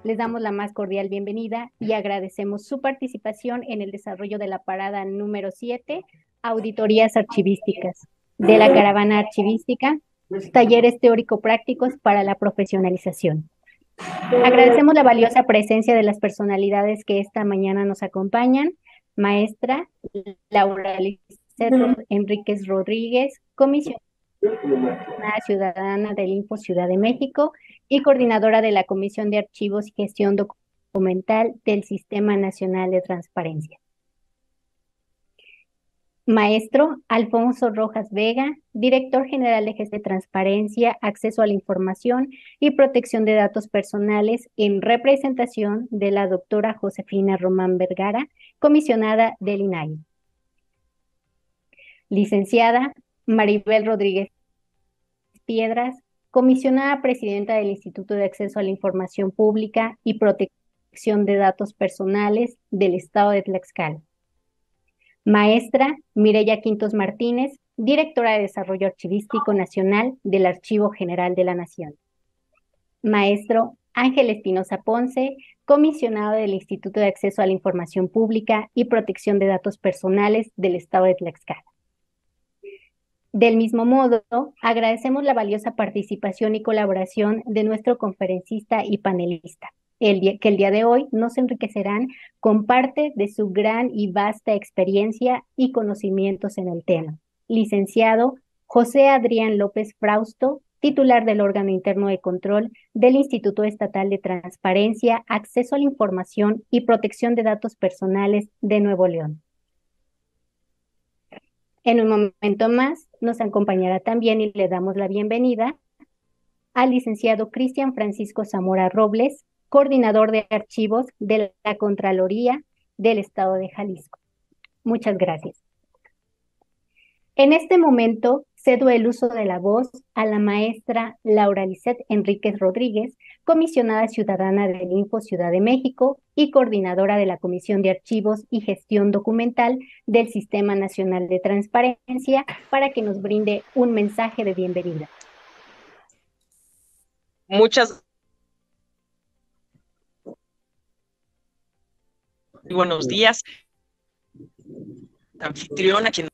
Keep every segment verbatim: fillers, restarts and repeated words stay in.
Les damos la más cordial bienvenida y agradecemos su participación en el desarrollo de la parada número siete, Auditorías Archivísticas, de la Caravana Archivística, talleres teórico-prácticos para la profesionalización. Agradecemos la valiosa presencia de las personalidades que esta mañana nos acompañan. Maestra Laura Lisset Enríquez Rodríguez, comisionada ciudadana del Info Ciudad de México y coordinadora de la Comisión de Archivos y Gestión Documental del Sistema Nacional de Transparencia. Maestro Alfonso Rojas Vega, director general de Gestión de Transparencia, Acceso a la Información y Protección de Datos Personales, en representación de la doctora Josefina Román Vergara, comisionada del I N A I. Licenciada Maribel Rodríguez Piedras, comisionada presidenta del Instituto de Acceso a la Información Pública y Protección de Datos Personales del Estado de Tlaxcala. Maestra Mireya Quintos Martínez, directora de Desarrollo Archivístico Nacional del Archivo General de la Nación. Maestro Ángel Espinosa Ponce, comisionado del Instituto de Acceso a la Información Pública y Protección de Datos Personales del Estado de Tlaxcala. Del mismo modo, agradecemos la valiosa participación y colaboración de nuestro conferencista y panelista, el día, que el día de hoy nos enriquecerán con parte de su gran y vasta experiencia y conocimientos en el tema. Licenciado José Adrián López Frausto, titular del órgano interno de control del Instituto Estatal de Transparencia, Acceso a la Información y Protección de Datos Personales de Nuevo León. En un momento más nos acompañará también y le damos la bienvenida al licenciado Cristian Francisco Zamora Robles, coordinador de archivos de la Contraloría del Estado de Jalisco. Muchas gracias. En este momento cedo el uso de la voz a la maestra Laura Lisset Enríquez Rodríguez, comisionada ciudadana del Info Ciudad de México y coordinadora de la Comisión de Archivos y Gestión Documental del Sistema Nacional de Transparencia, para que nos brinde un mensaje de bienvenida. Muchas buenos días, anfitriona, quien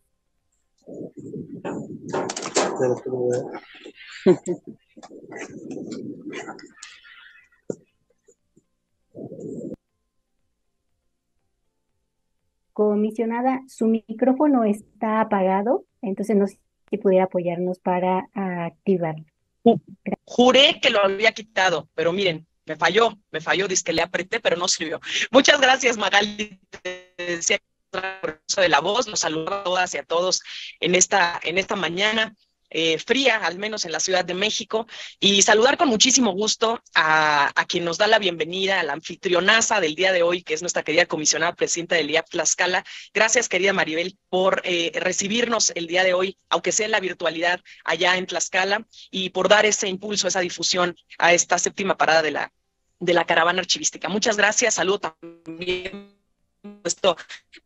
Comisionada, su micrófono está apagado, entonces no sé si pudiera apoyarnos para activarlo. Juré que lo había quitado, pero miren, me falló, me falló, dice que le apreté, pero no sirvió. Muchas gracias, Magali, te decía por el uso de la voz. Los saludo a todas y a todos en esta, en esta mañana eh, fría, al menos en la Ciudad de México, y saludar con muchísimo gusto a, a quien nos da la bienvenida, a la anfitrionaza del día de hoy, que es nuestra querida comisionada presidenta del I A P Tlaxcala. Gracias, querida Maribel, por eh, recibirnos el día de hoy, aunque sea en la virtualidad allá en Tlaxcala, y por dar ese impulso, esa difusión a esta séptima parada de la, de la caravana archivística. Muchas gracias. Saludo también esto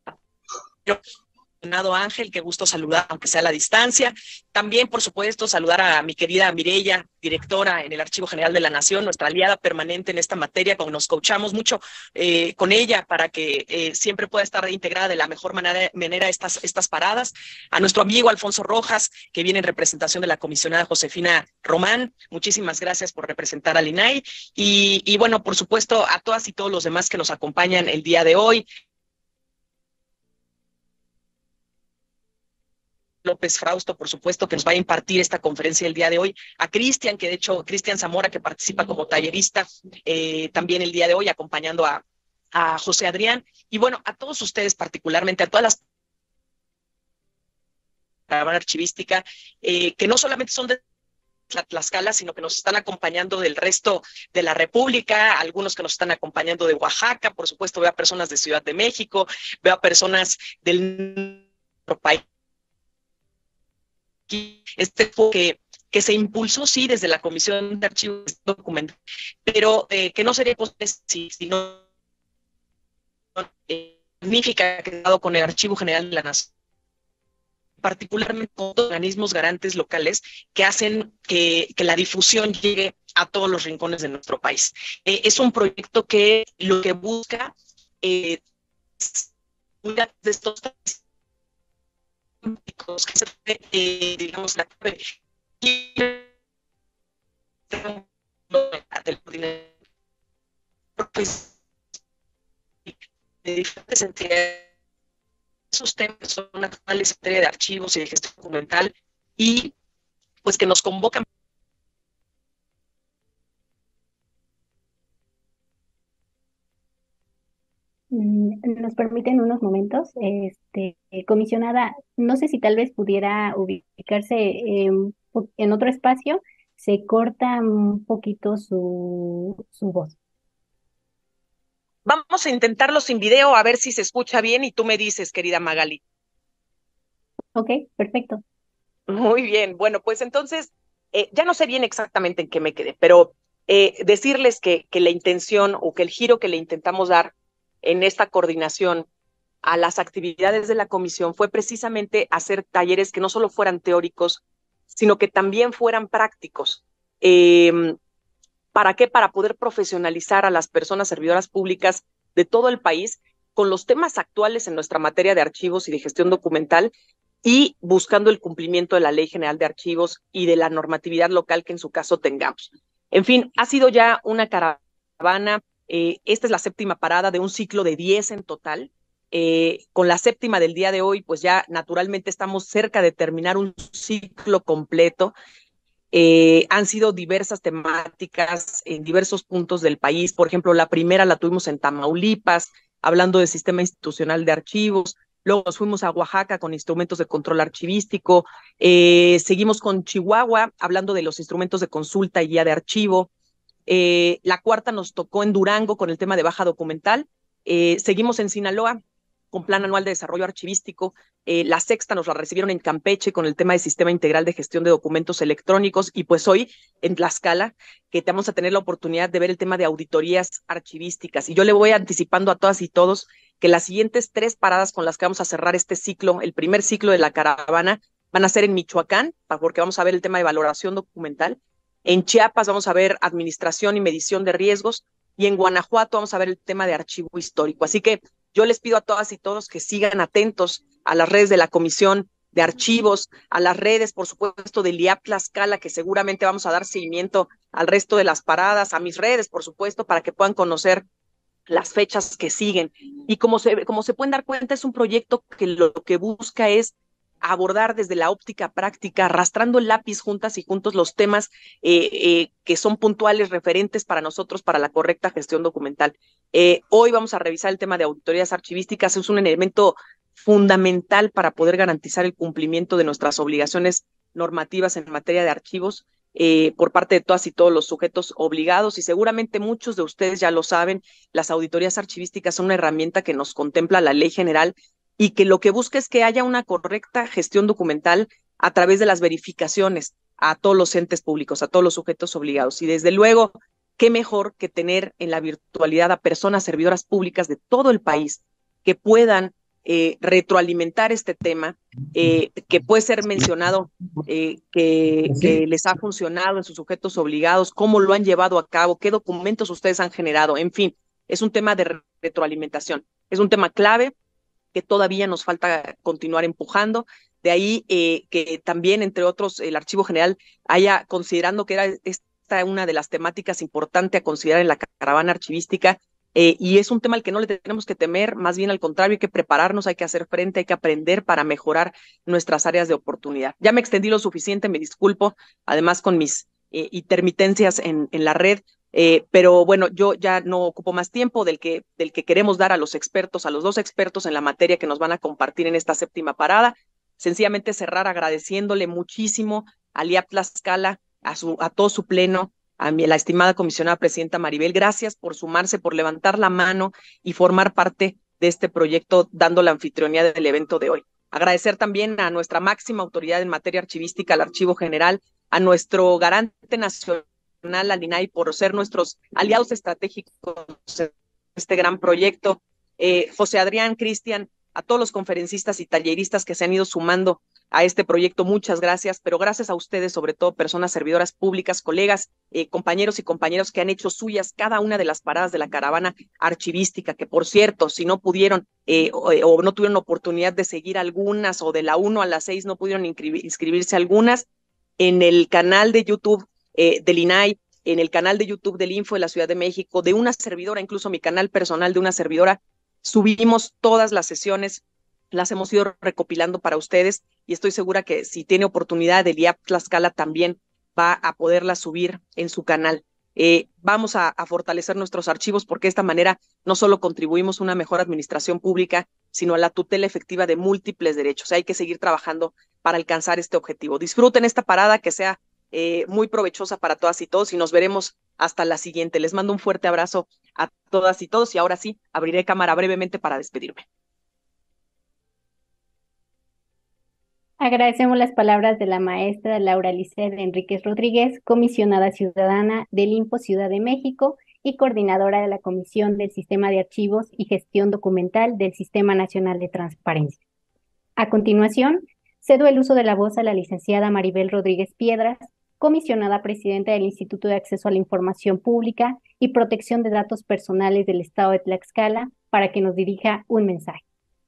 Ángel, qué gusto saludar, aunque sea a la distancia. También, por supuesto, saludar a mi querida Mireya, directora en el Archivo General de la Nación, nuestra aliada permanente en esta materia, como nos coachamos mucho eh, con ella para que eh, siempre pueda estar integrada de la mejor manera, manera estas, estas paradas. A nuestro amigo Alfonso Rojas, que viene en representación de la comisionada Josefina Román. Muchísimas gracias por representar al I N A I. Y, y bueno, por supuesto, a todas y todos los demás que nos acompañan el día de hoy. López Frausto, por supuesto, que nos va a impartir esta conferencia el día de hoy, a Cristian, que de hecho, Cristian Zamora, que participa como tallerista eh, también el día de hoy, acompañando a, a José Adrián, y bueno, a todos ustedes particularmente, a todas las caravana archivística, eh, que no solamente son de Tlaxcala, sino que nos están acompañando del resto de la República, algunos que nos están acompañando de Oaxaca, por supuesto, veo a personas de Ciudad de México, veo a personas del país. Este que, que se impulsó, sí, desde la Comisión de Archivos Documentales, pero eh, que no sería posible si, si no eh, significa que dado con el Archivo General de la Nación, particularmente con organismos garantes locales que hacen que, que la difusión llegue a todos los rincones de nuestro país. Eh, es un proyecto que lo que busca eh, es una de estos que se eh, digamos, la pues, de diferentes entidades. Esos temas son actuales en materia de archivos y de gestión documental y pues que nos convocan. Nos permiten unos momentos. Este, comisionada, no sé si tal vez pudiera ubicarse en, en otro espacio. Se corta un poquito su, su voz. Vamos a intentarlo sin video, a ver si se escucha bien y tú me dices, querida Magali. Ok, perfecto. Muy bien, bueno, pues entonces, eh, ya no sé bien exactamente en qué me quedé, pero eh, decirles que, que la intención o que el giro que le intentamos dar en esta coordinación a las actividades de la comisión fue precisamente hacer talleres que no solo fueran teóricos, sino que también fueran prácticos. Eh, ¿Para qué? Para poder profesionalizar a las personas servidoras públicas de todo el país con los temas actuales en nuestra materia de archivos y de gestión documental y buscando el cumplimiento de la Ley General de Archivos y de la normatividad local que en su caso tengamos. En fin, ha sido ya una caravana. Eh, esta es la séptima parada de un ciclo de diez en total. Eh, con la séptima del día de hoy, pues ya naturalmente estamos cerca de terminar un ciclo completo. Eh, han sido diversas temáticas en diversos puntos del país. Por ejemplo, la primera la tuvimos en Tamaulipas, hablando del sistema institucional de archivos. Luego nos fuimos a Oaxaca con instrumentos de control archivístico. Eh, seguimos con Chihuahua, hablando de los instrumentos de consulta y guía de archivo. Eh, la cuarta nos tocó en Durango con el tema de baja documental. Eh, seguimos en Sinaloa con Plan Anual de Desarrollo Archivístico. Eh, la sexta nos la recibieron en Campeche con el tema de Sistema Integral de Gestión de Documentos Electrónicos. Y pues hoy en Tlaxcala, que vamos a tener la oportunidad de ver el tema de auditorías archivísticas. Y yo le voy anticipando a todas y todos que las siguientes tres paradas con las que vamos a cerrar este ciclo, el primer ciclo de la caravana, van a ser en Michoacán, porque vamos a ver el tema de valoración documental. En Chiapas vamos a ver administración y medición de riesgos y en Guanajuato vamos a ver el tema de archivo histórico. Así que yo les pido a todas y todos que sigan atentos a las redes de la Comisión de Archivos, a las redes, por supuesto, del I A P Tlaxcala, que seguramente vamos a dar seguimiento al resto de las paradas, a mis redes, por supuesto, para que puedan conocer las fechas que siguen. Y como se, como se pueden dar cuenta, es un proyecto que lo que busca es abordar desde la óptica práctica, arrastrando el lápiz juntas y juntos los temas eh, eh, que son puntuales, referentes para nosotros, para la correcta gestión documental. Eh, hoy vamos a revisar el tema de auditorías archivísticas. Es un elemento fundamental para poder garantizar el cumplimiento de nuestras obligaciones normativas en materia de archivos eh, por parte de todas y todos los sujetos obligados, y seguramente muchos de ustedes ya lo saben, las auditorías archivísticas son una herramienta que nos contempla la Ley General y que lo que busca es que haya una correcta gestión documental a través de las verificaciones a todos los entes públicos, a todos los sujetos obligados. Y desde luego, qué mejor que tener en la virtualidad a personas servidoras públicas de todo el país que puedan eh, retroalimentar este tema, eh, que puede ser mencionado, eh, que, que les ha funcionado en sus sujetos obligados, cómo lo han llevado a cabo, qué documentos ustedes han generado, en fin, es un tema de retroalimentación, es un tema clave que todavía nos falta continuar empujando. De ahí eh, que también, entre otros, el Archivo General haya, considerando que era esta una de las temáticas importantes a considerar en la caravana archivística, eh, y es un tema al que no le tenemos que temer, más bien al contrario, hay que prepararnos, hay que hacer frente, hay que aprender para mejorar nuestras áreas de oportunidad. Ya me extendí lo suficiente, me disculpo, además con mis eh, intermitencias en, en la red, Eh, pero bueno, yo ya no ocupo más tiempo del que, del que queremos dar a los expertos, a los dos expertos en la materia que nos van a compartir en esta séptima parada. Sencillamente cerrar agradeciéndole muchísimo al I A P Tlaxcala, a, su, a todo su pleno, a mi, la estimada comisionada presidenta Maribel. Gracias por sumarse, por levantar la mano y formar parte de este proyecto, dando la anfitrionía del evento de hoy. Agradecer también a nuestra máxima autoridad en materia archivística, al Archivo General, a nuestro garante nacional, al I N A I, por ser nuestros aliados estratégicos en este gran proyecto. Eh, José Adrián, Cristian, a todos los conferencistas y talleristas que se han ido sumando a este proyecto, muchas gracias, pero gracias a ustedes, sobre todo personas servidoras públicas, colegas, eh, compañeros y compañeros que han hecho suyas cada una de las paradas de la caravana archivística, que por cierto, si no pudieron eh, o, o no tuvieron oportunidad de seguir algunas, o de la uno a la seis no pudieron inscribir, inscribirse algunas, en el canal de YouTube eh, del I N A I, en el canal de YouTube del Info de la Ciudad de México, de una servidora, incluso mi canal personal de una servidora, subimos todas las sesiones, las hemos ido recopilando para ustedes, y estoy segura que si tiene oportunidad, el I A P Tlaxcala también va a poderla subir en su canal. Eh, vamos a, a fortalecer nuestros archivos, porque de esta manera no solo contribuimos a una mejor administración pública, sino a la tutela efectiva de múltiples derechos. Hay que seguir trabajando para alcanzar este objetivo. Disfruten esta parada, que sea eh, muy provechosa para todas y todos, y nos veremos hasta la siguiente. Les mando un fuerte abrazo a todas y todos, y ahora sí, abriré cámara brevemente para despedirme. Agradecemos las palabras de la maestra Laura Lisset Enríquez Rodríguez, comisionada ciudadana del Info Ciudad de México y coordinadora de la Comisión del Sistema de Archivos y Gestión Documental del Sistema Nacional de Transparencia. A continuación, cedo el uso de la voz a la licenciada Maribel Rodríguez Piedras, comisionada presidenta del Instituto de Acceso a la Información Pública y Protección de Datos Personales del Estado de Tlaxcala, para que nos dirija un mensaje.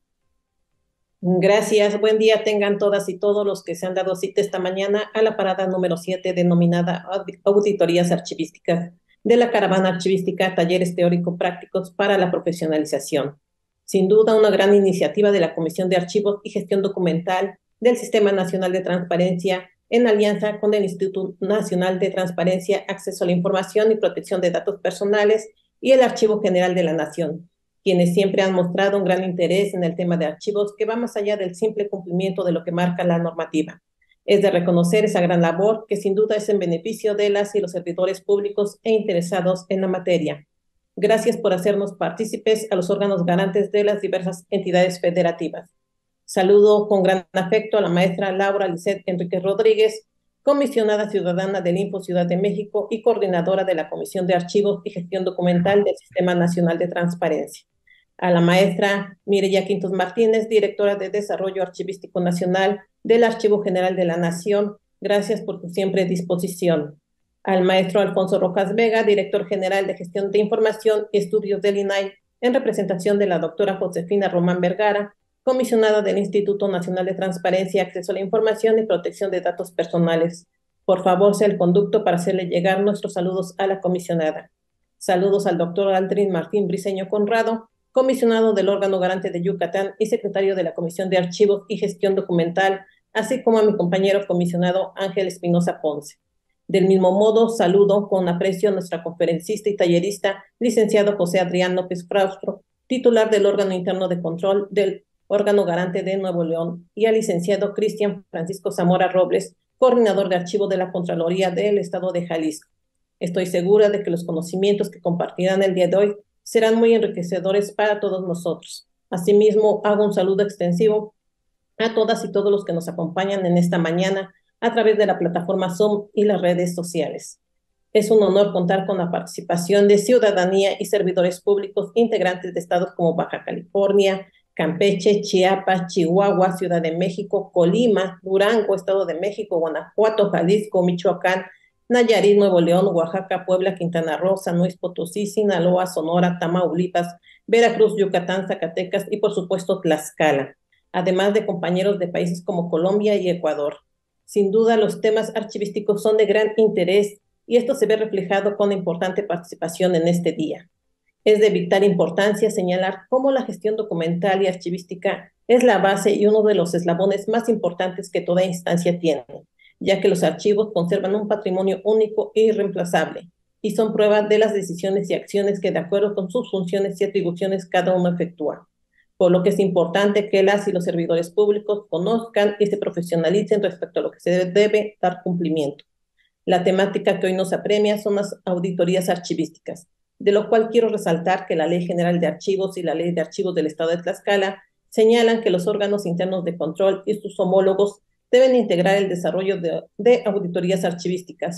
Gracias, buen día tengan todas y todos los que se han dado cita esta mañana a la parada número siete denominada Auditorías Archivísticas de la Caravana Archivística Talleres Teórico-Prácticos para la Profesionalización. Sin duda una gran iniciativa de la Comisión de Archivos y Gestión Documental del Sistema Nacional de Transparencia en alianza con el Instituto Nacional de Transparencia, Acceso a la Información y Protección de Datos Personales y el Archivo General de la Nación, quienes siempre han mostrado un gran interés en el tema de archivos que va más allá del simple cumplimiento de lo que marca la normativa. Es de reconocer esa gran labor que sin duda es en beneficio de las y los servidores públicos e interesados en la materia. Gracias por hacernos partícipes a los órganos garantes de las diversas entidades federativas. Saludo con gran afecto a la maestra Laura Lisset Enríquez Rodríguez, comisionada ciudadana del Info Ciudad de México y coordinadora de la Comisión de Archivos y Gestión Documental del Sistema Nacional de Transparencia. A la maestra Mireya Quintos Martínez, directora de Desarrollo Archivístico Nacional del Archivo General de la Nación, gracias por tu siempre disposición. Al maestro Alfonso Rojas Vega, director general de Gestión de Información y Estudios del I N A I, en representación de la doctora Josefina Román Vergara, comisionada del Instituto Nacional de Transparencia, Acceso a la Información y Protección de Datos Personales. Por favor, sea el conducto para hacerle llegar nuestros saludos a la comisionada. Saludos al doctor Aldrin Martín Briceño Conrado, comisionado del órgano garante de Yucatán y secretario de la Comisión de Archivos y Gestión Documental, así como a mi compañero comisionado Ángel Espinosa Ponce. Del mismo modo, saludo con aprecio a nuestra conferencista y tallerista, licenciado José Adrián López Fraustro, titular del órgano interno de control del órgano garante de Nuevo León, y al licenciado Cristian Francisco Zamora Robles, coordinador de archivo de la Contraloría del Estado de Jalisco. Estoy segura de que los conocimientos que compartirán el día de hoy serán muy enriquecedores para todos nosotros. Asimismo, hago un saludo extensivo a todas y todos los que nos acompañan en esta mañana a través de la plataforma Zoom y las redes sociales. Es un honor contar con la participación de ciudadanía y servidores públicos integrantes de estados como Baja California, Campeche, Chiapas, Chihuahua, Ciudad de México, Colima, Durango, Estado de México, Guanajuato, Jalisco, Michoacán, Nayarit, Nuevo León, Oaxaca, Puebla, Quintana Roo, San Luis Potosí, Sinaloa, Sonora, Tamaulipas, Veracruz, Yucatán, Zacatecas y por supuesto Tlaxcala, además de compañeros de países como Colombia y Ecuador. Sin duda los temas archivísticos son de gran interés y esto se ve reflejado con importante participación en este día. Es de vital importancia señalar cómo la gestión documental y archivística es la base y uno de los eslabones más importantes que toda instancia tiene, ya que los archivos conservan un patrimonio único e irreemplazable y son prueba de las decisiones y acciones que de acuerdo con sus funciones y atribuciones cada uno efectúa, por lo que es importante que las y los servidores públicos conozcan y se profesionalicen respecto a lo que se debe dar cumplimiento. La temática que hoy nos apremia son las auditorías archivísticas, de lo cual quiero resaltar que la Ley General de Archivos y la Ley de Archivos del Estado de Tlaxcala señalan que los órganos internos de control y sus homólogos deben integrar el desarrollo de, de auditorías archivísticas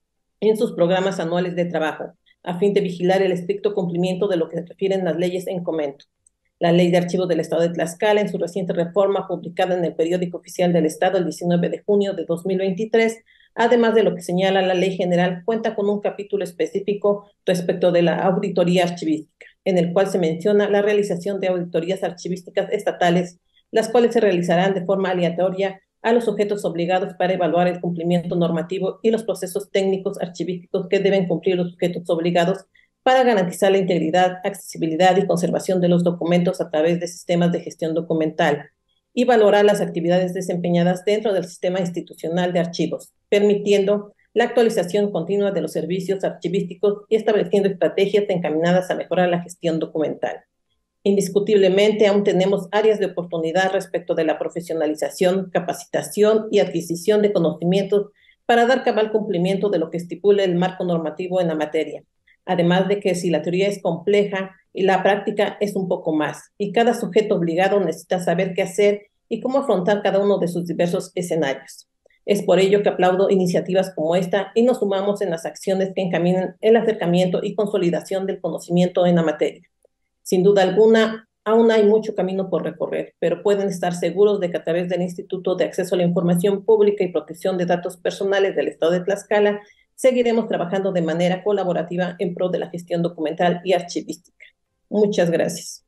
en sus programas anuales de trabajo, a fin de vigilar el estricto cumplimiento de lo que refieren las leyes en comento. la Ley de Archivos del Estado de Tlaxcala en su reciente reforma publicada en el Periódico Oficial del Estado el diecinueve de junio de dos mil veintitrés, además de lo que señala la Ley General, cuenta con un capítulo específico respecto de la auditoría archivística, en el cual se menciona la realización de auditorías archivísticas estatales, las cuales se realizarán de forma aleatoria a los sujetos obligados para evaluar el cumplimiento normativo y los procesos técnicos archivísticos que deben cumplir los sujetos obligados para garantizar la integridad, accesibilidad y conservación de los documentos a través de sistemas de gestión documental y valorar las actividades desempeñadas dentro del sistema institucional de archivos, permitiendo la actualización continua de los servicios archivísticos y estableciendo estrategias encaminadas a mejorar la gestión documental. Indiscutiblemente, aún tenemos áreas de oportunidad respecto de la profesionalización, capacitación y adquisición de conocimientos para dar cabal cumplimiento de lo que estipula el marco normativo en la materia. Además de que si la teoría es compleja y la práctica es un poco más, y cada sujeto obligado necesita saber qué hacer y cómo afrontar cada uno de sus diversos escenarios. Es por ello que aplaudo iniciativas como esta y nos sumamos en las acciones que encaminan el acercamiento y consolidación del conocimiento en la materia. Sin duda alguna, aún hay mucho camino por recorrer, pero pueden estar seguros de que a través del Instituto de Acceso a la Información Pública y Protección de Datos Personales del Estado de Tlaxcala, seguiremos trabajando de manera colaborativa en pro de la gestión documental y archivística. Muchas gracias.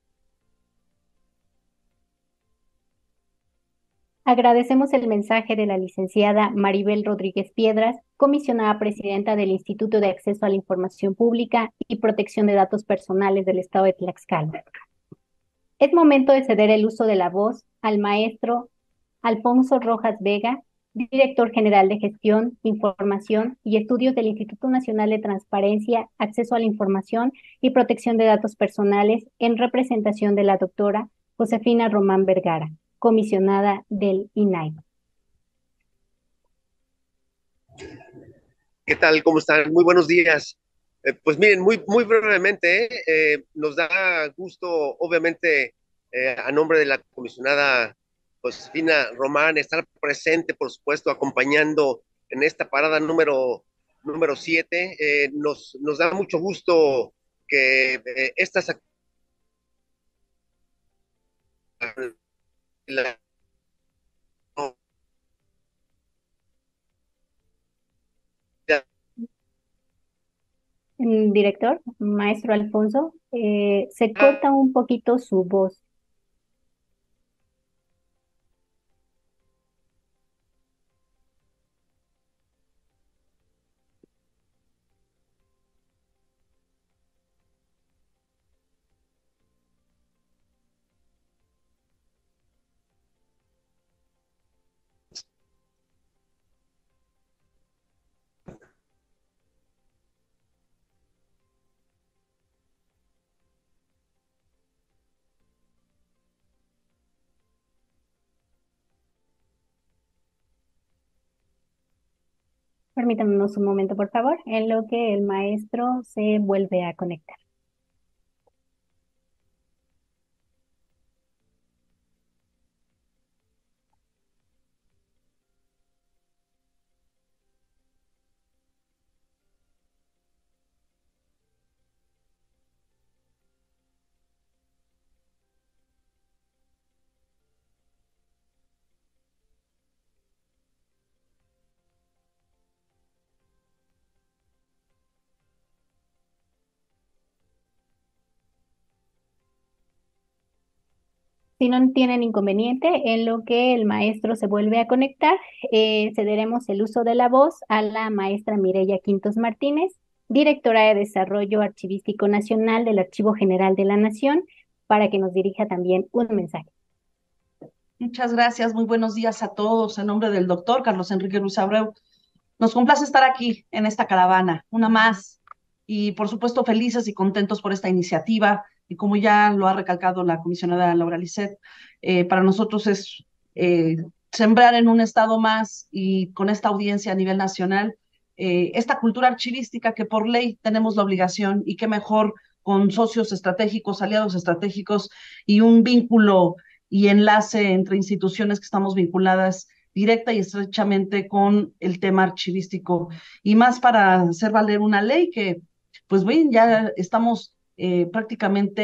Agradecemos el mensaje de la licenciada Maribel Rodríguez Piedras, comisionada presidenta del Instituto de Acceso a la Información Pública y Protección de Datos Personales del Estado de Tlaxcala. Es momento de ceder el uso de la voz al maestro Alfonso Rojas Vega, director general de Gestión, Información y Estudios del Instituto Nacional de Transparencia, Acceso a la Información y Protección de Datos Personales, en representación de la doctora Josefina Román Vergara, comisionada del I N A I. ¿Qué tal? ¿Cómo están? Muy buenos días. Eh, pues miren, muy, muy brevemente, eh, nos da gusto, obviamente, eh, a nombre de la comisionada Josefina Román, estar presente, por supuesto, acompañando en esta parada número número siete. Eh, nos, nos da mucho gusto que eh, estas la, no, ya. Director, maestro Alfonso, eh, se corta un poquito su voz. Permítanos un momento, por favor, en lo que el maestro se vuelve a conectar. Si no tienen inconveniente, en lo que el maestro se vuelve a conectar, eh, cederemos el uso de la voz a la maestra Mireya Quintos Martínez, directora de Desarrollo Archivístico Nacional del Archivo General de la Nación, para que nos dirija también un mensaje. Muchas gracias, muy buenos días a todos. En nombre del doctor Carlos Enrique Ruiz Abreu, nos complace estar aquí en esta caravana, una más, y por supuesto felices y contentos por esta iniciativa. Y como ya lo ha recalcado la comisionada Laura Lisset, eh, para nosotros es eh, sembrar en un estado más y con esta audiencia a nivel nacional eh, esta cultura archivística que por ley tenemos la obligación, y qué mejor con socios estratégicos, aliados estratégicos y un vínculo y enlace entre instituciones que estamos vinculadas directa y estrechamente con el tema archivístico, y más para hacer valer una ley que, pues bien, ya estamos Eh, prácticamente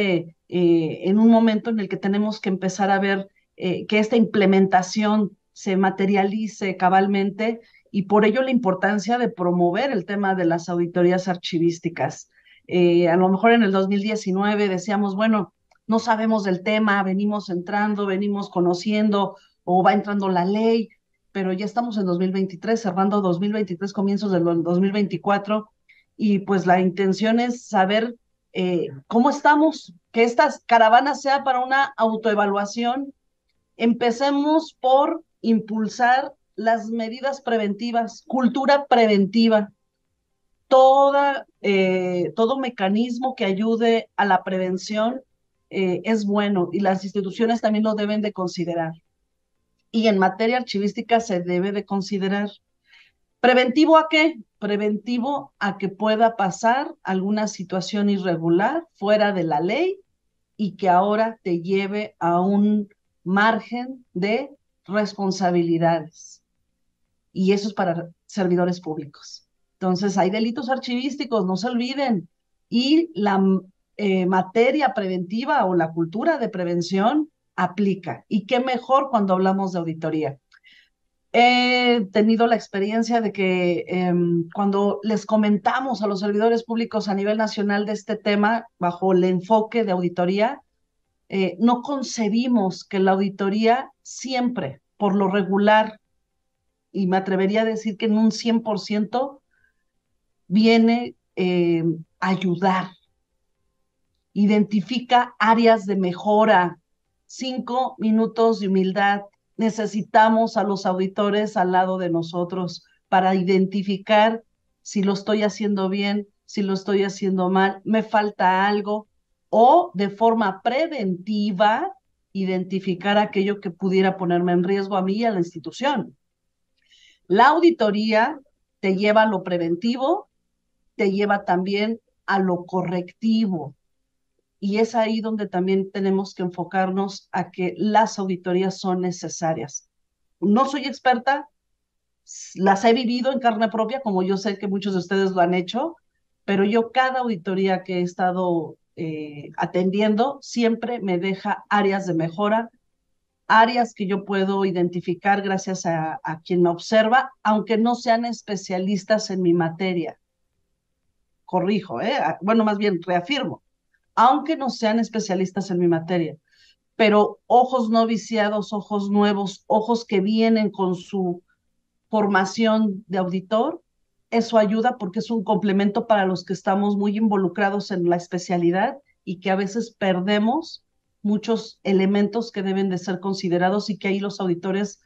eh, en un momento en el que tenemos que empezar a ver eh, que esta implementación se materialice cabalmente, y por ello la importancia de promover el tema de las auditorías archivísticas. Eh, a lo mejor en el dos mil diecinueve decíamos, bueno, no sabemos del tema, venimos entrando, venimos conociendo, o va entrando la ley, pero ya estamos en dos mil veintitrés, cerrando dos mil veintitrés, comienzos del dos mil veinticuatro, y pues la intención es saber eh, cómo estamos, que esta caravana sea para una autoevaluación. Empecemos por impulsar las medidas preventivas, cultura preventiva, toda, eh, todo mecanismo que ayude a la prevención eh, es bueno, y las instituciones también lo deben de considerar. Y en materia archivística se debe de considerar. ¿Preventivo a qué? Preventivo a que pueda pasar alguna situación irregular fuera de la ley y que ahora te lleve a un margen de responsabilidades. Y eso es para servidores públicos. Entonces, hay delitos archivísticos, no se olviden. Y la eh, materia preventiva o la cultura de prevención aplica. Y qué mejor cuando hablamos de auditoría. He tenido la experiencia de que eh, cuando les comentamos a los servidores públicos a nivel nacional de este tema, bajo el enfoque de auditoría, eh, no concebimos que la auditoría siempre, por lo regular, y me atrevería a decir que en un cien por ciento, viene eh, a ayudar, identifica áreas de mejora, cinco minutos de humildad. Necesitamos a los auditores al lado de nosotros para identificar si lo estoy haciendo bien, si lo estoy haciendo mal, me falta algo, o de forma preventiva identificar aquello que pudiera ponerme en riesgo a mí y a la institución. La auditoría te lleva a lo preventivo, te lleva también a lo correctivo. Y es ahí donde también tenemos que enfocarnos a que las auditorías son necesarias. No soy experta, las he vivido en carne propia, como yo sé que muchos de ustedes lo han hecho, pero yo cada auditoría que he estado eh, atendiendo siempre me deja áreas de mejora, áreas que yo puedo identificar gracias a, a quien me observa, aunque no sean especialistas en mi materia. Corrijo, ¿eh? Bueno, más bien reafirmo, aunque no sean especialistas en mi materia, pero ojos no viciados, ojos nuevos, ojos que vienen con su formación de auditor, eso ayuda porque es un complemento para los que estamos muy involucrados en la especialidad y que a veces perdemos muchos elementos que deben de ser considerados, y que ahí los auditores,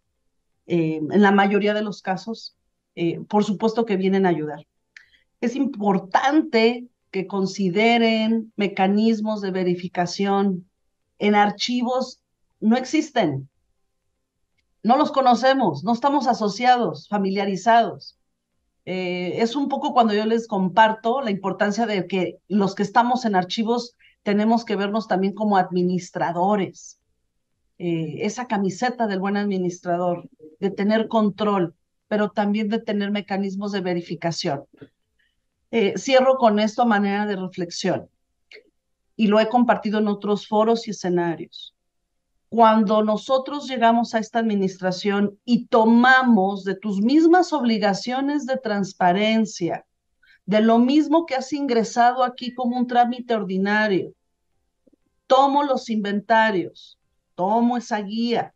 eh, en la mayoría de los casos, eh, por supuesto que vienen a ayudar. Es importante que consideren mecanismos de verificación. En archivos no existen, no los conocemos, no estamos asociados, familiarizados. Eh, es un poco cuando yo les comparto la importancia de que los que estamos en archivos tenemos que vernos también como administradores. Eh, esa camiseta del buen administrador, de tener control, pero también de tener mecanismos de verificación. Eh, cierro con esto a manera de reflexión, y lo he compartido en otros foros y escenarios. Cuando nosotros llegamos a esta administración y tomamos de tus mismas obligaciones de transparencia, de lo mismo que has ingresado aquí como un trámite ordinario, tomo los inventarios, tomo esa guía,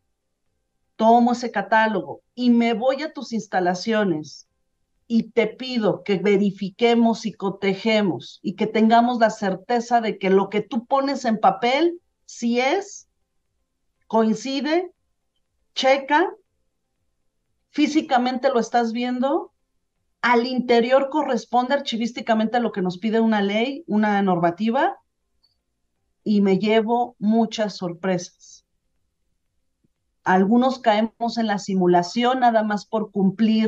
tomo ese catálogo y me voy a tus instalaciones y te pido que verifiquemos y cotejemos y que tengamos la certeza de que lo que tú pones en papel sí es, coincide, checa, físicamente lo estás viendo, al interior corresponde archivísticamente a lo que nos pide una ley, una normativa, y me llevo muchas sorpresas. Algunos caemos en la simulación nada más por cumplir.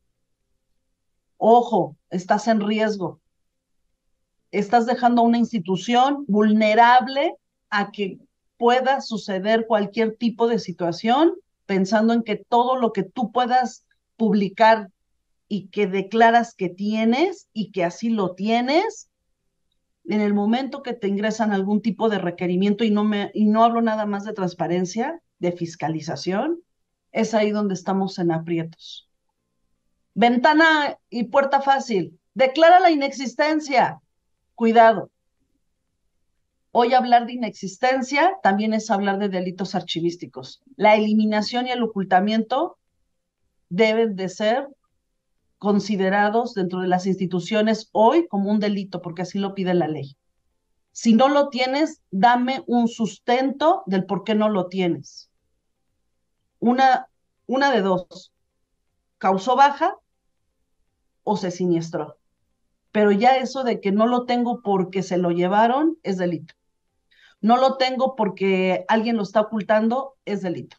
Ojo, estás en riesgo. Estás dejando a una institución vulnerable a que pueda suceder cualquier tipo de situación, pensando en que todo lo que tú puedas publicar y que declaras que tienes y que así lo tienes, en el momento que te ingresan algún tipo de requerimiento, y no, me, y no hablo nada más de transparencia, de fiscalización, es ahí donde estamos en aprietos. Ventana y puerta fácil, declara la inexistencia. Cuidado. Hoy hablar de inexistencia también es hablar de delitos archivísticos. La eliminación y el ocultamiento deben de ser considerados dentro de las instituciones hoy como un delito, porque así lo pide la ley. Si no lo tienes, dame un sustento del por qué no lo tienes. Una, una de dos, causó baja o se siniestró. Pero ya eso de que no lo tengo porque se lo llevaron es delito. No lo tengo porque alguien lo está ocultando es delito.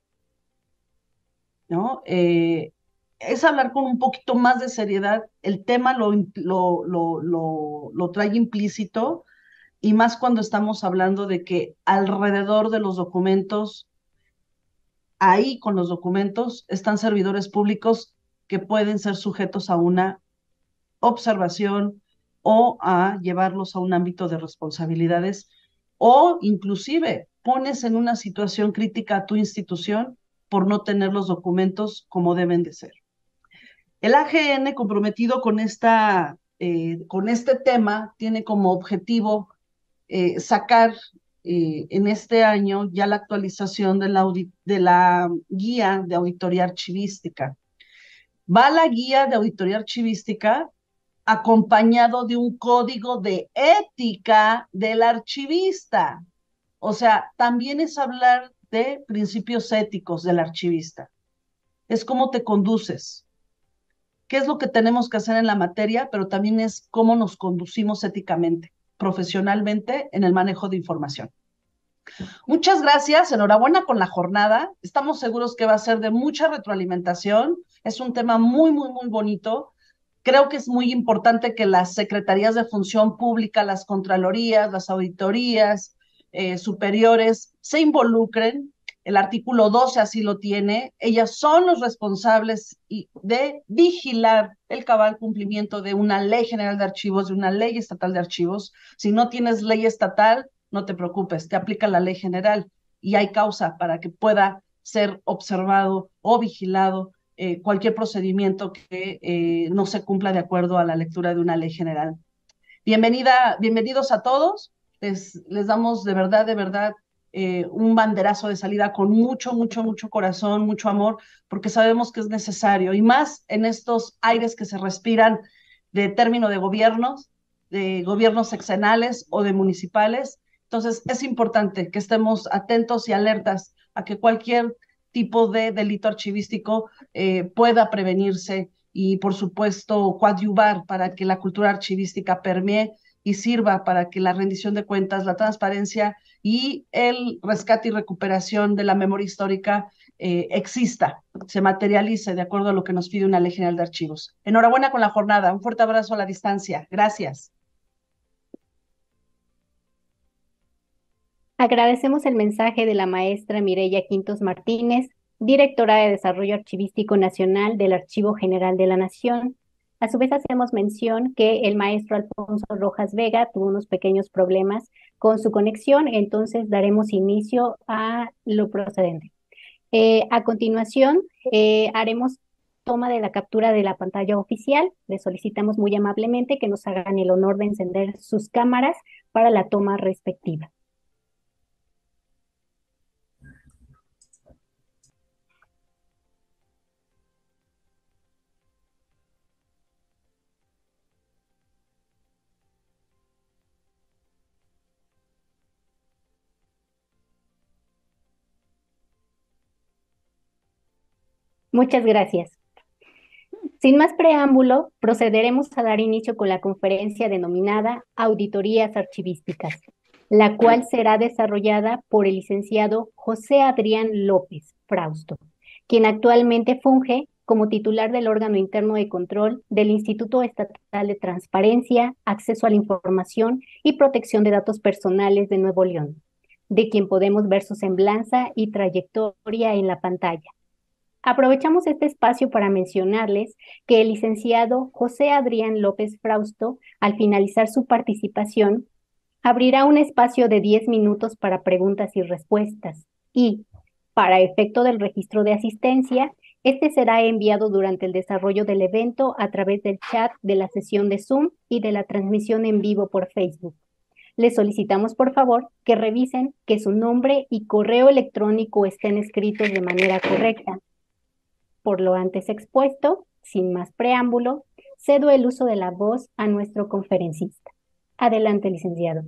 ¿No? Eh, es hablar con un poquito más de seriedad. El tema lo, lo, lo, lo, lo trae implícito, y más cuando estamos hablando de que alrededor de los documentos, ahí con los documentos, están servidores públicos que pueden ser sujetos a una observación o a llevarlos a un ámbito de responsabilidades, o inclusive pones en una situación crítica a tu institución por no tener los documentos como deben de ser. El A G N, comprometido con, esta, eh, con este tema, tiene como objetivo eh, sacar eh, en este año ya la actualización de la, de la guía de auditoría archivística. Va la guía de auditoría archivística acompañado de un código de ética del archivista. O sea, también es hablar de principios éticos del archivista. Es cómo te conduces, qué es lo que tenemos que hacer en la materia, pero también es cómo nos conducimos éticamente, profesionalmente, en el manejo de información. Muchas gracias, enhorabuena con la jornada. Estamos seguros que va a ser de mucha retroalimentación. Es un tema muy, muy, muy bonito. Creo que es muy importante que las secretarías de función pública, las contralorías, las auditorías eh, superiores se involucren. El artículo doce así lo tiene. Ellas son los responsables de vigilar el cabal cumplimiento de una ley general de archivos, de una ley estatal de archivos. Si no tienes ley estatal, no te preocupes, te aplica la ley general y hay causa para que pueda ser observado o vigilado eh, cualquier procedimiento que eh, no se cumpla de acuerdo a la lectura de una ley general. Bienvenida, bienvenidos a todos. Les, les damos de verdad, de verdad, eh, un banderazo de salida con mucho, mucho, mucho corazón, mucho amor, porque sabemos que es necesario, y más en estos aires que se respiran de término de gobiernos, de gobiernos sexenales o de municipales. Entonces, es importante que estemos atentos y alertas a que cualquier tipo de delito archivístico eh, pueda prevenirse y, por supuesto, coadyuvar para que la cultura archivística permee y sirva para que la rendición de cuentas, la transparencia y el rescate y recuperación de la memoria histórica eh, exista, se materialice de acuerdo a lo que nos pide una ley general de archivos. Enhorabuena con la jornada. Un fuerte abrazo a la distancia. Gracias. Agradecemos el mensaje de la maestra Mireya Quintos Martínez, directora de Desarrollo Archivístico Nacional del Archivo General de la Nación. A su vez hacemos mención que el maestro Alfonso Rojas Vega tuvo unos pequeños problemas con su conexión, entonces daremos inicio a lo procedente. Eh, a continuación, eh, haremos toma de la captura de la pantalla oficial. Les solicitamos muy amablemente que nos hagan el honor de encender sus cámaras para la toma respectiva. Muchas gracias. Sin más preámbulo, procederemos a dar inicio con la conferencia denominada Auditorías Archivísticas, la cual será desarrollada por el licenciado José Adrián López Frausto, quien actualmente funge como titular del órgano interno de control del Instituto Estatal de Transparencia, Acceso a la Información y Protección de Datos Personales de Nuevo León, de quien podemos ver su semblanza y trayectoria en la pantalla. Aprovechamos este espacio para mencionarles que el licenciado José Adrián López Frausto, al finalizar su participación, abrirá un espacio de diez minutos para preguntas y respuestas y, para efecto del registro de asistencia, este será enviado durante el desarrollo del evento a través del chat de la sesión de Zoom y de la transmisión en vivo por Facebook. Les solicitamos, por favor, que revisen que su nombre y correo electrónico estén escritos de manera correcta. Por lo antes expuesto, sin más preámbulo, cedo el uso de la voz a nuestro conferencista. Adelante, licenciado.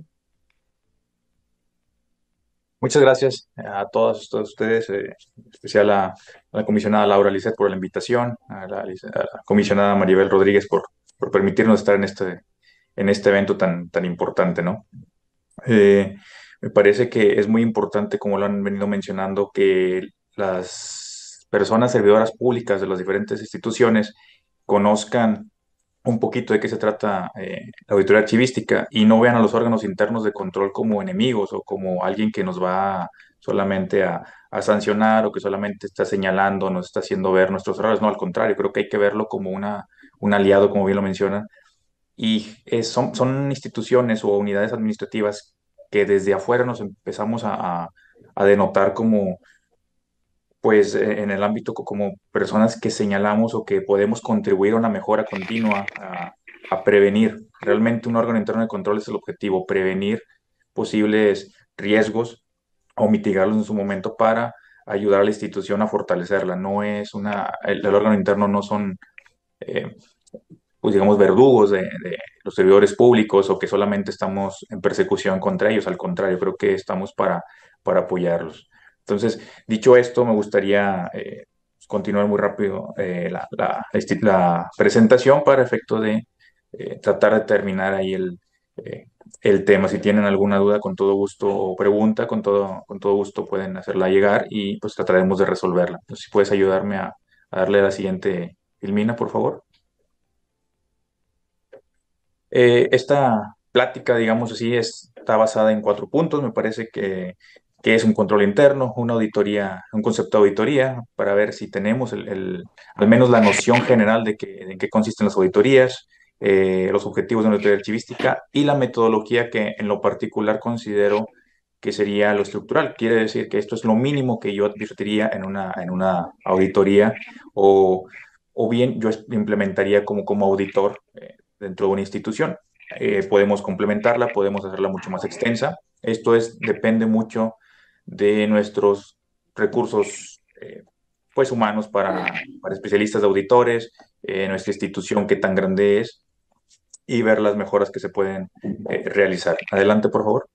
Muchas gracias a todas, todos ustedes, eh, en especial a, a la comisionada Laura Lisset por la invitación, a la, a la comisionada Maribel Rodríguez por, por permitirnos estar en este, en este evento tan, tan importante, ¿no? Eh, me parece que es muy importante, como lo han venido mencionando, que las personas servidoras públicas de las diferentes instituciones conozcan un poquito de qué se trata eh, la auditoría archivística y no vean a los órganos internos de control como enemigos o como alguien que nos va solamente a, a sancionar o que solamente está señalando, nos está haciendo ver nuestros errores. No, al contrario, creo que hay que verlo como una, un aliado, como bien lo mencionan. Y es- son, son instituciones o unidades administrativas que desde afuera nos empezamos a, a a denotar como pues eh, en el ámbito co- como personas que señalamos o que podemos contribuir a una mejora continua, a, a prevenir. Realmente un órgano interno de control es el objetivo, prevenir posibles riesgos o mitigarlos en su momento para ayudar a la institución a fortalecerla. No es una, el, el órgano interno no son, eh, pues digamos, verdugos de, de los servidores públicos o que solamente estamos en persecución contra ellos. Al contrario, creo que estamos para, para apoyarlos. Entonces, dicho esto, me gustaría eh, continuar muy rápido eh, la, la- la esti- la presentación para efecto de eh, tratar de terminar ahí el, eh, el tema. Si tienen alguna duda, con todo gusto, o pregunta, con todo, con todo gusto pueden hacerla llegar y pues trataremos de resolverla. Entonces, si puedes ayudarme a, a darle la siguiente, Ilmina, por favor. Eh, esta plática, digamos así, es- está basada en cuatro puntos. Me parece que, que es un control interno, una auditoría, un concepto de auditoría para ver si tenemos el, el- al menos la noción general de, que, en qué consisten las auditorías, eh, los objetivos de una auditoría archivística y la metodología que en lo particular considero que sería lo estructural. Quiere decir que esto es lo mínimo que yo advertiría en una, en una auditoría o, o bien yo implementaría como, como auditor. Eh, dentro de una institución. Eh, podemos complementarla, podemos hacerla mucho más extensa. Esto es, depende mucho de nuestros recursos eh, pues humanos para, para especialistas de auditores, eh, nuestra institución, qué tan grande es y ver las mejoras que se pueden eh, realizar. Adelante, por favor.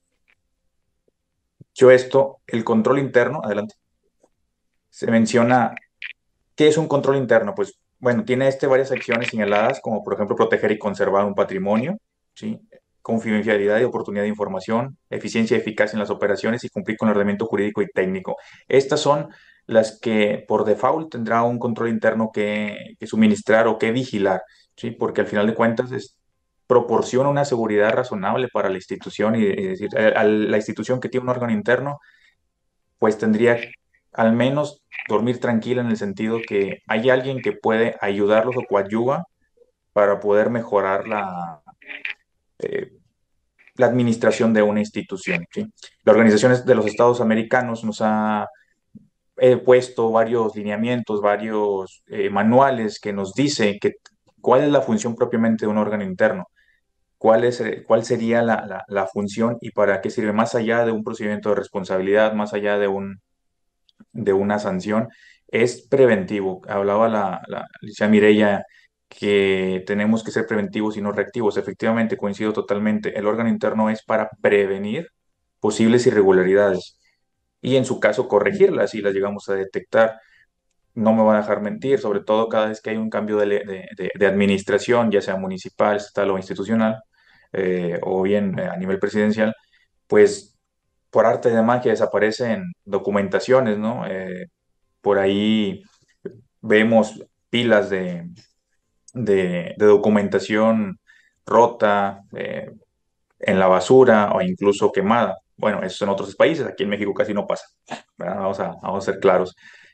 Yo esto, el control interno, adelante. Se menciona, ¿qué es un control interno? Pues bueno, tiene este varias acciones señaladas, como por ejemplo proteger y conservar un patrimonio, ¿sí? Confidencialidad y oportunidad de información, eficiencia y eficacia en las operaciones y cumplir con el ordenamiento jurídico y técnico. Estas son las que por default tendrá un control interno que, que suministrar o que vigilar, ¿sí? Porque al final de cuentas es, proporciona una seguridad razonable para la institución y, y decir, a, a la institución que tiene un órgano interno pues tendría al menos dormir tranquila en el sentido que hay alguien que puede ayudarlos o coadyuva para poder mejorar la, eh, la administración de una institución, ¿sí? La Organización de los Estados Americanos nos ha eh, puesto varios lineamientos, varios eh, manuales que nos dice que, cuál es la función propiamente de un órgano interno, cuál es, eh, cuál sería la, la, la función y para qué sirve, más allá de un procedimiento de responsabilidad, más allá de un de una sanción es preventivo. Hablaba la, la licenciada Mireya que tenemos que ser preventivos y no reactivos. Efectivamente, coincido totalmente. El órgano interno es para prevenir posibles irregularidades y en su caso corregirlas si las llegamos a detectar. No me van a dejar mentir, sobre todo cada vez que hay un cambio de, le- de- de- de administración, ya sea municipal, estatal o institucional, eh, o bien eh, a nivel presidencial, pues por arte de magia desaparecen documentaciones, ¿no? Eh, por ahí vemos pilas de, de- de documentación rota, eh, en la basura o incluso quemada. Bueno, eso en otros países, aquí en México casi no pasa, ¿verdad? Vamos a, vamos a ser claros.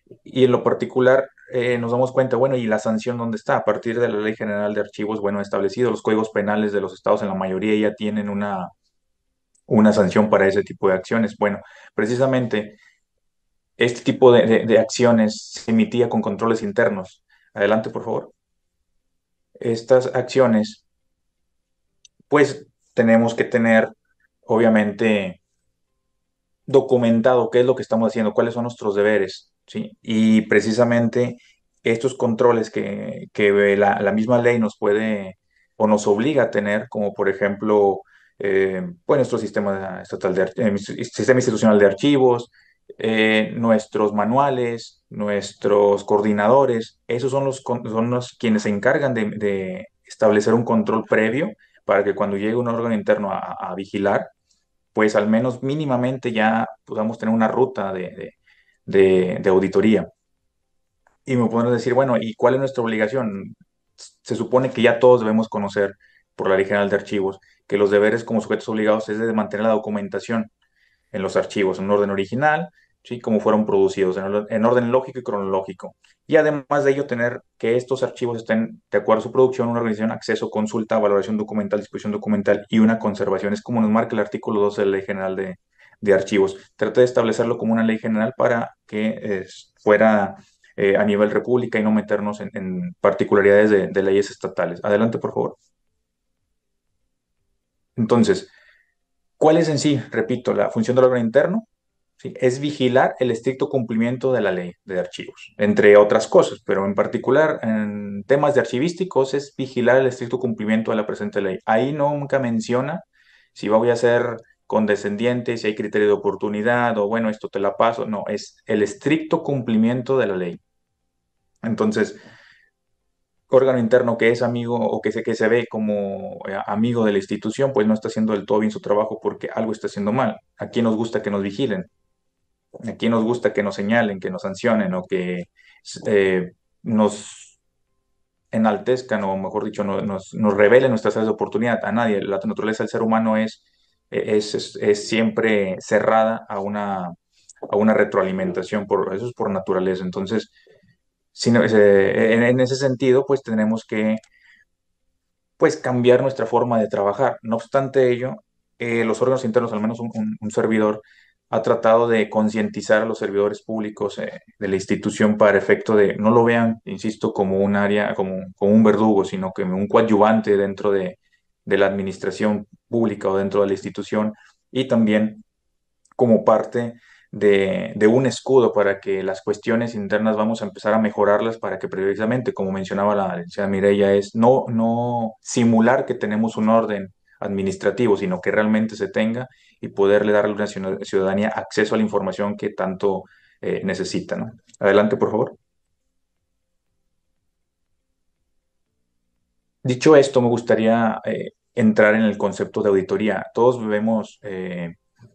Y en lo particular, eh, nos damos cuenta, bueno, ¿y la sanción dónde está? A partir de la Ley General de Archivos, bueno, establecido, los códigos penales de los estados en la mayoría ya tienen una, una sanción para ese tipo de acciones. Bueno, precisamente este tipo de, de- de acciones se emitía con controles internos. Adelante, por favor. Estas acciones, pues tenemos que tener, obviamente, documentado qué es lo que estamos haciendo, cuáles son nuestros deberes, ¿sí? Y precisamente estos controles que, que la, la misma ley nos puede o nos obliga a tener, como por ejemplo, eh, pues nuestro sistema estatal de, ar- eh, sistema institucional de archivos, eh, nuestros manuales, nuestros coordinadores, esos son los, con- son los quienes se encargan de, de establecer un control previo para que cuando llegue un órgano interno a a vigilar, pues al menos mínimamente ya podamos tener una ruta de, de, de- de auditoría. Y me pueden decir, bueno, ¿y cuál es nuestra obligación? Se supone que ya todos debemos conocer por la Ley General de Archivos que los deberes como sujetos obligados es de mantener la documentación en los archivos, en un orden original, ¿sí? Como fueron producidos, en, orden en orden lógico y cronológico. Y además de ello, tener que estos archivos estén de acuerdo a su producción, una organización, acceso, consulta, valoración documental, disposición documental y una conservación. Es como nos marca el artículo doce de la Ley General de, de Archivos. Traté de establecerlo como una ley general para que eh, fuera eh, a nivel república y no meternos en, en particularidades de, de leyes estatales. Adelante, por favor. Entonces, ¿cuál es en sí, repito, la función del órgano interno? ¿Sí? Es vigilar el estricto cumplimiento de la ley de archivos, entre otras cosas, pero en particular en temas de archivísticos es vigilar el estricto cumplimiento de la presente ley. Ahí nunca menciona si voy a ser condescendiente, si hay criterio de oportunidad o bueno, esto te la paso. No, es el estricto cumplimiento de la ley. Entonces, órgano interno que es amigo o que se, que se ve como eh, amigo de la institución, pues no está haciendo del todo bien su trabajo porque algo está haciendo mal. ¿A quién nos gusta que nos vigilen? ¿A nos gusta que nos señalen, que nos sancionen o que eh, nos enaltezcan o, mejor dicho, no- nos, nos revelen nuestras áreas de oportunidad? A nadie. La naturaleza del ser humano es, es, es, es siempre cerrada a una, a una retroalimentación. Por, eso es por naturaleza. Entonces, si no- eh, en, en ese sentido, pues tenemos que pues cambiar nuestra forma de trabajar. No obstante ello, eh, los órganos internos, al menos un, un- un servidor, ha tratado de concientizar a los servidores públicos eh, de la institución para efecto de no lo vean, insisto, como un área, como, como un verdugo, sino como un coadyuvante dentro de, de la administración pública o dentro de la institución y también como parte de, de un escudo para que las cuestiones internas vamos a empezar a mejorarlas para que precisamente, como mencionaba la licenciada Mireya, es no, no simular que tenemos un orden administrativo, sino que realmente se tenga y poderle darle a una ciudad- ciudadanía acceso a la información que tanto eh, necesita, ¿no? Adelante, por favor. Dicho esto, me gustaría eh, entrar en el concepto de auditoría. Todos vemos eh,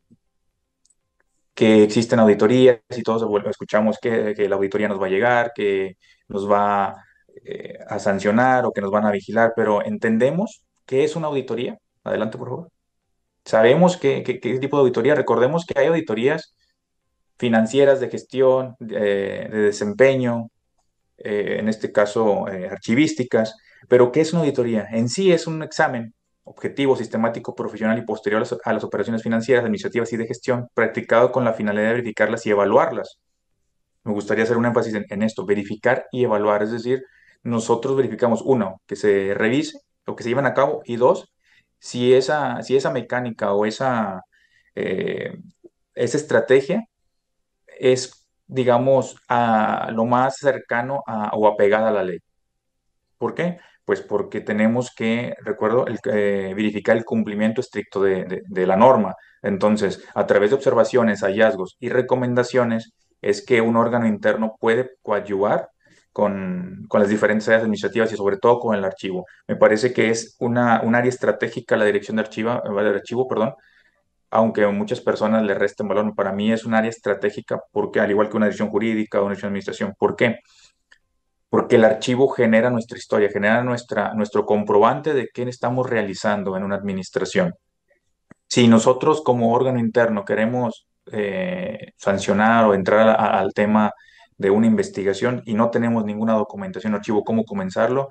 que existen auditorías y todos bueno, escuchamos que, que la auditoría nos va a llegar, que nos va eh, a sancionar o que nos van a vigilar, pero ¿entendemos qué es una auditoría? Adelante, por favor. ¿Sabemos qué, qué, qué tipo de auditoría? Recordemos que hay auditorías financieras de gestión, de, de desempeño, eh, en este caso eh, archivísticas, pero ¿qué es una auditoría? En sí es un examen objetivo, sistemático, profesional y posterior a las, a las operaciones financieras, administrativas y de gestión, practicado con la finalidad de verificarlas y evaluarlas. Me gustaría hacer un énfasis en, en esto, verificar y evaluar, es decir, nosotros verificamos, uno, que se revise lo que se llevan a cabo y dos, si esa, si esa mecánica o esa, eh, esa estrategia es, digamos, a lo más cercano a, o apegada a la ley. ¿Por qué? Pues porque tenemos que, recuerdo, el, eh, verificar el cumplimiento estricto de, de- de la norma. Entonces, a través de observaciones, hallazgos y recomendaciones, es que un órgano interno puede coadyuvar con, con las diferentes áreas administrativas y sobre todo con el archivo. Me parece que es una, un área estratégica la dirección de, archiva, de archivo, perdón, aunque a muchas personas le resten valor. Para mí es un área estratégica porque, al igual que una dirección jurídica o una dirección de administración, ¿por qué? Porque el archivo genera nuestra historia, genera nuestra, nuestro comprobante de qué estamos realizando en una administración. Si nosotros como órgano interno queremos eh, sancionar o entrar a- al tema de una investigación y no tenemos ninguna documentación o archivo cómo comenzarlo,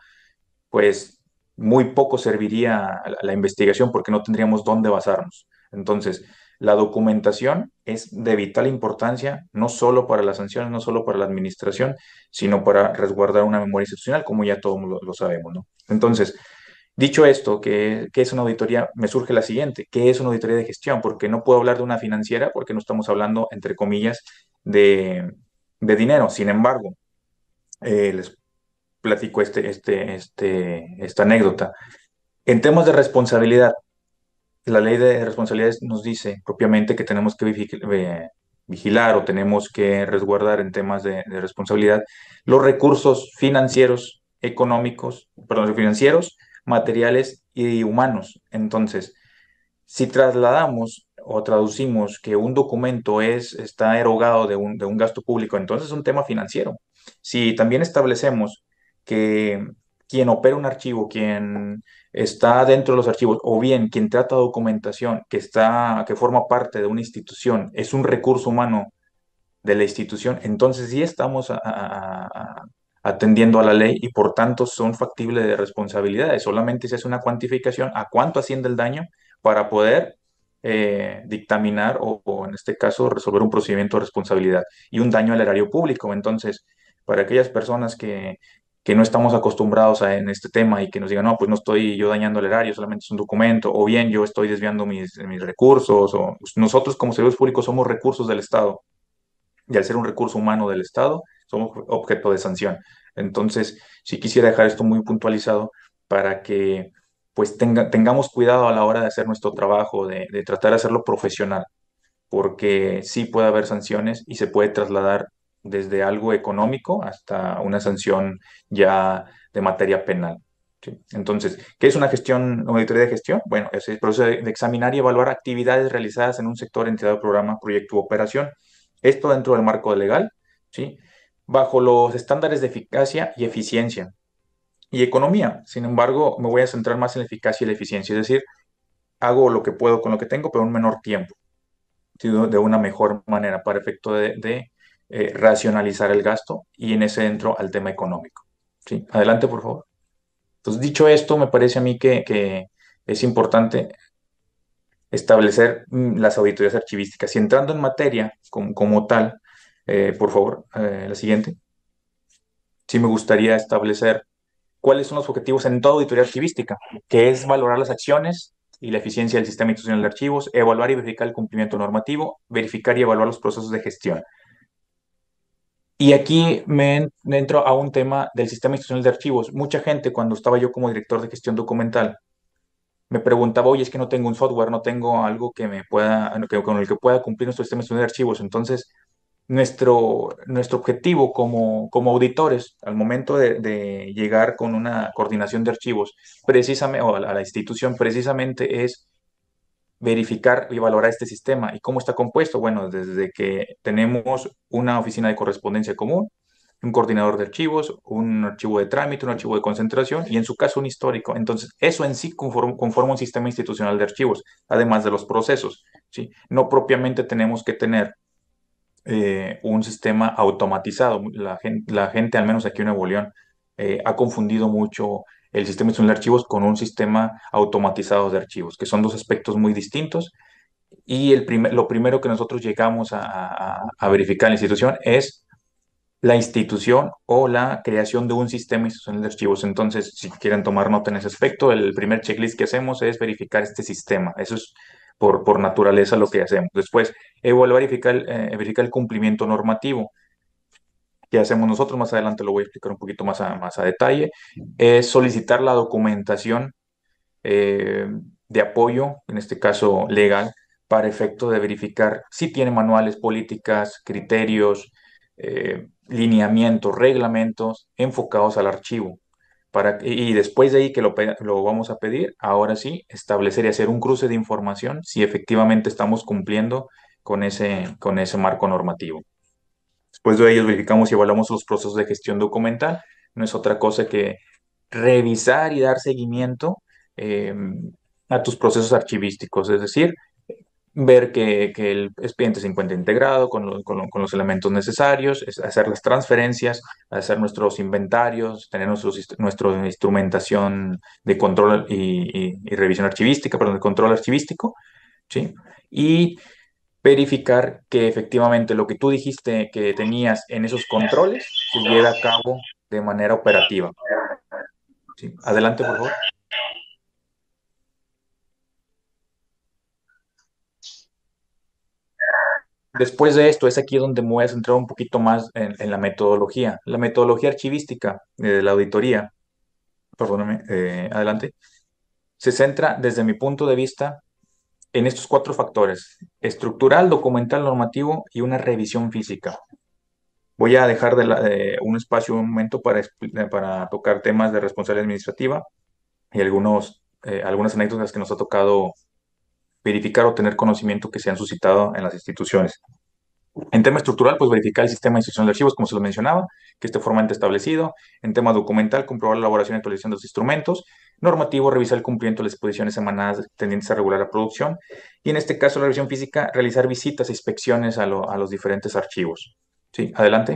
pues muy poco serviría la, la investigación porque no tendríamos dónde basarnos. Entonces, la documentación es de vital importancia, no solo para las sanciones, no solo para la administración, sino para resguardar una memoria institucional, como ya todos lo, lo sabemos, ¿no? Entonces, dicho esto, ¿qué, qué es una auditoría? Me surge la siguiente, ¿qué es una auditoría de gestión? Porque no puedo hablar de una financiera porque no estamos hablando, entre comillas, de, de dinero. Sin embargo, eh, les platico este, este, este, esta anécdota. En temas de responsabilidad, la ley de responsabilidades nos dice propiamente que tenemos que vigi- eh, vigilar o tenemos que resguardar en temas de, de responsabilidad los recursos financieros, económicos, perdón, financieros, materiales y humanos. Entonces, si trasladamos o traducimos que un documento es, está erogado de un, de un gasto público, entonces es un tema financiero. Si también establecemos que quien opera un archivo, quien está dentro de los archivos, o bien quien trata documentación que está, que forma parte de una institución, es un recurso humano de la institución, entonces sí estamos a- a- a- atendiendo a la ley y por tanto son factibles de responsabilidades. Solamente se hace una cuantificación a cuánto asciende el daño para poder eh, dictaminar o, o en este caso resolver un procedimiento de responsabilidad y un daño al erario público. Entonces, para aquellas personas que, que no estamos acostumbrados a, en este tema y que nos digan, no, pues no estoy yo dañando el erario, solamente es un documento, o bien yo estoy desviando mis, mis recursos, o pues, nosotros como servidores públicos somos recursos del Estado y al ser un recurso humano del Estado, somos objeto de sanción. Entonces, sí quisiera dejar esto muy puntualizado para que pues tenga- tengamos cuidado a la hora de hacer nuestro trabajo, de, de tratar de hacerlo profesional, porque sí puede haber sanciones y se puede trasladar desde algo económico hasta una sanción ya de materia penal. ¿Sí? Entonces, ¿qué es una gestión, una auditoría de gestión? Bueno, es el proceso de, de examinar y evaluar actividades realizadas en un sector, entidad, programa, proyecto u operación. Esto dentro del marco legal, ¿sí? Bajo los estándares de eficacia y eficiencia y economía. Sin embargo, me voy a centrar más en la eficacia y la eficiencia, es decir, hago lo que puedo con lo que tengo, pero en un menor tiempo, ¿sí? De una mejor manera para efecto de, de, eh, racionalizar el gasto y en ese entro al tema económico. ¿Sí? Adelante, por favor. Entonces, dicho esto, me parece a mí que, que es importante establecer mm, las auditorías archivísticas. Y entrando en materia como, como tal, eh, por favor, eh, la siguiente. Sí me gustaría establecer cuáles son los objetivos en toda auditoría archivística, que es valorar las acciones y la eficiencia del sistema institucional de archivos, evaluar y verificar el cumplimiento normativo, verificar y evaluar los procesos de gestión. Y aquí me, en- me entro a un tema del sistema institucional de archivos. Mucha gente, cuando estaba yo como director de gestión documental, me preguntaba, oye, es que no tengo un software, no tengo algo que me pueda, que- con el que pueda cumplir nuestro sistema institucional de archivos. Entonces, nuestro, nuestro objetivo como, como auditores, al momento de, de llegar con una coordinación de archivos, precisamente, o a la, a la institución, precisamente es verificar y valorar este sistema. ¿Y cómo está compuesto? Bueno, desde que tenemos una oficina de correspondencia común, un coordinador de archivos, un archivo de trámite, un archivo de concentración y en su caso un histórico. Entonces, eso en sí conforma, conforma un sistema institucional de archivos, además de los procesos, ¿sí? No propiamente tenemos que tener eh, un sistema automatizado. La gente, la gente, al menos aquí en Nuevo León, eh, ha confundido mucho el sistema institucional de archivos con un sistema automatizado de archivos, que son dos aspectos muy distintos. Y el primer- lo primero que nosotros llegamos a, a- a verificar en la institución es la institución o la creación de un sistema institucional de archivos. Entonces, si quieren tomar nota en ese aspecto, el primer checklist que hacemos es verificar este sistema. Eso es por, por naturaleza lo que hacemos. Después, evaluar y verificar, eh, verificar el cumplimiento normativo que hacemos nosotros. Más adelante lo voy a explicar un poquito más a, más a detalle. Es solicitar la documentación eh, de apoyo, en este caso legal, para efecto de verificar si tiene manuales, políticas, criterios, eh, lineamientos, reglamentos enfocados al archivo. Para, y después de ahí que lo, pe- lo vamos a pedir, ahora sí, establecer y hacer un cruce de información si efectivamente estamos cumpliendo con ese, con ese marco normativo. Después de ello verificamos y evaluamos los procesos de gestión documental. No es otra cosa que revisar y dar seguimiento eh, a tus procesos archivísticos, es decir, ver que, que el expediente se encuentre integrado con, lo- con lo- con los elementos necesarios, es hacer las transferencias, hacer nuestros inventarios, tener nuestros, inst- nuestra instrumentación de control y, y- y revisión archivística, perdón, de control archivístico, ¿sí? Y verificar que efectivamente lo que tú dijiste que tenías en esos controles se lleve a cabo de manera operativa, ¿sí? Adelante, por favor. Después de esto, es aquí donde me voy a centrar un poquito más en, en la metodología. La metodología archivística eh, de la auditoría, perdóname, eh, adelante, se centra desde mi punto de vista en estos cuatro factores: estructural, documental, normativo y una revisión física. Voy a dejar de la- de un espacio, un momento para, expli- para tocar temas de responsabilidad administrativa y algunos, eh, algunas anécdotas que nos ha tocado verificar o tener conocimiento que se han suscitado en las instituciones. En tema estructural, pues verificar el sistema de institución de archivos, como se lo mencionaba, que esté formalmente establecido. En tema documental, comprobar la elaboración y actualización de los instrumentos. Normativo, revisar el cumplimiento de las disposiciones emanadas tendientes a regular la producción. Y en este caso, la revisión física, realizar visitas e inspecciones a, lo- a los diferentes archivos. Sí, adelante.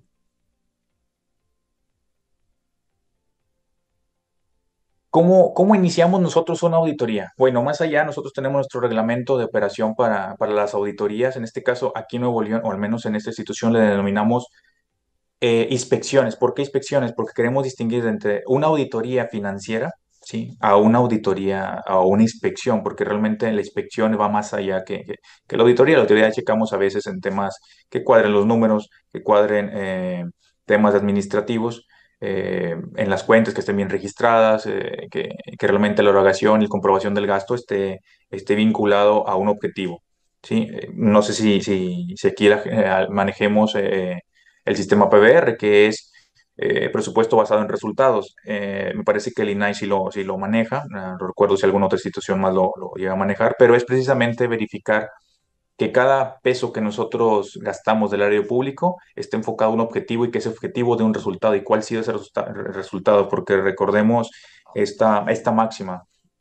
¿Cómo, cómo iniciamos nosotros una auditoría? Bueno, más allá, nosotros tenemos nuestro reglamento de operación para, para las auditorías. En este caso, aquí en Nuevo León, o al menos en esta institución, le denominamos eh, inspecciones. ¿Por qué inspecciones? Porque queremos distinguir entre una auditoría financiera, ¿sí? A una auditoría, a una inspección, porque realmente la inspección va más allá que, que, que la auditoría. La auditoría checamos a veces en temas que cuadren los números, que cuadren eh, temas administrativos, eh, en las cuentas que estén bien registradas, eh, que, que realmente la erogación y comprobación del gasto esté, esté vinculado a un objetivo. ¿Sí? Eh, No sé si, si, si aquí la- eh, manejemos eh, el sistema P B R, que es eh, presupuesto basado en resultados. Eh, me parece que el INAI sí lo, sí lo maneja, no recuerdo si alguna otra institución más lo, lo llega a manejar, pero es precisamente verificar que cada peso que nosotros gastamos del área público esté enfocado a un objetivo y que ese objetivo dé un resultado. ¿Y cuál ha sido ese resulta- resultado? Porque recordemos esta, esta máxima: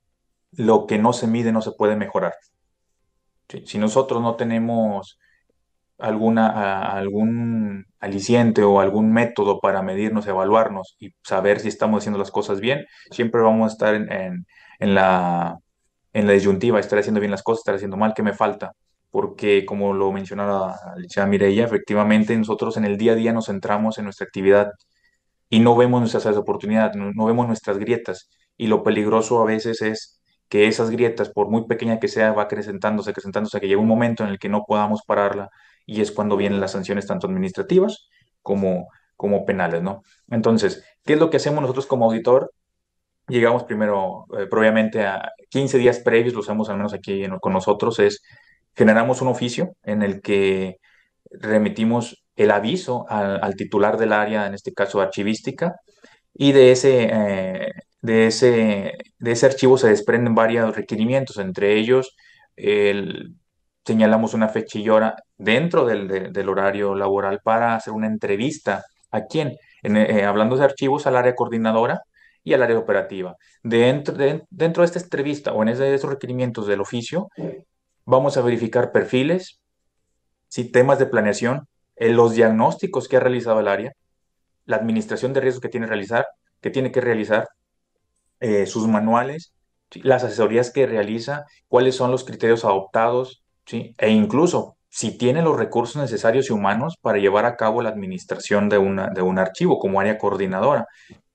lo que no se mide no se puede mejorar. ¿Sí? Si nosotros no tenemos alguna, a- algún aliciente o algún método para medirnos, evaluarnos y saber si estamos haciendo las cosas bien, siempre vamos a estar en, en- en la, en la disyuntiva: estar haciendo bien las cosas, estar haciendo mal, ¿qué me falta? Porque, como lo mencionaba la licenciada Mireia, efectivamente nosotros en el día a día nos centramos en nuestra actividad y no vemos nuestras áreas de oportunidad, no, no vemos nuestras grietas. Y lo peligroso a veces es que esas grietas, por muy pequeña que sea, va acrecentándose, acrecentándose, que llega un momento en el que no podamos pararla, y es cuando vienen las sanciones tanto administrativas como, como penales, ¿no? Entonces, ¿qué es lo que hacemos nosotros como auditor? Llegamos primero, eh, previamente a quince días previos, lo hacemos al menos aquí en- con nosotros, es generamos un oficio en el que remitimos el aviso al, al titular del área, en este caso archivística, y de ese, eh, de ese, de ese archivo se desprenden varios requerimientos. Entre ellos, el- señalamos una fecha y hora dentro del, de- del horario laboral para hacer una entrevista. ¿A quién? En, eh, hablando de archivos, al área coordinadora y al área operativa. Dentro de, dentro de esta entrevista o en ese- esos requerimientos del oficio, vamos a verificar perfiles, sí, temas de planeación, eh, los diagnósticos que ha realizado el área, la administración de riesgos que tiene, realizar, que tiene que realizar, eh, sus manuales, ¿sí? Las asesorías que realiza, cuáles son los criterios adoptados, ¿sí? E incluso si tiene los recursos necesarios y humanos para llevar a cabo la administración de, una, de un archivo como área coordinadora.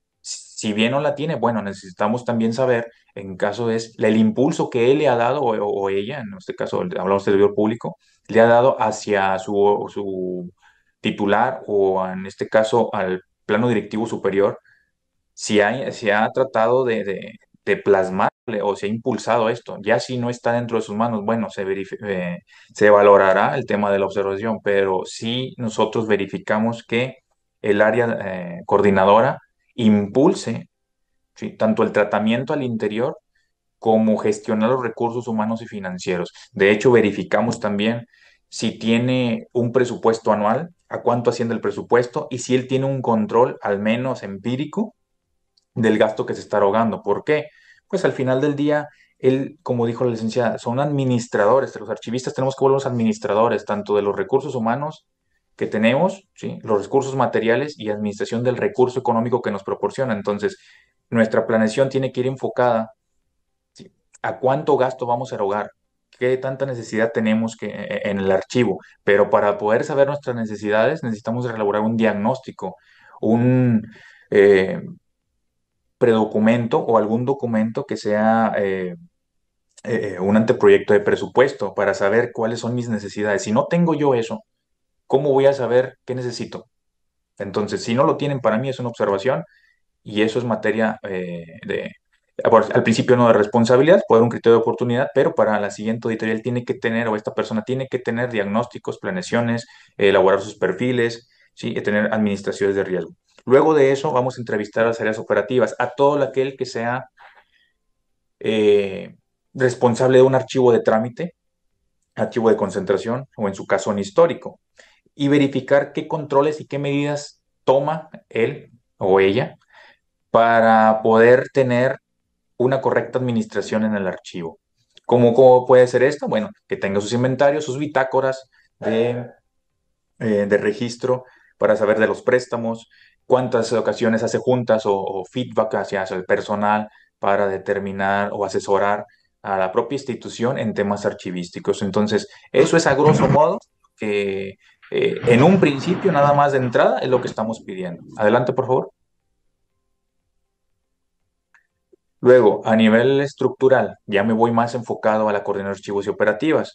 Si bien no la tiene, bueno, necesitamos también saber, en caso es, el impulso que él le ha dado, o, o ella, en este caso hablamos del servidor público, le ha dado hacia su, su titular, o en este caso al plano directivo superior, si, hay, si ha tratado de, de, de plasmarle o se ha impulsado esto. Ya si no está dentro de sus manos, bueno, se, verifi- eh, se valorará el tema de la observación, pero si nosotros verificamos que el área eh, coordinadora impulse, ¿sí? Tanto el tratamiento al interior como gestionar los recursos humanos y financieros. De hecho, verificamos también si tiene un presupuesto anual, a cuánto asciende el presupuesto, y si él tiene un control, al menos empírico, del gasto que se está erogando. ¿Por qué? Pues al final del día, él, como dijo la licenciada, son administradores. Los archivistas tenemos que volvernos administradores, tanto de los recursos humanos que tenemos, ¿sí? Los recursos materiales y administración del recurso económico que nos proporciona. Entonces, nuestra planeación tiene que ir enfocada, ¿sí? A cuánto gasto vamos a erogar, qué tanta necesidad tenemos que, e, en el archivo. Pero para poder saber nuestras necesidades necesitamos elaborar un diagnóstico, un eh, predocumento o algún documento que sea eh, eh, un anteproyecto de presupuesto para saber cuáles son mis necesidades. Si no tengo yo eso, ¿cómo voy a saber qué necesito? Entonces, si no lo tienen, para mí es una observación y eso es materia eh, de, bueno, al principio no de responsabilidad, puede haber un criterio de oportunidad, pero para la siguiente auditoría él tiene que tener, o esta persona tiene que tener diagnósticos, planeaciones, eh, elaborar sus perfiles, ¿sí? Y tener administraciones de riesgo. Luego de eso, vamos a entrevistar a las áreas operativas, a todo aquel que sea eh, responsable de un archivo de trámite, archivo de concentración o en su caso un histórico, y verificar qué controles y qué medidas toma él o ella para poder tener una correcta administración en el archivo. ¿Cómo, cómo puede ser esto? Bueno, que tenga sus inventarios, sus bitácoras de, eh, de registro para saber de los préstamos, cuántas ocasiones hace juntas o, o feedback hacia, hacia el personal para determinar o asesorar a la propia institución en temas archivísticos. Entonces, eso es a grosso modo que eh, en un principio, nada más de entrada, es lo que estamos pidiendo. Adelante, por favor. Luego, a nivel estructural, ya me voy más enfocado a la coordinación de archivos y operativas.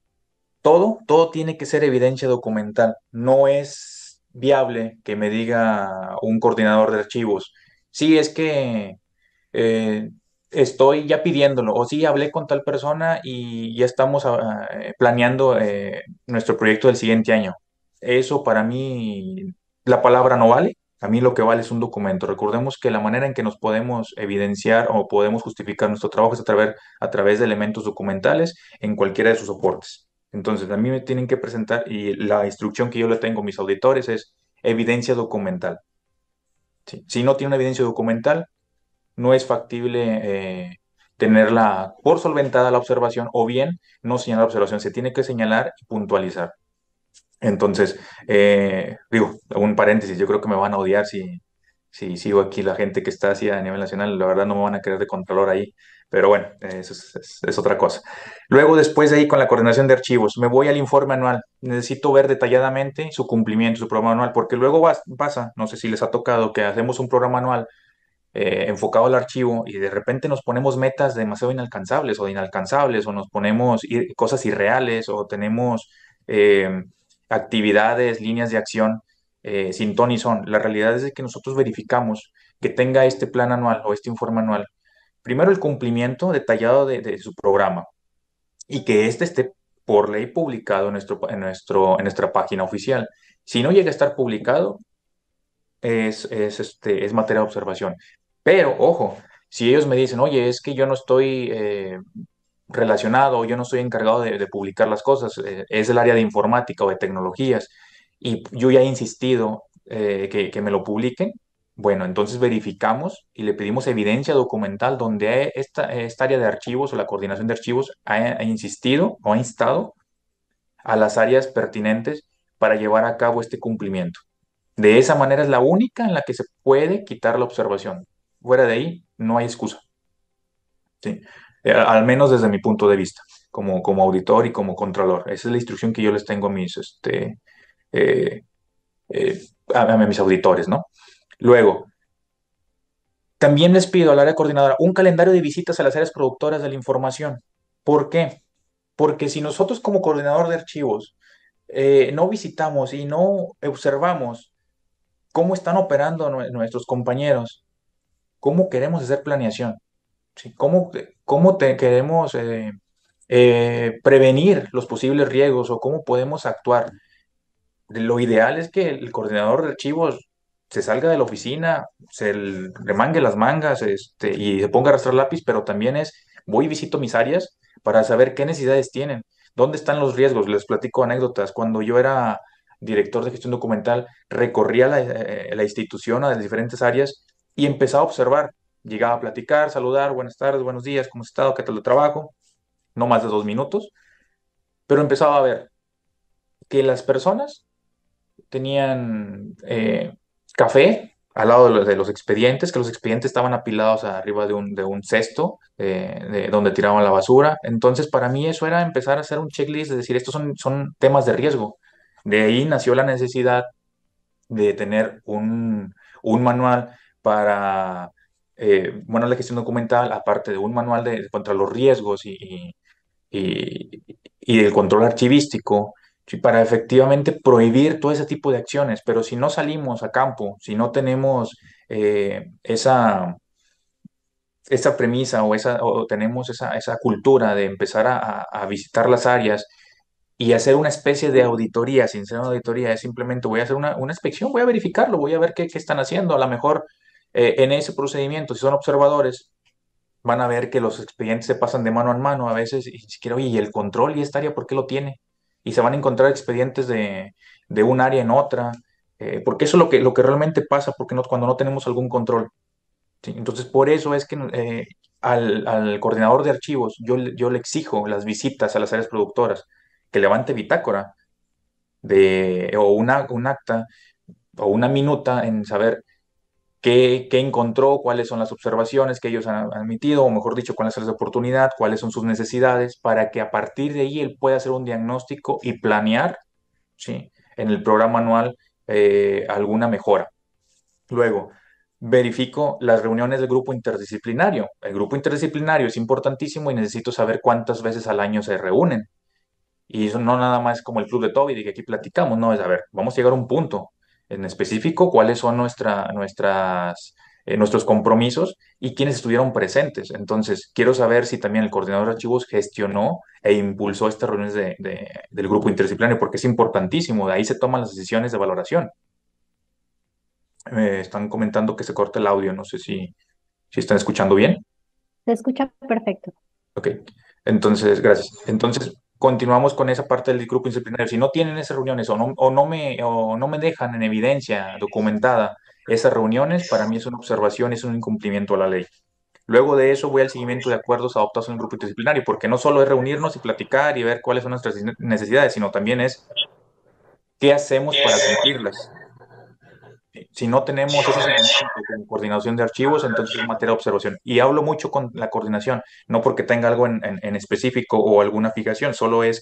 Todo, todo tiene que ser evidencia documental. No es viable que me diga un coordinador de archivos, sí, es que eh, estoy ya pidiéndolo, o sí, hablé con tal persona y ya estamos ah, eh, planeando eh, nuestro proyecto del siguiente año. Eso para mí, la palabra no vale. A mí lo que vale es un documento. Recordemos que la manera en que nos podemos evidenciar o podemos justificar nuestro trabajo es a través, a través de elementos documentales en cualquiera de sus soportes. Entonces, a mí me tienen que presentar y la instrucción que yo le tengo a mis auditores es evidencia documental. ¿Sí? Si no tiene una evidencia documental, no es factible eh, tenerla por solventada la observación o bien no señalar la observación. Se tiene que señalar y puntualizar. Entonces, eh, digo, un paréntesis, yo creo que me van a odiar si, si sigo aquí la gente que está así a nivel nacional, la verdad no me van a querer de contralor ahí, pero bueno, eso es, es- es otra cosa. Luego, después de ahí, con la coordinación de archivos, me voy al informe anual. Necesito ver detalladamente su cumplimiento, su programa anual, porque luego vas- pasa, no sé si les ha tocado, que hacemos un programa anual eh, enfocado al archivo y de repente nos ponemos metas demasiado inalcanzables o de inalcanzables o nos ponemos ir- cosas irreales o tenemos eh, actividades, líneas de acción eh, sin ton ni son. La realidad es de que nosotros verificamos que tenga este plan anual o este informe anual, primero el cumplimiento detallado de, de su programa y que este esté por ley publicado en, nuestro, en, nuestro, en nuestra página oficial. Si no llega a estar publicado, es, es, este, es materia de observación. Pero, ojo, si ellos me dicen, oye, es que yo no estoy eh, relacionado, yo no estoy encargado de, de publicar las cosas, eh, es el área de informática o de tecnologías, y yo ya he insistido eh, que, que me lo publiquen, bueno, entonces verificamos y le pedimos evidencia documental donde esta, esta área de archivos o la coordinación de archivos ha, ha insistido o ha instado a las áreas pertinentes para llevar a cabo este cumplimiento. De esa manera es la única en la que se puede quitar la observación. Fuera de ahí, no hay excusa. ¿Sí? Eh, al menos desde mi punto de vista, como, como auditor y como contralor. Esa es la instrucción que yo les tengo a mis, este, eh, eh, a, a mis auditores, ¿no? Luego, también les pido al área coordinadora un calendario de visitas a las áreas productoras de la información. ¿Por qué? Porque si nosotros como coordinador de archivos eh, no visitamos y no observamos cómo están operando nue- nuestros compañeros, cómo queremos hacer planeación, ¿sí? ¿Cómo, cómo te queremos eh, eh, prevenir los posibles riesgos o cómo podemos actuar? Lo ideal es que el coordinador de archivos se salga de la oficina, se l- remangue las mangas este, y se ponga a arrastrar lápiz, pero también es, voy y visito mis áreas para saber qué necesidades tienen, dónde están los riesgos. Les platico anécdotas. Cuando yo era director de gestión documental, recorría la, eh, la institución a las diferentes áreas y empezaba a observar. llegaba a platicar, saludar, buenas tardes, buenos días, ¿cómo has estado? ¿Qué tal el trabajo? No más de dos minutos, pero empezaba a ver que las personas tenían eh, café al lado de los, de los expedientes, que los expedientes estaban apilados arriba de un, de un cesto eh, de donde tiraban la basura. Entonces, para mí eso era empezar a hacer un checklist, de decir, estos son, son temas de riesgo. De ahí nació la necesidad de tener un, un manual para, eh, bueno, la gestión documental, aparte de un manual de, contra los riesgos y, y, y- y el control archivístico, sí, para efectivamente prohibir todo ese tipo de acciones. Pero si no salimos a campo, si no tenemos eh, esa, esa premisa o, esa, o tenemos esa, esa cultura de empezar a, a- a visitar las áreas y hacer una especie de auditoría, sin ser una auditoría, es simplemente voy a hacer una, una inspección, voy a verificarlo, voy a ver qué, qué están haciendo. A lo mejor eh, en ese procedimiento, si son observadores, van a ver que los expedientes se pasan de mano en mano a veces y ni siquiera, oye, ¿y el control y esta área por qué lo tiene? Y se van a encontrar expedientes de, de un área en otra, eh, porque eso es lo que, lo que realmente pasa porque no, cuando no tenemos algún control. ¿Sí? Entonces, por eso es que eh, al, al coordinador de archivos yo, le- yo le exijo las visitas a las áreas productoras, que levante bitácora de, o una, un acta o una minuta en saber qué, qué encontró, cuáles son las observaciones que ellos han admitido, o mejor dicho, cuáles son las oportunidades, cuáles son sus necesidades, para que a partir de ahí él pueda hacer un diagnóstico y planear, ¿sí? En el programa anual eh, alguna mejora. Luego, verifico las reuniones del grupo interdisciplinario. El grupo interdisciplinario es importantísimo y necesito saber cuántas veces al año se reúnen. Y eso no nada más como el club de Toby, de que aquí platicamos, no, es a ver, vamos a llegar a un punto en específico, cuáles son nuestra, nuestras, eh, nuestros compromisos y quiénes estuvieron presentes. Entonces, quiero saber si también el coordinador de archivos gestionó e impulsó estas reuniones de, de- del grupo interdisciplinario, porque es importantísimo, de ahí se toman las decisiones de valoración. Me están comentando que se corta el audio, no sé si, si están escuchando bien. Se escucha perfecto. Ok, entonces, gracias. Entonces, continuamos con esa parte del grupo disciplinario. Si no tienen esas reuniones o no, o no me, o no me dejan en evidencia documentada esas reuniones, para mí es una observación, es un incumplimiento a la ley. Luego de eso voy al seguimiento de acuerdos adoptados en el grupo disciplinario, porque no solo es reunirnos y platicar y ver cuáles son nuestras necesidades, sino también es qué hacemos para cumplirlas. Si no tenemos ese seguimiento con coordinación de archivos, entonces es materia de observación. Y hablo mucho con la coordinación, no porque tenga algo en, en- en específico o alguna fijación, solo es...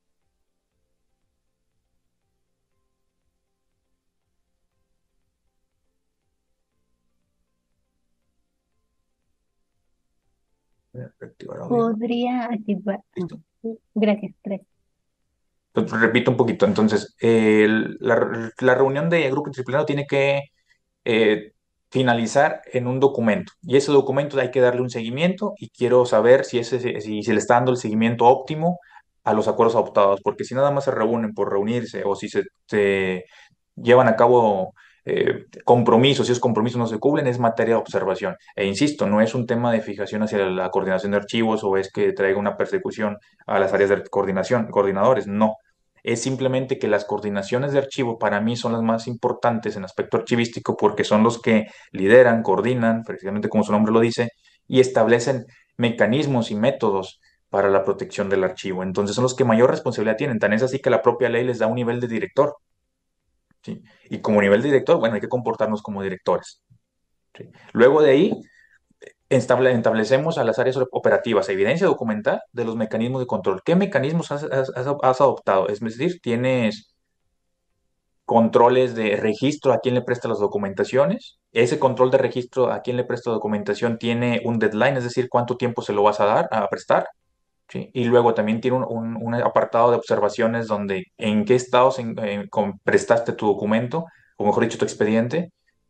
Reactivar audio. Podría activar. ah, Listo. Gracias, gracias. Entonces, repito un poquito. Entonces, el- la, la reunión de grupo disciplinario tiene que eh, finalizar en un documento. Y ese documento hay que darle un seguimiento y quiero saber si, ese, si se le está dando el seguimiento óptimo a los acuerdos adoptados, porque si nada más se reúnen por reunirse o si se, se llevan a cabo eh, compromisos, si esos compromisos no se cumplen, es materia de observación. E insisto, no es un tema de fijación hacia la coordinación de archivos o es que traiga una persecución a las áreas de coordinación, coordinadores, no. Es simplemente que las coordinaciones de archivo para mí son las más importantes en aspecto archivístico porque son los que lideran, coordinan, precisamente como su nombre lo dice, y establecen mecanismos y métodos para la protección del archivo. Entonces son los que mayor responsabilidad tienen. Tan es así que la propia ley les da un nivel de director, ¿sí? Y como nivel de director, bueno, hay que comportarnos como directores, ¿sí? Luego de ahí, estable- establecemos a las áreas operativas, evidencia documental de los mecanismos de control. ¿Qué mecanismos has, has- has- has adoptado? Es decir, tienes controles de registro a quién le presta las documentaciones. Ese control de registro a quién le presta documentación tiene un deadline, es decir, cuánto tiempo se lo vas a dar, a prestar. ¿Sí? Y luego también tiene un, un- un apartado de observaciones donde en qué estado se en- eh, con- prestaste tu documento, o mejor dicho, tu expediente,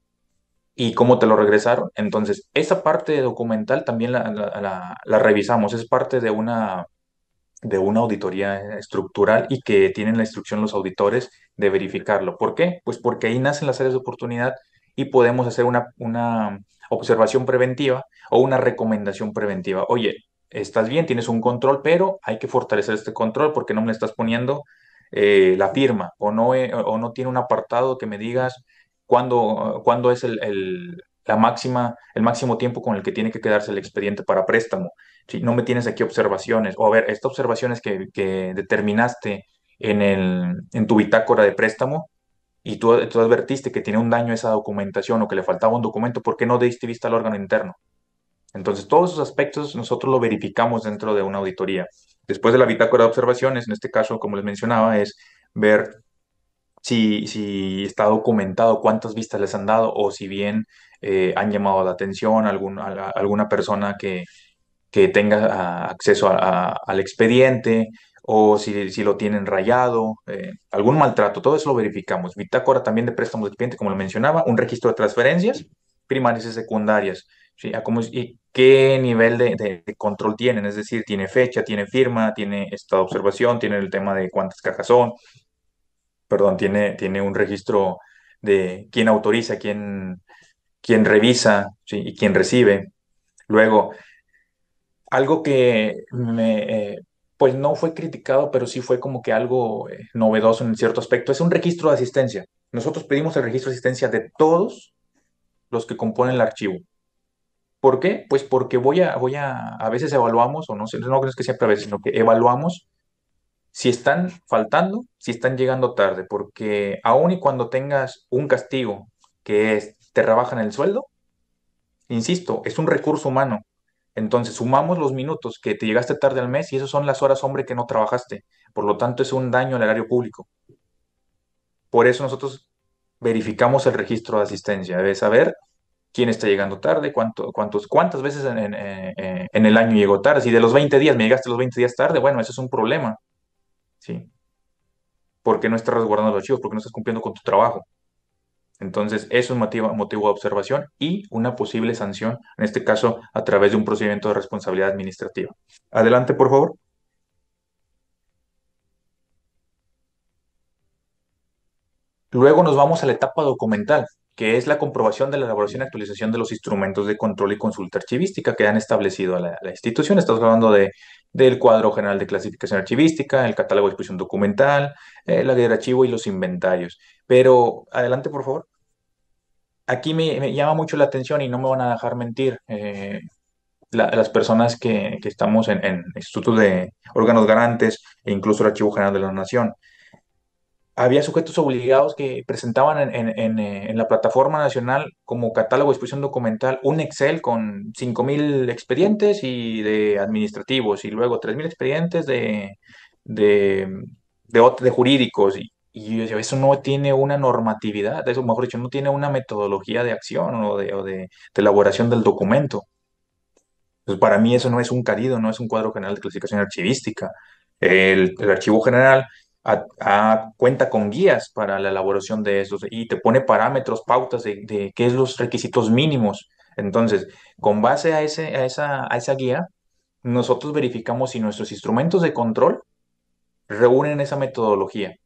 y cómo te lo regresaron. Entonces, esa parte documental también la, la- la- la revisamos, es parte de una, de una auditoría estructural y que tienen la instrucción los auditores de verificarlo. ¿Por qué? Pues porque ahí nacen las áreas de oportunidad y podemos hacer una, una observación preventiva o una recomendación preventiva. Oye, estás bien, tienes un control, pero hay que fortalecer este control porque no me le estás poniendo eh, la firma o no, eh, o no tiene un apartado que me digas cuándo, cuándo es el, el- la máxima, el máximo tiempo con el que tiene que quedarse el expediente para préstamo. ¿Sí? No me tienes aquí observaciones. O a ver, estas observaciones que, que determinaste en, el, en tu bitácora de préstamo y tú, tú advertiste que tiene un daño esa documentación o que le faltaba un documento, ¿por qué no diste vista al órgano interno? Entonces, todos esos aspectos nosotros lo verificamos dentro de una auditoría. Después de la bitácora de observaciones, en este caso, como les mencionaba, es ver si, si está documentado cuántas vistas les han dado o si bien eh, han llamado la atención a, algún- a la- alguna persona que, que tenga ah, acceso a- a- al expediente o si, si lo tienen rayado, eh, algún maltrato, todo eso lo verificamos. Bitácora también de préstamos del cliente, como lo mencionaba, un registro de transferencias primarias y secundarias, ¿sí? A cómo es- y qué nivel de, de- de control tienen, es decir, tiene fecha, tiene firma, tiene estado de observación, tiene el tema de cuántas cajas son, perdón, tiene, tiene un registro de quién autoriza, quién, quién revisa, ¿sí? Y quién recibe. Luego, algo que me, eh, pues no fue criticado, pero sí fue como que algo eh, novedoso en cierto aspecto, es un registro de asistencia. Nosotros pedimos el registro de asistencia de todos los que componen el archivo. ¿Por qué? Pues porque voy a, voy a, a veces evaluamos, o no sé, no es que siempre a veces, sino que evaluamos si están faltando, si están llegando tarde, porque aun y cuando tengas un castigo que es, te rebajan el sueldo, insisto, es un recurso humano. Entonces, sumamos los minutos que te llegaste tarde al mes y esas son las horas, hombre, que no trabajaste. Por lo tanto, es un daño al erario público. Por eso nosotros verificamos el registro de asistencia. Debes saber quién está llegando tarde, cuánto, cuántos, cuántas veces en, en, eh, en el año llegó tarde. Si de los veinte días me llegaste los veinte días tarde, bueno, eso es un problema, ¿sí? ¿Por qué no estás resguardando los archivos? ¿Por qué no estás cumpliendo con tu trabajo? Entonces, eso es motivo, motivo de observación y una posible sanción, en este caso, a través de un procedimiento de responsabilidad administrativa. Adelante, por favor. Luego nos vamos a la etapa documental, que es la comprobación de la elaboración y actualización de los instrumentos de control y consulta archivística que han establecido a la, a la institución. Estamos hablando de, del cuadro general de clasificación archivística, el catálogo de exposición documental, eh, la guía de archivo y los inventarios. Pero adelante, por favor. Aquí me, me llama mucho la atención y no me van a dejar mentir. Eh, la- las personas que, que estamos en, en institutos de órganos garantes e incluso el Archivo General de la Nación. Había sujetos obligados que presentaban en, en- en, eh, en la plataforma nacional como catálogo de exposición documental un Excel con cinco mil expedientes y de administrativos y luego tres mil expedientes de, de, de, ot- de jurídicos. Y, y yo decía, eso no tiene una normatividad, eso mejor dicho, no tiene una metodología de acción o de, o de de elaboración del documento. Pues para mí eso no es un carido, no es un cuadro general de clasificación archivística. El, el archivo general a- a- cuenta con guías para la elaboración de esos y te pone parámetros, pautas de, de qué es los requisitos mínimos. Entonces, con base a, ese, a, esa, a esa guía, nosotros verificamos si nuestros instrumentos de control reúnen esa metodología.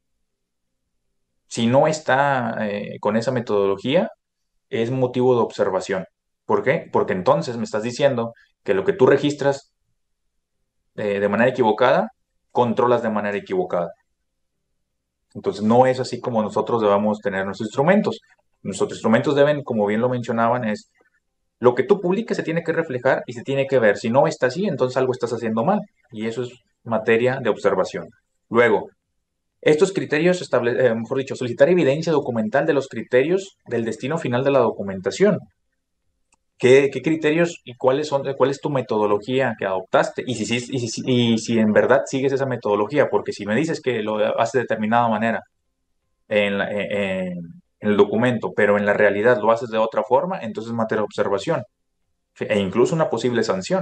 Si no está eh, con esa metodología, es motivo de observación. ¿Por qué? Porque entonces me estás diciendo que lo que tú registras eh, de manera equivocada, controlas de manera equivocada. Entonces, no es así como nosotros debamos tener nuestros instrumentos. Nuestros instrumentos deben, como bien lo mencionaban, es lo que tú publiques se tiene que reflejar y se tiene que ver. Si no está así, entonces algo estás haciendo mal. Y eso es materia de observación. Luego, estos criterios, estable, eh, mejor dicho, solicitar evidencia documental de los criterios del destino final de la documentación. ¿Qué, qué criterios y cuáles son, cuál es tu metodología que adoptaste? Y si, si, y si, y si en verdad sigues esa metodología, porque si me dices que lo haces de determinada manera en, la- en- en el documento, pero en la realidad lo haces de otra forma, entonces es materia de observación, ¿sí? E incluso una posible sanción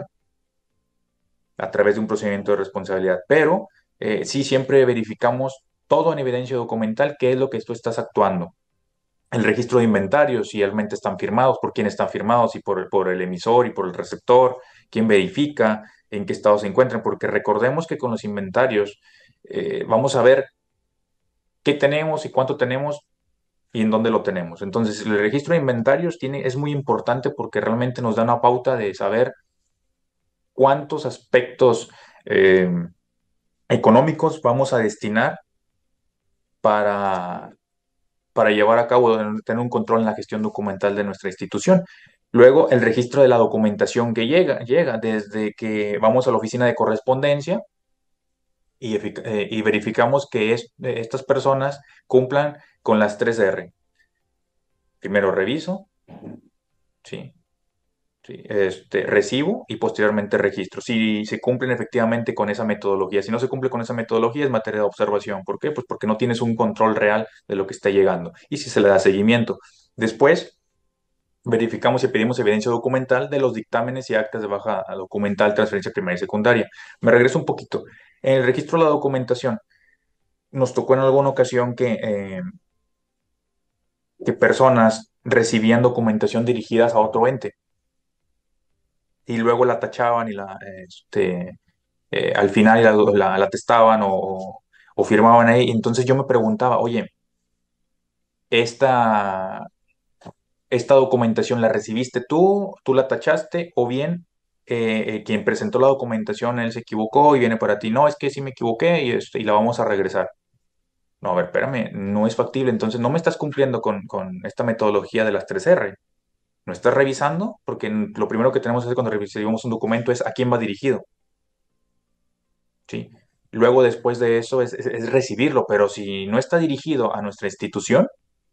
a través de un procedimiento de responsabilidad. Pero eh, sí siempre verificamos todo en evidencia documental, qué es lo que tú estás actuando. El registro de inventarios, si realmente están firmados, por quién están firmados, y por, por el emisor y por el receptor, quién verifica, en qué estado se encuentran, porque recordemos que con los inventarios eh, vamos a ver qué tenemos y cuánto tenemos y en dónde lo tenemos. Entonces, el registro de inventarios tiene, es muy importante porque realmente nos da una pauta de saber cuántos aspectos eh, económicos vamos a destinar para para llevar a cabo, tener un control en la gestión documental de nuestra institución. Luego, el registro de la documentación que llega, llega desde que vamos a la oficina de correspondencia y, efic- eh, y verificamos que es- eh, estas personas cumplan con las tres R. Primero reviso, ¿sí? Sí, este, recibo y posteriormente registro. Si se cumplen efectivamente con esa metodología. Si no se cumple con esa metodología, es materia de observación. ¿Por qué? Pues porque no tienes un control real de lo que está llegando. Y si se le da seguimiento. Después, verificamos y pedimos evidencia documental de los dictámenes y actas de baja documental, transferencia primaria y secundaria. Me regreso un poquito. En el registro de la documentación, nos tocó en alguna ocasión que, eh, que personas recibían documentación dirigidas a otro ente y luego la tachaban y la, este, eh, al final la, la, la testaban o, o firmaban ahí. Entonces yo me preguntaba, oye, esta, esta documentación la recibiste tú, tú la tachaste, o bien eh, eh, quien presentó la documentación, él se equivocó y viene para ti, no, es que sí me equivoqué y, este, y la vamos a regresar. No, a ver, espérame, no es factible, entonces no me estás cumpliendo con, con esta metodología de las tres R. No estás revisando, porque lo primero que tenemos que hacer cuando recibimos un documento es a quién va dirigido. ¿Sí? Luego, después de eso, es, es- es recibirlo, pero si no está dirigido a nuestra institución,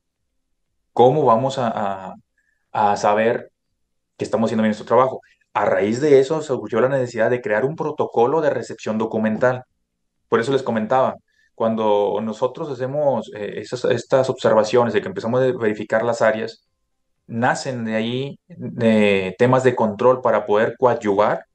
¿cómo vamos a, a- a saber que estamos haciendo bien nuestro trabajo? A raíz de eso, surgió la necesidad de crear un protocolo de recepción documental. Por eso les comentaba, cuando nosotros hacemos eh, esas- estas observaciones de que empezamos a verificar las áreas, nacen de ahí eh, temas de control para poder coadyuvar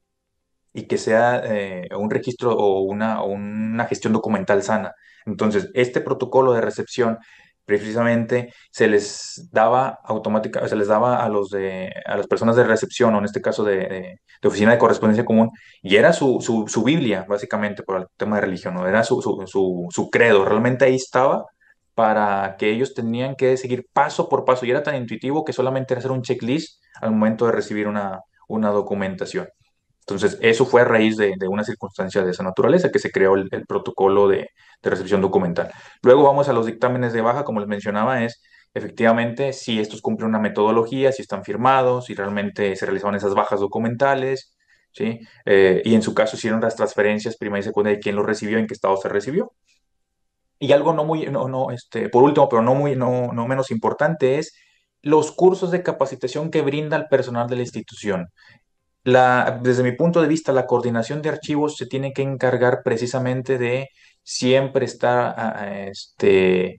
y que sea eh, un registro o una, o una gestión documental sana. Entonces, este protocolo de recepción precisamente se les daba automática, se les daba a los de, a las personas de recepción, o en este caso de, de- de oficina de correspondencia común, y era su, su, su Biblia, básicamente, por el tema de religión, ¿no? Era su, su, su, su credo, realmente ahí estaba para que ellos tenían que seguir paso por paso, y era tan intuitivo que solamente era hacer un checklist al momento de recibir una, una documentación. Entonces, eso fue a raíz de, de una circunstancia de esa naturaleza que se creó el, el protocolo de, de recepción documental. Luego vamos a los dictámenes de baja, como les mencionaba, es efectivamente si estos cumplen una metodología, si están firmados, si realmente se realizaban esas bajas documentales, ¿sí? Eh, y en su caso hicieron las transferencias primaria y secundaria, quién lo recibió, en qué estado se recibió. Y algo no muy, no, no, este, por último, pero no muy, no, no menos importante, es los cursos de capacitación que brinda el personal de la institución. La, desde mi punto de vista, la coordinación de archivos se tiene que encargar precisamente de siempre estar a- a, este,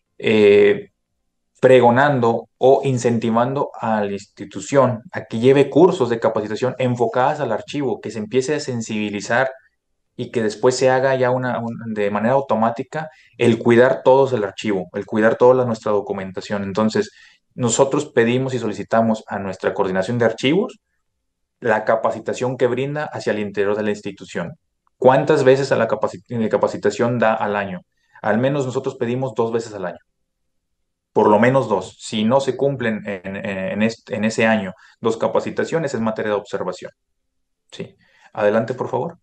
eh, pregonando o incentivando a la institución a que lleve cursos de capacitación enfocadas al archivo, que se empiece a sensibilizar y que después se haga ya una, un- de manera automática el cuidar todos el archivo, el cuidar toda la- nuestra documentación. Entonces, nosotros pedimos y solicitamos a nuestra coordinación de archivos la capacitación que brinda hacia el interior de la institución. ¿Cuántas veces a la capaci- eh, capacitación da al año? Al menos nosotros pedimos dos veces al año, por lo menos dos. Si no se cumplen en, en este- en ese año dos capacitaciones, es materia de observación. Sí. Adelante, por favor.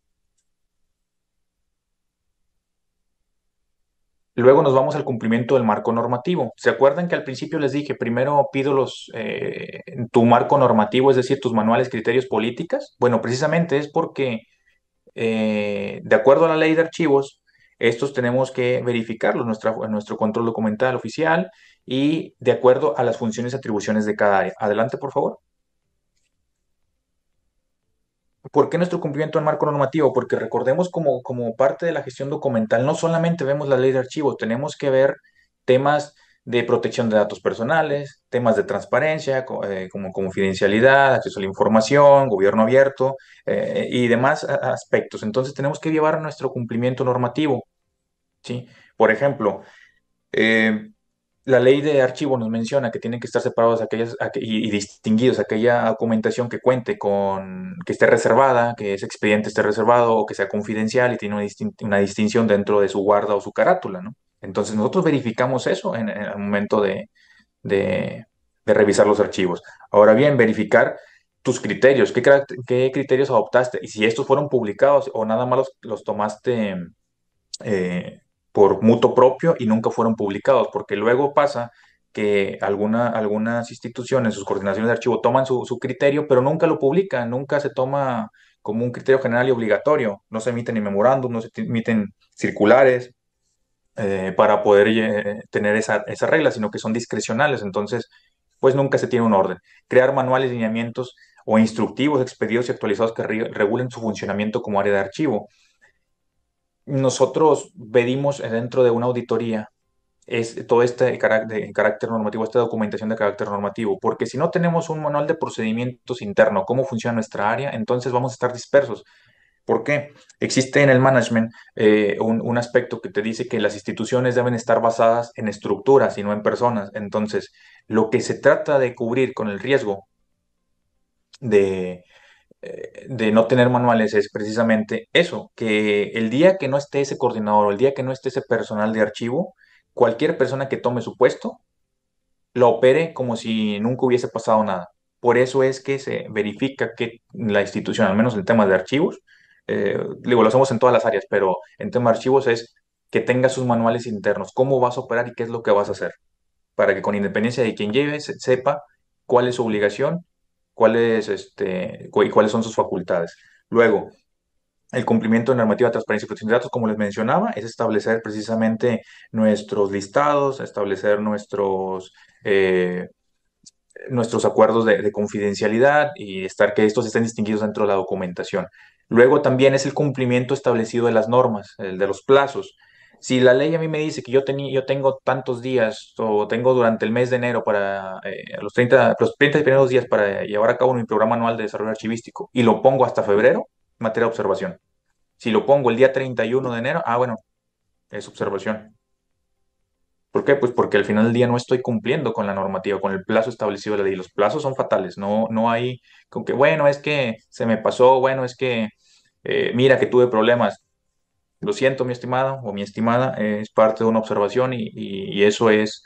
Luego nos vamos al cumplimiento del marco normativo. ¿Se acuerdan que al principio les dije, primero pido los, eh, tu marco normativo, es decir, tus manuales, criterios, políticas? Bueno, precisamente es porque eh, de acuerdo a la ley de archivos, estos tenemos que verificarlos nuestra, en nuestro control documental oficial y de acuerdo a las funciones y atribuciones de cada área. Adelante, por favor. ¿Por qué nuestro cumplimiento del marco normativo? Porque recordemos como, como parte de la gestión documental, no solamente vemos la ley de archivos, tenemos que ver temas de protección de datos personales, temas de transparencia, co- eh, como confidencialidad, acceso a la información, gobierno abierto eh, y demás a- aspectos. Entonces tenemos que llevar nuestro cumplimiento normativo, ¿sí? Por ejemplo, eh, la ley de archivo nos menciona que tienen que estar separados aquellas, aqu- y, y distinguidos aquella documentación que cuente con, que esté reservada, que ese expediente esté reservado o que sea confidencial y tiene una, distin- una distinción dentro de su guarda o su carátula, ¿no? Entonces nosotros verificamos eso en, en el momento de, de, de revisar los archivos. Ahora bien, verificar tus criterios, qué, cra- qué criterios adoptaste y si estos fueron publicados o nada más los, los tomaste. eh, por mutuo propio y nunca fueron publicados, porque luego pasa que alguna, algunas instituciones, sus coordinaciones de archivo toman su, su criterio, pero nunca lo publican, nunca se toma como un criterio general y obligatorio, no se emiten ni memorándum, no se emiten circulares eh, para poder eh, tener esa, esa regla, sino que son discrecionales, entonces pues nunca se tiene un orden. Crear manuales, lineamientos o instructivos expedidos y actualizados que re- regulen su funcionamiento como área de archivo. Nosotros pedimos dentro de una auditoría es todo este carácter, carácter normativo, esta documentación de carácter normativo, porque si no tenemos un manual de procedimientos interno, cómo funciona nuestra área, entonces vamos a estar dispersos. ¿Por qué? Existe en el management eh, un, un aspecto que te dice que las instituciones deben estar basadas en estructuras y no en personas. Entonces, lo que se trata de cubrir con el riesgo de, eh, de no tener manuales es precisamente eso, que el día que no esté ese coordinador o el día que no esté ese personal de archivo, cualquier persona que tome su puesto lo opere como si nunca hubiese pasado nada. Por eso es que se verifica que la institución, al menos en temas de archivos, eh, digo, lo hacemos en todas las áreas, pero en temas de archivos es que tenga sus manuales internos, cómo vas a operar y qué es lo que vas a hacer, para que con independencia de quien lleve, se- sepa cuál es su obligación, cuál es, este, cu- y cuáles son sus facultades. Luego, el cumplimiento de normativa de transparencia y protección de datos, como les mencionaba, es establecer precisamente nuestros listados, establecer nuestros, eh, nuestros acuerdos de, de confidencialidad y estar que estos estén distinguidos dentro de la documentación. Luego también es el cumplimiento establecido de las normas, el de los plazos. Si la ley a mí me dice que yo, tení- yo tengo tantos días o tengo durante el mes de enero para eh, los treinta los treinta primeros días para llevar a cabo mi programa anual de desarrollo archivístico y lo pongo hasta febrero, materia de observación. Si lo pongo el día treinta y uno de enero, ah, bueno, es observación. ¿Por qué? Pues porque al final del día no estoy cumpliendo con la normativa, con el plazo establecido de la ley. Los plazos son fatales, no, no hay con que, bueno, es que se me pasó, bueno, es que eh, mira que tuve problemas. Lo siento, mi estimado o mi estimada, eh, es parte de una observación y, y- y eso es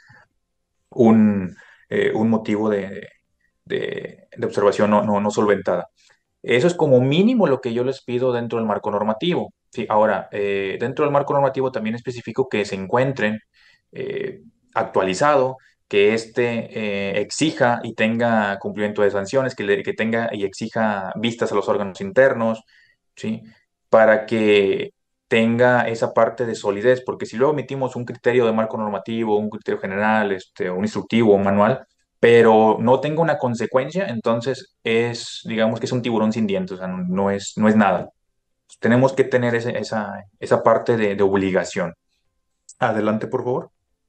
un, eh, un motivo de, de- de observación no, no, no solventada. Eso es como mínimo lo que yo les pido dentro del marco normativo. Sí, ahora, eh, dentro del marco normativo también especifico que se encuentren eh, actualizado, que éste eh, exija y tenga cumplimiento de sanciones, que, le- que tenga y exija vistas a los órganos internos, ¿sí? Para que tenga esa parte de solidez, porque si luego emitimos un criterio de marco normativo, un criterio general, este, un instructivo, un manual, pero no tenga una consecuencia, entonces es, digamos que es un tiburón sin dientes, o sea, no, no es, no es nada. Tenemos que tener ese- esa, esa parte de, de obligación. Adelante, por favor.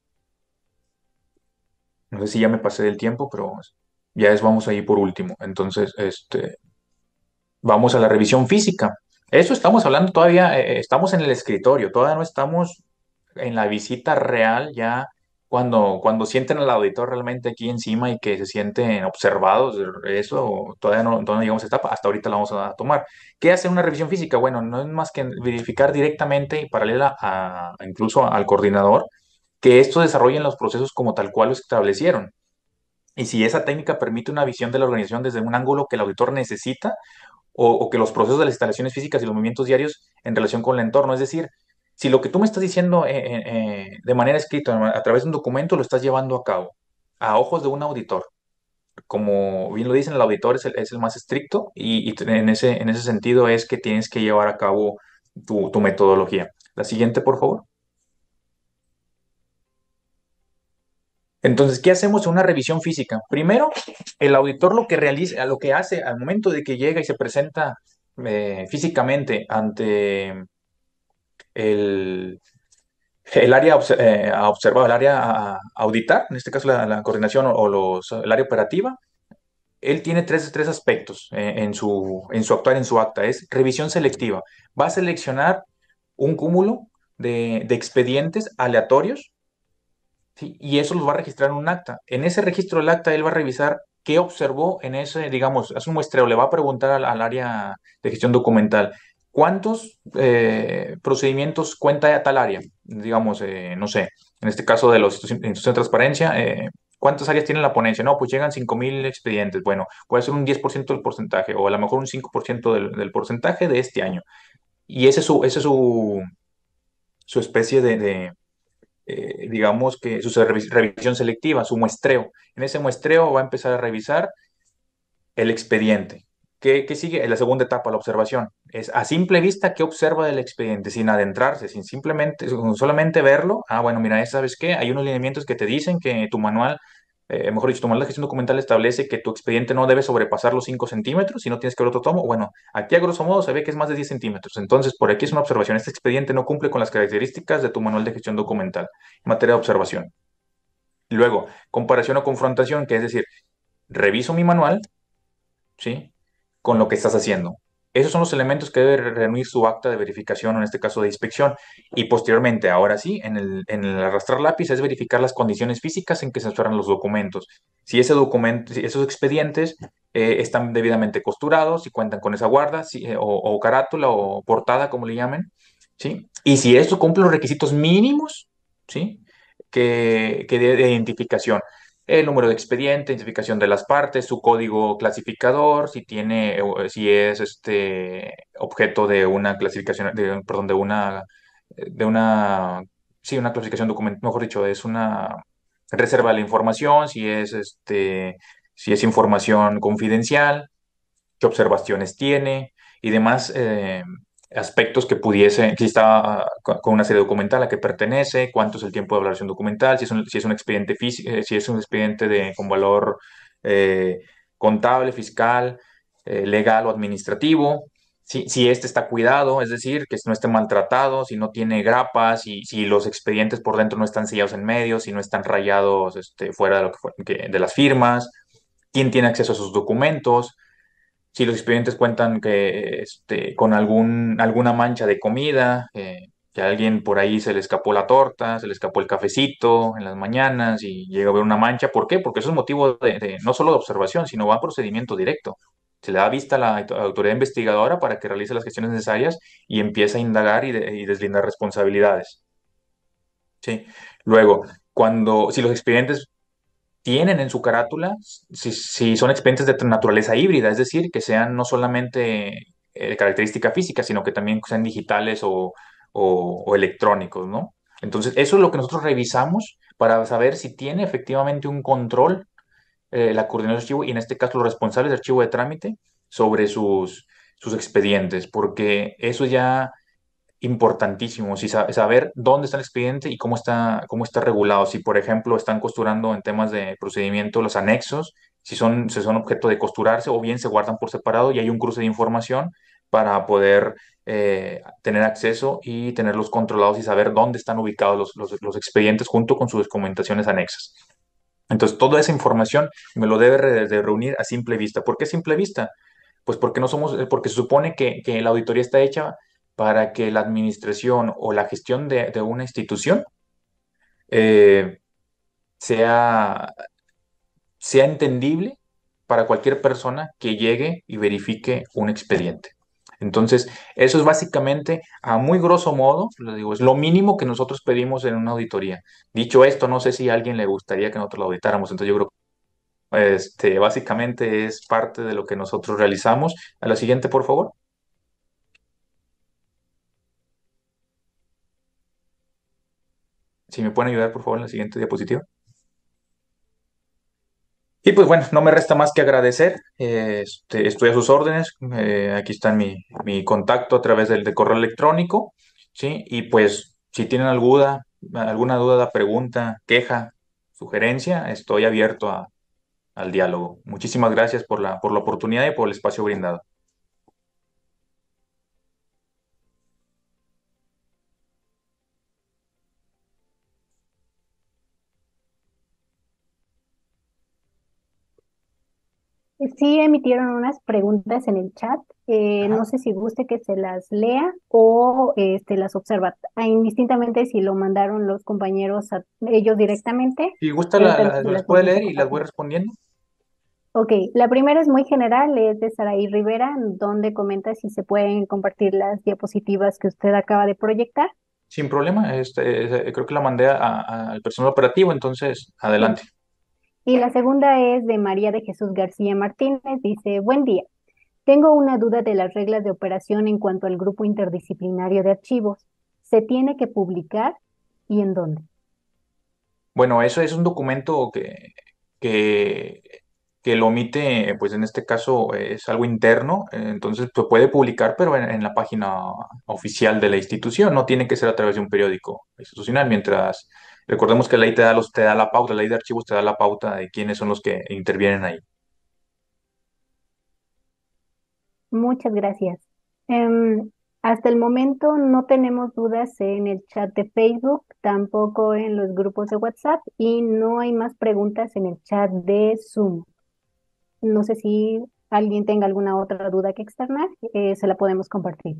No sé si ya me pasé del tiempo, pero ya es, vamos a ir por último. Entonces, este, vamos a la revisión física. Eso estamos hablando todavía, eh, estamos en el escritorio, todavía no estamos en la visita real ya cuando, cuando sienten al auditor realmente aquí encima y que se sienten observados, eso todavía no, todavía no llegamos a esa etapa, hasta ahorita la vamos a tomar. ¿Qué hace una revisión física? Bueno, no es más que verificar directamente y paralela a, a incluso al coordinador que estos desarrollen los procesos como tal cual los establecieron. Y si esa técnica permite una visión de la organización desde un ángulo que el auditor necesita o, o que los procesos de las instalaciones físicas y los movimientos diarios en relación con el entorno. Es decir, si lo que tú me estás diciendo eh, eh, eh, de manera escrita, a través de un documento, lo estás llevando a cabo a ojos de un auditor. Como bien lo dicen, el auditor es el, es el más estricto y, y en ese, en ese sentido es que tienes que llevar a cabo tu, tu metodología. La siguiente, por favor. Entonces, ¿qué hacemos en una revisión física? Primero, el auditor lo que realiza, lo que hace al momento de que llega y se presenta eh, físicamente ante el, el área a obse- eh, a observar, el área a, a auditar, en este caso la, la coordinación o, o los, el área operativa, él tiene tres, tres aspectos eh, en su, en su actuar, en su acta. Es revisión selectiva. Va a seleccionar un cúmulo de, de expedientes aleatorios. Sí, y eso los va a registrar en un acta. En ese registro del acta, él va a revisar qué observó en ese, digamos, hace un muestreo, le va a preguntar al, al área de gestión documental, ¿cuántos eh, procedimientos cuenta tal área? Digamos, eh, no sé, en este caso de los instituciones de transparencia, eh, ¿cuántas áreas tiene la ponencia? No, pues llegan cinco mil expedientes. Bueno, puede ser un diez por ciento del porcentaje o a lo mejor un cinco por ciento del, del porcentaje de este año. Y ese es su, ese es su, su especie de, de, eh, digamos que su revi- revisión selectiva, su muestreo. En ese muestreo va a empezar a revisar el expediente. ¿Qué, qué sigue? En la segunda etapa, la observación. Es a simple vista qué observa del expediente, sin adentrarse, sin simplemente, con solamente verlo. Ah, bueno, mira, ¿sabes qué? Hay unos lineamientos que te dicen que tu manual, eh, mejor dicho, tu manual de gestión documental establece que tu expediente no debe sobrepasar los cinco centímetros, si no tienes que ver otro tomo. Bueno, aquí a grosso modo se ve que es más de diez centímetros. Entonces, por aquí es una observación. Este expediente no cumple con las características de tu manual de gestión documental en materia de observación. Luego, comparación o confrontación, que es decir, reviso mi manual, ¿sí? Con lo que estás haciendo. Esos son los elementos que debe reunir su acta de verificación, o en este caso de inspección. Y posteriormente, ahora sí, en el, en el arrastrar lápiz es verificar las condiciones físicas en que se observan los documentos. Si ese documento, si esos expedientes eh, están debidamente costurados, si cuentan con esa guarda, si, eh, o, o carátula o portada, como le llamen, ¿sí? Y si esto cumple los requisitos mínimos, ¿sí? Que, que de, de identificación, el número de expediente, identificación de las partes, su código clasificador, si tiene, eh, si es este objeto de una clasificación, de, perdón, de una, de una, sí, una clasificación documental, mejor dicho, es una reserva de la información, si es este, si es información confidencial, qué observaciones tiene y demás eh, aspectos que pudiese, si está ah, con con una serie documental a que pertenece, cuánto es el tiempo de valoración documental, si es un, si es un expediente físico, si es un expediente de, con valor eh, contable, fiscal, eh, legal o administrativo. Si, si este está cuidado, es decir, que no esté maltratado, si no tiene grapas, si, si los expedientes por dentro no están sellados en medio, si no están rayados este, fuera de, lo que fue- que- de las firmas, quién tiene acceso a sus documentos, si los expedientes cuentan que, este, con algún, alguna mancha de comida, eh, que a alguien por ahí se le escapó la torta, se le escapó el cafecito en las mañanas y llega a ver una mancha. ¿Por qué? Porque eso es motivo de, de- no solo de observación, sino va a procedimiento directo. Se le da vista a la auto- autoridad investigadora para que realice las gestiones necesarias y empiece a indagar y, de- y deslindar responsabilidades. ¿Sí? Luego, cuando, si los expedientes tienen en su carátula, si, si son expedientes de naturaleza híbrida, es decir, que sean no solamente eh, de característica física, sino que también sean digitales o, o- o electrónicos, ¿no? Entonces, eso es lo que nosotros revisamos para saber si tiene efectivamente un control eh, la coordinación de archivo y en este caso los responsables de archivo de trámite sobre sus, sus expedientes, porque eso ya importantísimo, si sa- saber dónde está el expediente y cómo está, cómo está regulado. Si, por ejemplo, están costurando en temas de procedimiento los anexos, si son, si son objeto de costurarse o bien se guardan por separado y hay un cruce de información para poder eh, tener acceso y tenerlos controlados y saber dónde están ubicados los, los, los expedientes junto con sus documentaciones anexas. Entonces, toda esa información me lo debe re- de reunir a simple vista. ¿Por qué simple vista? Pues porque no somos, eh, porque se supone que, que la auditoría está hecha para que la administración o la gestión de, de una institución eh, sea, sea entendible para cualquier persona que llegue y verifique un expediente. Entonces, eso es básicamente, a muy grosso modo, lo digo, es lo mínimo que nosotros pedimos en una auditoría. Dicho esto, no sé si a alguien le gustaría que nosotros lo auditáramos, entonces yo creo que este, básicamente es parte de lo que nosotros realizamos. A la siguiente, por favor. Si me pueden ayudar, por favor, en la siguiente diapositiva. Y pues bueno, no me resta más que agradecer. Eh, este, estoy a sus órdenes. Eh, aquí está mi, mi contacto a través del de correo electrónico. ¿Sí? Y pues si tienen alguna, alguna duda, pregunta, queja, sugerencia, estoy abierto a- al diálogo. Muchísimas gracias por la, por la oportunidad y por el espacio brindado. Sí emitieron unas preguntas en el chat. Eh, no sé si guste que se las lea o este, las observa. Ah, indistintamente si lo mandaron los compañeros a ellos directamente, Si gusta, pero la- también la- se las las puede vamos a leer y las voy compartir. respondiendo. Ok, la primera es muy general, es de Saraí Rivera, donde comenta si se pueden compartir las diapositivas que usted acaba de proyectar. Sin problema. Este, eh, creo que la mandé a- a- al personal operativo, entonces Sí. adelante. Y la segunda es de María de Jesús García Martínez, dice, buen día. Tengo una duda de las reglas de operación en cuanto al grupo interdisciplinario de archivos. se tiene que publicar y en dónde? Bueno, eso es un documento que, que, que lo omite, pues en este caso eh, es algo interno, eh, entonces se puede publicar, pero en, en la página oficial de la institución, no tiene que ser a través de un periódico institucional, mientras recordemos que la ley te da, los, te da la pauta, la ley de archivos te da la pauta de quiénes son los que intervienen ahí. Muchas gracias. Em, hasta el momento no tenemos dudas en el chat de Facebook, tampoco en los grupos de WhatsApp y no hay más preguntas en el chat de Zoom. No sé si alguien tenga alguna otra duda que externar, eh, se la podemos compartir.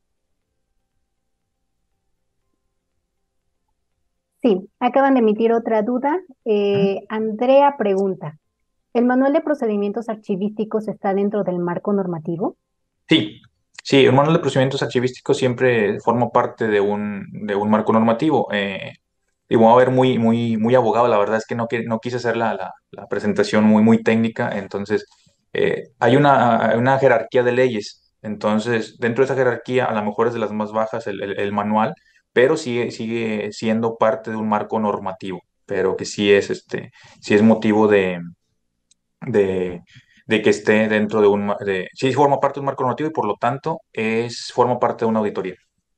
Sí, acaban de emitir otra duda. Eh, Andrea pregunta, ¿el manual de procedimientos archivísticos está dentro del marco normativo? Sí, sí, el manual de procedimientos archivísticos siempre forma parte de un, de un marco normativo. Eh, y voy a ver muy, muy, muy abogado, la verdad es que no, que- no quise hacer la, la- la presentación muy, muy técnica, entonces eh, hay una, hay una jerarquía de leyes, entonces dentro de esa jerarquía a lo mejor es de las más bajas el, el- el manual, pero sigue, sigue siendo parte de un marco normativo, pero que sí es, este, sí es motivo de, de que esté dentro de un, ma- de, sí forma parte de un marco normativo y por lo tanto es, forma parte de una auditoría.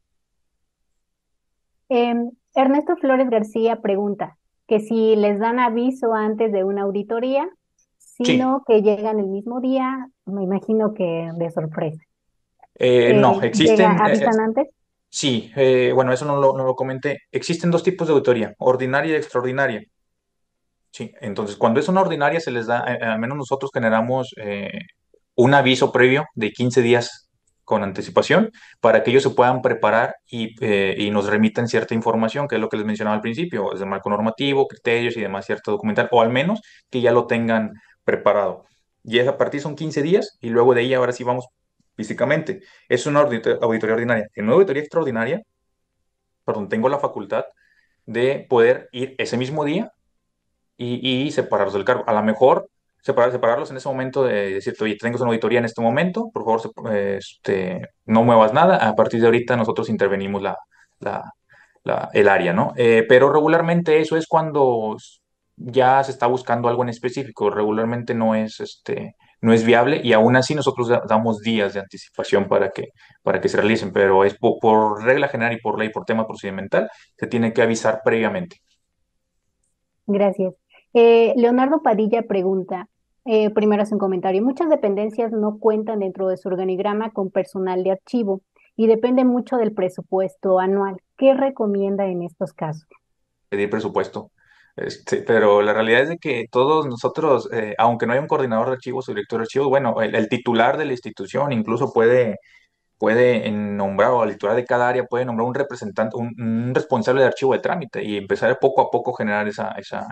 Em, Ernesto Flores García pregunta que si les dan aviso antes de una auditoría, Sí, sino que llegan el mismo día, me imagino que de sorpresa. eh, Eh, no, ¿llega, existen, eh, eh, avisan antes? sí, eh, bueno, eso no lo, no lo comenté. Existen dos tipos de auditoría, ordinaria y extraordinaria. Sí, entonces cuando es una ordinaria se les da, eh, al menos nosotros generamos eh, un aviso previo de quince días con anticipación para que ellos se puedan preparar y, eh, y nos remitan cierta información, que es lo que les mencionaba al principio, es de marco normativo, criterios y demás, cierto documental, o al menos que ya lo tengan preparado. Y es a partir son quince días y luego de ahí ahora sí vamos físicamente. Es una audito- auditoría ordinaria. En una auditoría extraordinaria, perdón, tengo la facultad de poder ir ese mismo día y, y separarlos del cargo. A lo mejor separar, separarlos en ese momento de decirte, oye, tengo una auditoría en este momento, por favor, se- este, no muevas nada. A partir de ahorita nosotros intervenimos la, la- la- el área, ¿no? Eh, pero regularmente eso es cuando ya se está buscando algo en específico. Regularmente no es, este, no es viable y aún así nosotros da- damos días de anticipación para que, para que se realicen, pero es po- por regla general y por ley, por tema procedimental, se tiene que avisar previamente. Gracias. Eh, Leonardo Padilla pregunta, eh, primero hace un comentario, muchas dependencias no cuentan dentro de su organigrama con personal de archivo y depende mucho del presupuesto anual. ¿Qué recomienda en estos casos? Pedir presupuesto. Este, pero la realidad es de que todos nosotros, eh, aunque no haya un coordinador de archivos o director de archivos, bueno, el, el titular de la institución incluso puede, puede nombrar, o el titular de cada área puede nombrar un representante, un, un responsable de archivo de trámite y empezar poco a poco a generar esa, esa,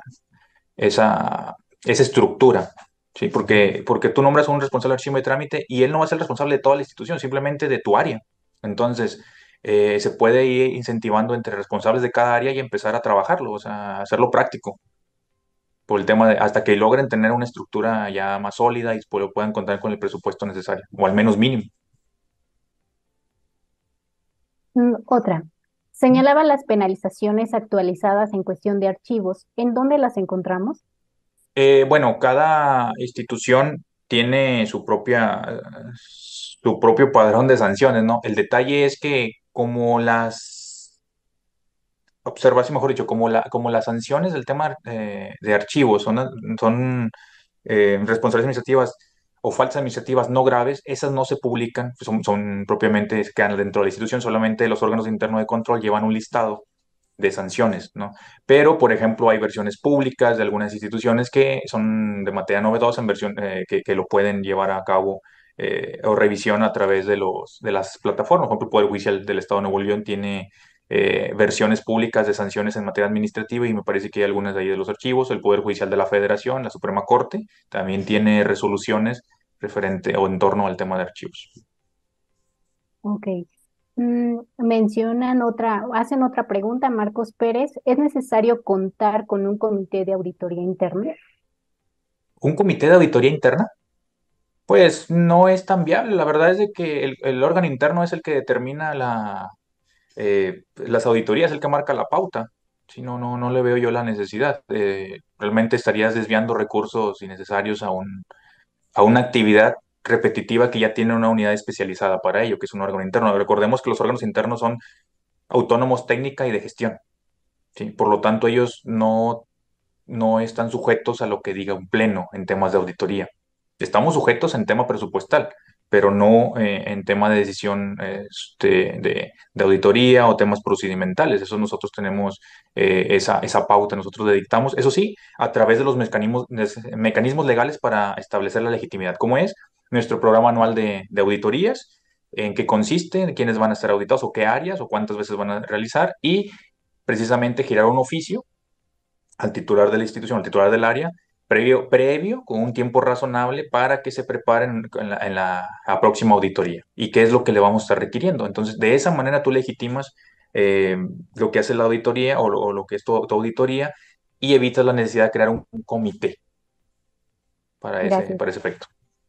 esa, esa estructura. Sí, porque, porque tú nombras a un responsable de archivo de trámite y él no va a ser responsable de toda la institución, simplemente de tu área. Entonces, eh, se puede ir incentivando entre responsables de cada área y empezar a trabajarlo, o sea, hacerlo práctico, por el tema de, hasta que logren tener una estructura ya más sólida y pu- puedan contar con el presupuesto necesario, o al menos mínimo. Mm, otra, señalaba las penalizaciones actualizadas en cuestión de archivos. ¿En dónde las encontramos? Eh, bueno, cada institución tiene su propia, eh, su propio padrón de sanciones, ¿no? El detalle es que como las observación, mejor dicho, como, la, como las sanciones del tema eh, de archivos son, son eh, responsabilidades administrativas o faltas administrativas no graves, esas no se publican, son, son propiamente, quedan dentro de la institución, solamente los órganos internos de control llevan un listado de sanciones, ¿no? Pero, por ejemplo, hay versiones públicas de algunas instituciones que son de materia novedosa, en versión, eh, que, que lo pueden llevar a cabo eh, o revisión a través de, los, de las plataformas. Por ejemplo, el Poder Judicial del Estado de Nuevo León tiene eh, versiones públicas de sanciones en materia administrativa y me parece que hay algunas de ahí de los archivos. El Poder Judicial de la Federación, la Suprema Corte, también tiene resoluciones referente o en torno al tema de archivos. Ok. Mm, mencionan otra, hacen otra pregunta, Marcos Pérez. ¿Es necesario contar con un comité de auditoría interna? ¿Un comité de auditoría interna? Pues no es tan viable. La verdad es de que el, el órgano interno es el que determina la, eh, las auditorías es el que marca la pauta. Si no, no, no le veo yo la necesidad. Eh, realmente estarías desviando recursos innecesarios a un, a una actividad repetitiva que ya tiene una unidad especializada para ello, que es un órgano interno. Recordemos que los órganos internos son autónomos técnica y de gestión, ¿sí? Por lo tanto, ellos no, no están sujetos a lo que diga un pleno en temas de auditoría. Estamos sujetos en tema presupuestal, pero no eh, en tema de decisión eh, este, de, de auditoría o temas procedimentales. Eso nosotros tenemos eh, esa, esa pauta, nosotros le dictamos, eso sí, a través de los mecanismos, de- mecanismos legales para establecer la legitimidad, como es nuestro programa anual de, de auditorías, en qué consiste, en quiénes van a ser auditados o qué áreas o cuántas veces van a realizar y precisamente girar un oficio al titular de la institución, al titular del área, previo, previo con un tiempo razonable para que se preparen en la, en la, la próxima auditoría y qué es lo que le vamos a estar requiriendo. Entonces, de esa manera tú legitimas eh, lo que hace la auditoría o, lo o lo que es tu, tu auditoría y evitas la necesidad de crear un, un comité para ese, Gracias. para ese efecto.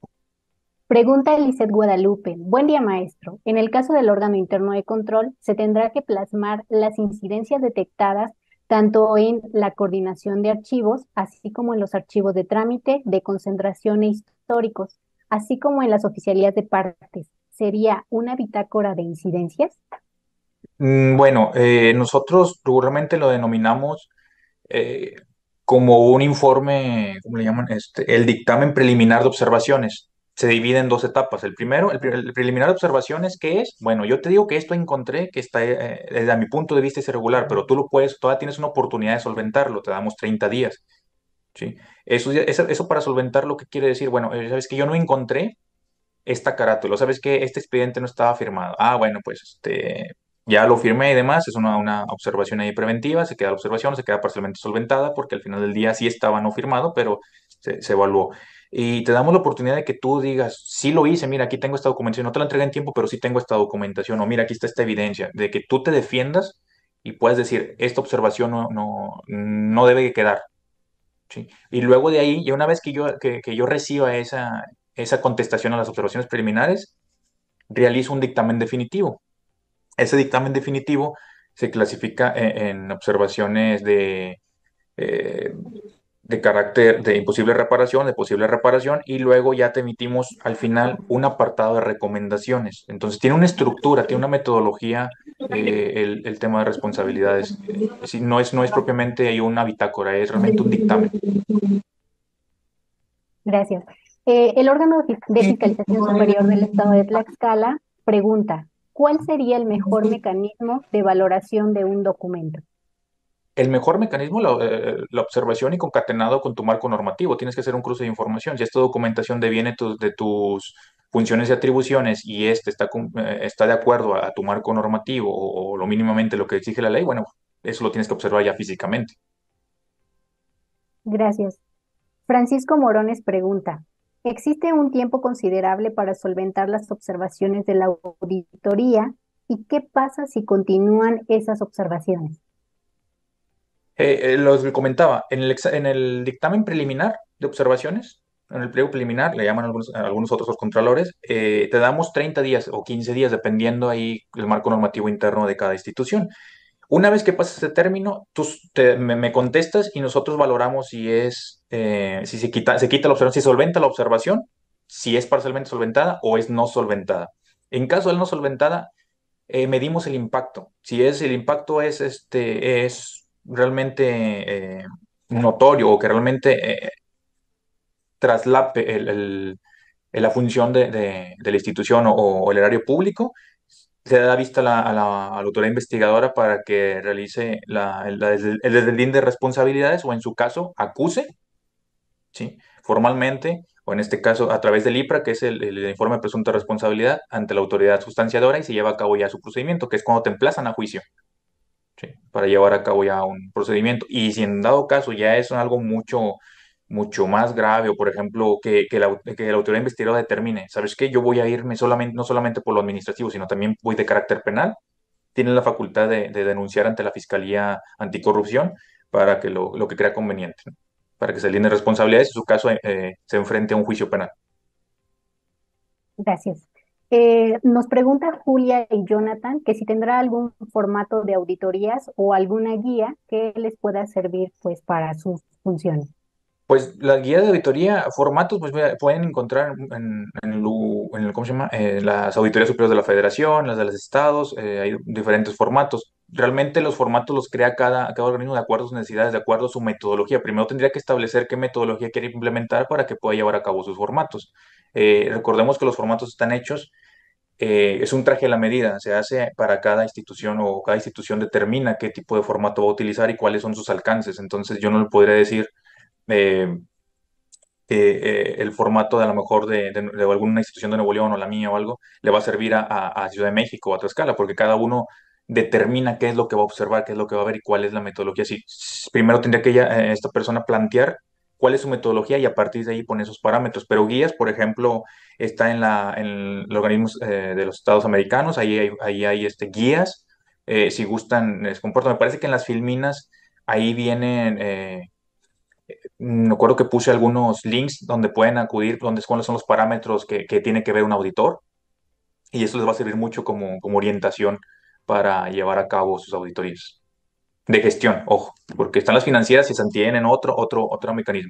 Pregunta Eliseth Guadalupe. Buen día, maestro. En el caso del órgano interno de control, se tendrá que plasmar las incidencias detectadas tanto en la coordinación de archivos, así como en los archivos de trámite, de concentración e históricos, así como en las oficialías de partes. ¿Sería una bitácora de incidencias? Mm, Bueno, eh, nosotros regularmente lo denominamos eh, como un informe, ¿cómo le llaman? Este, el dictamen preliminar de observaciones. Se divide en dos etapas. El primero, el, pre- el preliminar de observaciones, ¿qué es? Bueno, yo te digo que esto encontré que está, eh, desde mi punto de vista es irregular, pero tú lo puedes, todavía tienes una oportunidad de solventarlo, te damos treinta días, ¿sí? Eso, ya- eso, eso para solventar lo que quiere decir, bueno, eh, sabes que yo no encontré esta carátula, sabes que este expediente no estaba firmado. Ah, bueno, pues este, ya lo firmé y demás, es una, una observación ahí preventiva, se queda la observación, se queda parcialmente solventada porque al final del día sí estaba no firmado, pero se, se evaluó. Y te damos la oportunidad de que tú digas, sí lo hice, mira, aquí tengo esta documentación, no te la entregué en tiempo, pero sí tengo esta documentación, o mira, aquí está esta evidencia, de que tú te defiendas y puedas decir, esta observación no, no, no debe quedar. ¿Sí? Y luego de ahí, ya una vez que yo, que, que yo reciba esa, esa contestación a las observaciones preliminares, realizo un dictamen definitivo. Ese dictamen definitivo se clasifica en, en observaciones de, eh, de carácter de imposible reparación, de posible reparación, y luego ya te emitimos al final un apartado de recomendaciones. Entonces tiene una estructura, tiene una metodología eh, el, el tema de responsabilidades. Eh, sí, no es, no es propiamente ahí una bitácora, es realmente un dictamen. Gracias. Eh, el órgano de de fiscalización superior del Estado de Tlaxcala pregunta, ¿cuál sería el mejor mecanismo de valoración de un documento? El mejor mecanismo, la, eh, la observación y concatenado con tu marco normativo. Tienes que hacer un cruce de información. Si esta documentación deviene tu- de tus funciones y atribuciones y este está, cum- eh, está de acuerdo a, a tu marco normativo o, o lo mínimamente lo que exige la ley, bueno, eso lo tienes que observar ya físicamente. Gracias. Francisco Morones pregunta, ¿existe un tiempo considerable para solventar las observaciones de la auditoría y qué pasa si continúan esas observaciones? Eh, eh, lo que comentaba, en el, exa- en el dictamen preliminar de observaciones, en el pliego preliminar, le llaman algunos, algunos otros los contralores, eh, te damos treinta días o quince días, dependiendo ahí el marco normativo interno de cada institución. Una vez que pasa ese término, tú te- me, me contestas y nosotros valoramos si es, eh, si se quita, se quita la observación, si solventa la observación, si es parcialmente solventada o es no solventada. En caso de no solventada, eh, medimos el impacto. Si es, el impacto es, este, es realmente eh, notorio o que realmente eh, traslape el, el- la función de, de- de la institución o, o el erario público, se da vista a la, a la, a la autoridad investigadora para que realice la, el, el, el deslinde de responsabilidades o en su caso acuse, ¿sí? Formalmente, o en este caso a través del IPRA, que es el, el informe de presunta responsabilidad ante la autoridad sustanciadora y se lleva a cabo ya su procedimiento, que es cuando te emplazan a juicio. ¿Sí? Para llevar a cabo ya un procedimiento. Y si en dado caso ya es algo mucho, mucho más grave, o por ejemplo, que, que la, que la autoridad investigadora determine, ¿sabes qué? Yo voy a irme solamente, no solamente por lo administrativo, sino también voy de carácter penal, tienen la facultad de, de denunciar ante la Fiscalía Anticorrupción para que lo, lo que crea conveniente, ¿no? Para que se alineen responsabilidades y en su caso eh, se enfrente a un juicio penal. Gracias. Eh, nos pregunta Julia y Jonathan que si tendrá algún formato de auditorías o alguna guía que les pueda servir pues para sus funciones. Pues la guía de auditoría, formatos, pues vea, pueden encontrar en, en, el, U- en el- ¿cómo se llama? Eh, las auditorías superiores de la Federación, las de los estados, eh, hay diferentes formatos. Realmente los formatos los crea cada, cada organismo de acuerdo a sus necesidades, de acuerdo a su metodología. Primero tendría que establecer qué metodología quiere implementar para que pueda llevar a cabo sus formatos. Eh, recordemos que los formatos están hechos, eh, es un traje a la medida, se hace para cada institución o cada institución determina qué tipo de formato va a utilizar y cuáles son sus alcances. Entonces yo no le podría decir... eh, eh, eh, el formato de a lo mejor de, de- de alguna institución de Nuevo León o la mía o algo, le va a servir a, a- a Ciudad de México o a Tlaxcala, porque cada uno determina qué es lo que va a observar, qué es lo que va a ver y cuál es la metodología. Si, s- primero tendría que ella, eh, esta persona plantear cuál es su metodología y a partir de ahí poner esos parámetros. Pero guías, por ejemplo, está en, la, en los organismos eh, de los Estados americanos, ahí hay, ahí hay este, guías, eh, si gustan, les comporto. Me parece que en las filminas ahí vienen... eh, Mm, Me acuerdo que puse algunos links donde pueden acudir, donde cuáles son los parámetros que, que tiene que ver un auditor, y eso les va a servir mucho como, como orientación para llevar a cabo sus auditorías. De gestión, ojo, porque están las financieras y se tienen otro, otro, otro mecanismo.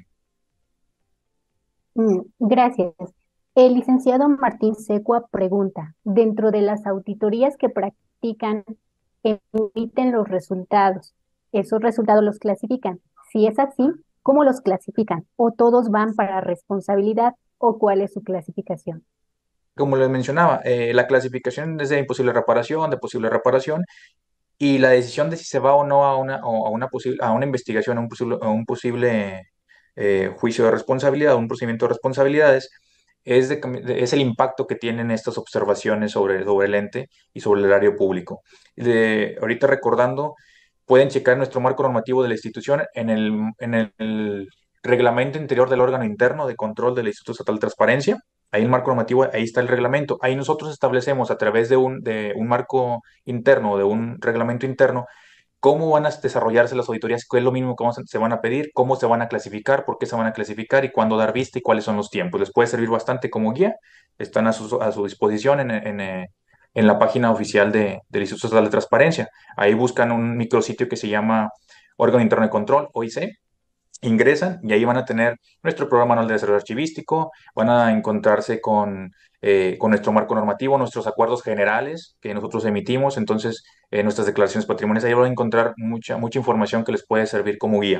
Mm, gracias. El licenciado Martín Secua pregunta, dentro de las auditorías que practican, emiten los resultados. ¿Esos resultados los clasifican? Si es así, ¿cómo los clasifican? ¿O todos van para responsabilidad? ¿O cuál es su clasificación? Como les mencionaba, eh, la clasificación es de imposible reparación, de posible reparación, y la decisión de si se va o no a una, o a una, posible, a una investigación, a un posible, a un posible eh, juicio de responsabilidad, un procedimiento de responsabilidades, es, de, de- es el impacto que tienen estas observaciones sobre, sobre el ente y sobre el erario público. De, ahorita recordando, pueden checar nuestro marco normativo de la institución en el, en el, el reglamento interior del órgano interno de control del Instituto Estatal de Transparencia. Ahí el marco normativo, ahí está el reglamento. Ahí nosotros establecemos a través de un, de un marco interno o de un reglamento interno cómo van a desarrollarse las auditorías, qué es lo mínimo que vamos a- se van a pedir, cómo se van a clasificar, por qué se van a clasificar y cuándo dar vista y cuáles son los tiempos. Les puede servir bastante como guía. Están a su, a su disposición en, en, eh, en la página oficial de, del Instituto Estatal de Transparencia. Ahí buscan un micrositio que se llama Órgano Interno de Control, O I C, ingresan y ahí van a tener nuestro programa anual de desarrollo archivístico, van a encontrarse con, eh, con nuestro marco normativo, nuestros acuerdos generales que nosotros emitimos, entonces eh, nuestras declaraciones patrimoniales, ahí van a encontrar mucha, mucha información que les puede servir como guía.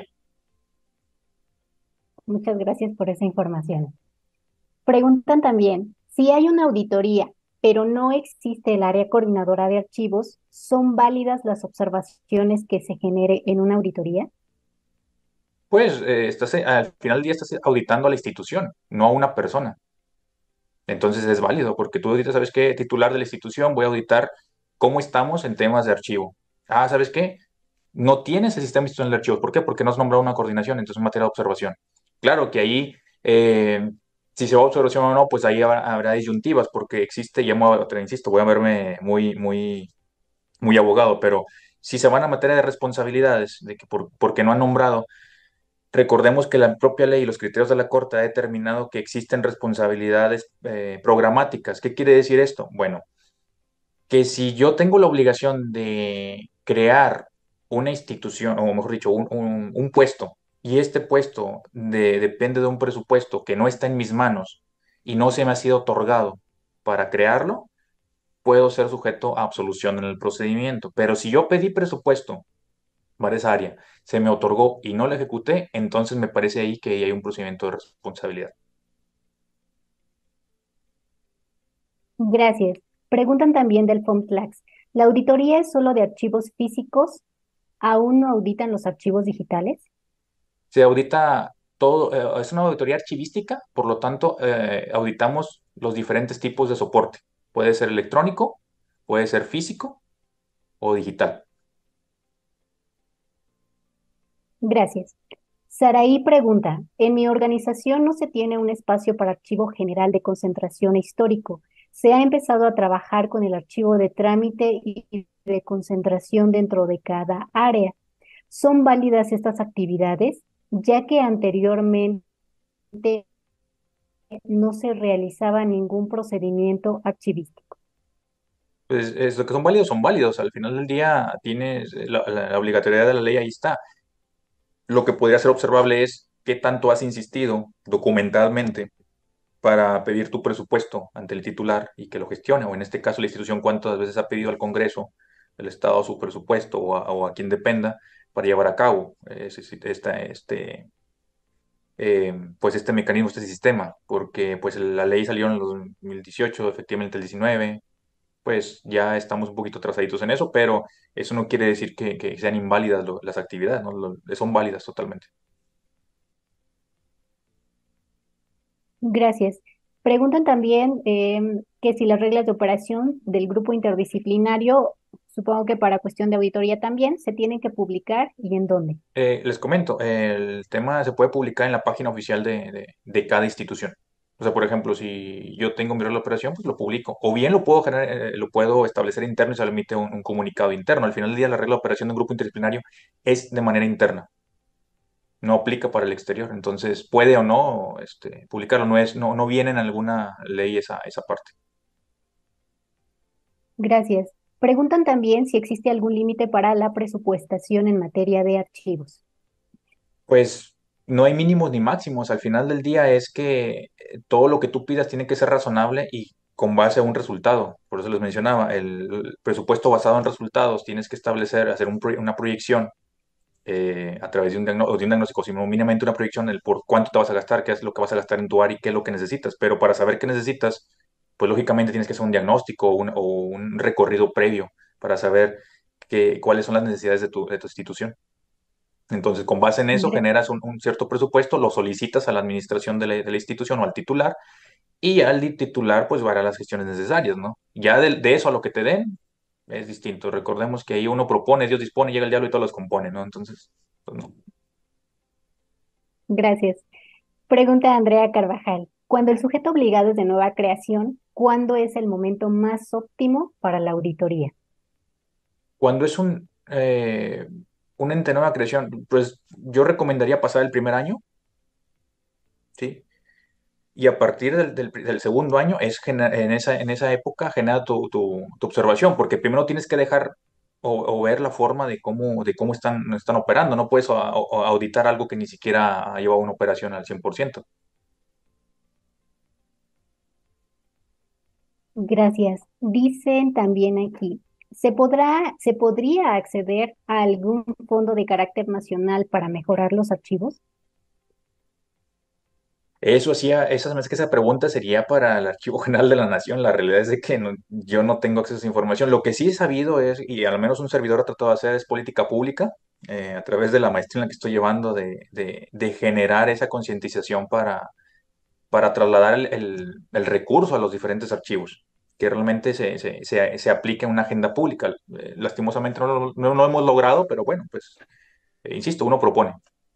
Muchas gracias por esa información. Preguntan también, si hay una auditoría, pero no existe el área coordinadora de archivos, ¿son válidas las observaciones que se genere en una auditoría? Pues eh, estás, eh, al final del día estás auditando a la institución, no a una persona. Entonces es válido, porque tú ahorita sabes qué, titular de la institución, voy a auditar cómo estamos en temas de archivo. Ah, ¿sabes qué? No tienes el sistema institucional de archivos. ¿Por qué? Porque no has nombrado una coordinación, entonces materia de observación. Claro que ahí, eh, si se va a observación o no, pues ahí habrá, habrá disyuntivas, porque existe, ya me voy a- insisto, voy a verme muy, muy, muy abogado, pero si se van a materia de responsabilidades, de que por, porque no han nombrado, recordemos que la propia ley y los criterios de la Corte ha determinado que existen responsabilidades eh, programáticas. ¿Qué quiere decir esto? Bueno, que si yo tengo la obligación de crear una institución, o mejor dicho, un, un- un puesto, y este puesto de- depende de un presupuesto que no está en mis manos y no se me ha sido otorgado para crearlo, puedo ser sujeto a absolución en el procedimiento. Pero si yo pedí presupuesto para esa área, se me otorgó y no lo ejecuté, entonces me parece ahí que hay un procedimiento de responsabilidad. Gracias. Preguntan también del FOMPLAX. ¿La auditoría es solo de archivos físicos? ¿Aún no auditan los archivos digitales? Se audita todo, eh, es una auditoría archivística, por lo tanto, eh, auditamos los diferentes tipos de soporte. Puede ser electrónico, puede ser físico o digital. Gracias. Saraí pregunta, en mi organización no se tiene un espacio para archivo general de concentración histórico. Se ha empezado a trabajar con el archivo de trámite y de concentración dentro de cada área. ¿Son válidas estas actividades? Ya que anteriormente no se realizaba ningún procedimiento archivístico. Pues es, lo que son válidos son válidos. Al final del día tienes eh, la, la- la obligatoriedad de la ley, ahí está. Lo que podría ser observable es qué tanto has insistido documentalmente para pedir tu presupuesto ante el titular y que lo gestione, o en este caso la institución cuántas veces ha pedido al Congreso del Estado su presupuesto o a, o a quien dependa para llevar a cabo eh, ese- esta- este, eh, pues este mecanismo, este sistema, porque pues la ley salió en el dos mil dieciocho, efectivamente el diecinueve, pues ya estamos un poquito atrasaditos en eso, pero eso no quiere decir que, que sean inválidas lo- las actividades, ¿no? Lo- son válidas totalmente. Gracias. Preguntan también em, que si las reglas de operación del grupo interdisciplinario, supongo que para cuestión de auditoría también, se tienen que publicar y en dónde. Eh, les comento, el tema se puede publicar en la página oficial de, de- de cada institución. O sea, por ejemplo, si yo tengo mi regla de operación, pues lo publico. O bien lo puedo generar, eh, lo puedo establecer interno y se le emite un, un comunicado interno. Al final del día, la regla de operación de un grupo interdisciplinario es de manera interna, no aplica para el exterior. Entonces, puede o no este, publicarlo. No es, no, no viene en alguna ley esa, esa parte. Gracias. Preguntan también si existe algún límite para la presupuestación en materia de archivos. Pues no hay mínimos ni máximos. Al final del día es que eh, todo lo que tú pidas tiene que ser razonable y con base a un resultado. Por eso les mencionaba, el presupuesto basado en resultados, tienes que establecer, hacer un proye- una proyección eh, a través de un, diagno- o de un diagnóstico, sino mínimamente una proyección el por cuánto te vas a gastar, qué es lo que vas a gastar en tu área y qué es lo que necesitas. Pero para saber qué necesitas, pues lógicamente tienes que hacer un diagnóstico o un, o un recorrido previo para saber qué, cuáles son las necesidades de tu, de tu institución. Entonces, con base en eso, Gra- generas un, un cierto presupuesto, lo solicitas a la administración de la, de la institución o al titular, y ya el di- titular pues hará las gestiones necesarias, ¿no? Ya de, de eso a lo que te den es distinto. Recordemos que ahí uno propone, Dios dispone, llega el diablo y todo los compone, ¿no? Entonces, pues no. Gracias. Pregunta Andrea Carvajal. Cuando el sujeto obligado es de nueva creación, ¿cuándo es el momento más óptimo para la auditoría? Cuando es un, eh, un ente de nueva creación, pues yo recomendaría pasar el primer año, ¿sí? Y a partir del, del- del segundo año, es gener- en esa, en esa época genera tu, tu- tu observación, porque primero tienes que dejar o, o ver la forma de cómo, de cómo están, están operando. No puedes a- o- auditar algo que ni siquiera ha llevado una operación al cien por ciento. Gracias. Dicen también aquí, ¿se podrá, se podría acceder a algún fondo de carácter nacional para mejorar los archivos? Eso hacía, esa, me hace que esa pregunta sería para el Archivo General de la Nación. La realidad es de que no- yo no tengo acceso a esa información. Lo que sí he sabido es, y al menos un servidor ha tratado de hacer, es política pública, eh, a través de la maestría en la que estoy llevando, de, de, de generar esa concientización para para trasladar el, el- el recurso a los diferentes archivos, que realmente se, se, se, se aplique en una agenda pública. Eh, lastimosamente no lo no, no hemos logrado, pero bueno, pues, eh, insisto, uno propone.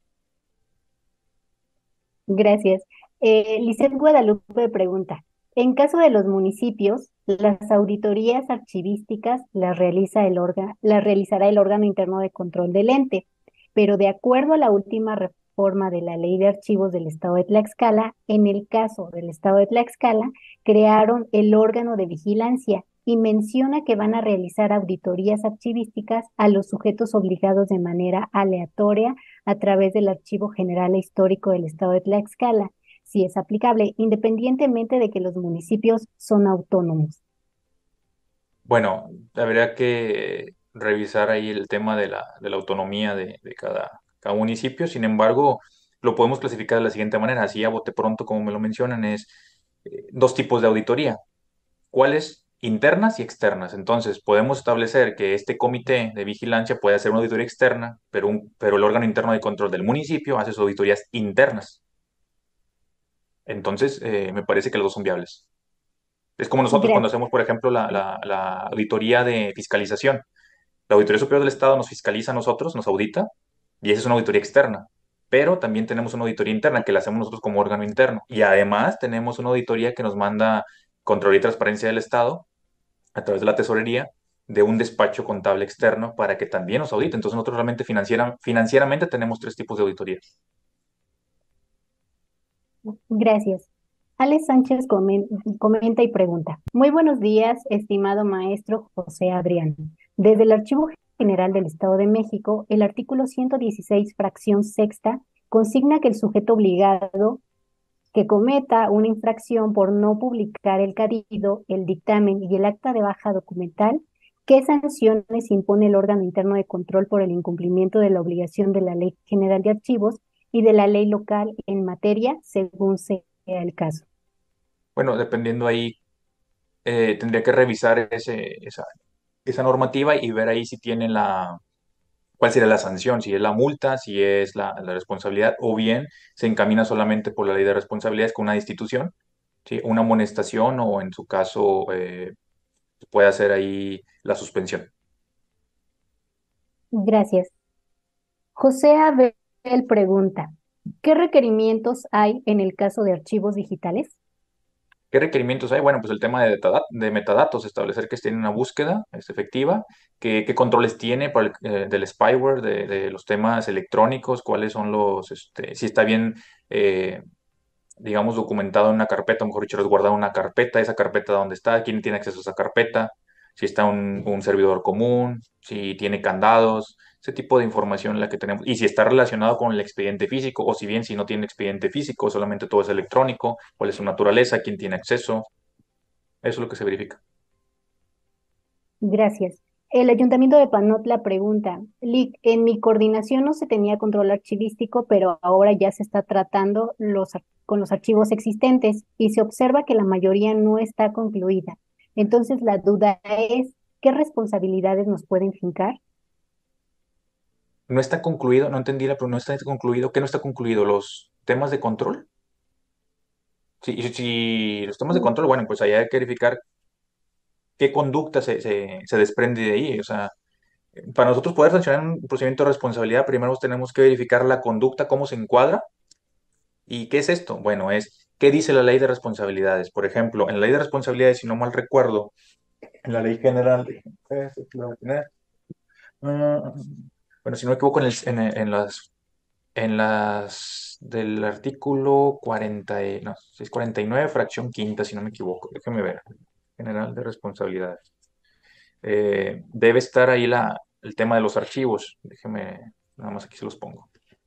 Gracias. Eh, Lisette Guadalupe pregunta, en caso de los municipios, las auditorías archivísticas las realiza el órgano, las realizará el órgano interno de control del ente, pero de acuerdo a la última reforma de la Ley de Archivos del Estado de Tlaxcala, en el caso del Estado de Tlaxcala, crearon el órgano de vigilancia y menciona que van a realizar auditorías archivísticas a los sujetos obligados de manera aleatoria a través del Archivo General e Histórico del Estado de Tlaxcala, si es aplicable, independientemente de que los municipios son autónomos. Bueno, habría que revisar ahí el tema de la, de la autonomía de, de cada, cada municipio. Sin embargo, lo podemos clasificar de la siguiente manera. Así a bote pronto, como me lo mencionan, es eh, dos tipos de auditoría. ¿Cuáles? Internas y externas. Entonces, podemos establecer que este comité de vigilancia puede hacer una auditoría externa, pero, un, pero el órgano interno de control del municipio hace sus auditorías internas. Entonces, eh, me parece que los dos son viables. Es como nosotros cuando Gracias. hacemos, por ejemplo, la, la, la auditoría de fiscalización. La Auditoría Superior del Estado nos fiscaliza a nosotros, nos audita, y esa es una auditoría externa. Pero también tenemos una auditoría interna que la hacemos nosotros como órgano interno. Y además tenemos una auditoría que nos manda Contraloría y Transparencia del Estado a través de la tesorería de un despacho contable externo para que también nos audite. Entonces nosotros realmente financiera, financieramente tenemos tres tipos de auditorías. Gracias. Ale Sánchez comen- comenta y pregunta. Muy buenos días, estimado maestro José Adrián. Desde el Archivo General del Estado de México, el artículo ciento dieciséis, fracción sexta, consigna que el sujeto obligado que cometa una infracción por no publicar el cadido, el dictamen y el acta de baja documental, ¿qué sanciones impone el órgano interno de control por el incumplimiento de la obligación de la Ley General de Archivos y de la ley local en materia, según sea el caso? Bueno, dependiendo ahí, eh, tendría que revisar ese, esa, esa normativa y ver ahí si tiene la, cuál sería la sanción, si es la multa, si es la, la responsabilidad, o bien se encamina solamente por la ley de responsabilidades con una destitución, ¿sí? Una amonestación o en su caso eh, puede hacer ahí la suspensión. Gracias. José Abel pregunta, ¿qué requerimientos hay en el caso de archivos digitales? ¿Qué requerimientos hay? Bueno, pues el tema de, metada- de metadatos, establecer que tiene una búsqueda, es efectiva, qué, qué controles tiene para el- eh, del spyware, de, de los temas electrónicos, cuáles son los, este, si está bien, eh, digamos, documentado en una carpeta, o mejor dicho, resguardado en una carpeta, esa carpeta dónde está, quién tiene acceso a esa carpeta, si está un, un servidor común, si tiene candados, ese tipo de información la que tenemos, y si está relacionado con el expediente físico, o si bien si no tiene expediente físico, solamente todo es electrónico, cuál es su naturaleza, quién tiene acceso, eso es lo que se verifica. Gracias. El Ayuntamiento de Panotla pregunta, Lic, en mi coordinación no se tenía control archivístico, pero ahora ya se está tratando los, ar- con los archivos existentes y se observa que la mayoría no está concluida. Entonces la duda es, ¿qué responsabilidades nos pueden fincar? No está concluido, no entendí la, pero no está concluido, ¿qué no está concluido? ¿Los temas de control? Si, si, si los temas de Mm. control, bueno, pues ahí hay que verificar qué conducta se, se, se desprende de ahí, o sea, para nosotros poder sancionar un procedimiento de responsabilidad, primero tenemos que verificar la conducta, cómo se encuadra. ¿Y qué es esto? Bueno, es qué dice la ley de responsabilidades. Por ejemplo, en la ley de responsabilidades, si no mal recuerdo, en la ley general, eh, lo voy a tener, ah, bueno, si no me equivoco, en, el- en, en las, en las del artículo cuarenta, y- no, es cuarenta y nueve, fracción quinta, si no me equivoco, déjeme ver, general de responsabilidades. Eh, debe estar ahí la, el tema de los archivos. Déjeme, nada más aquí se los pongo.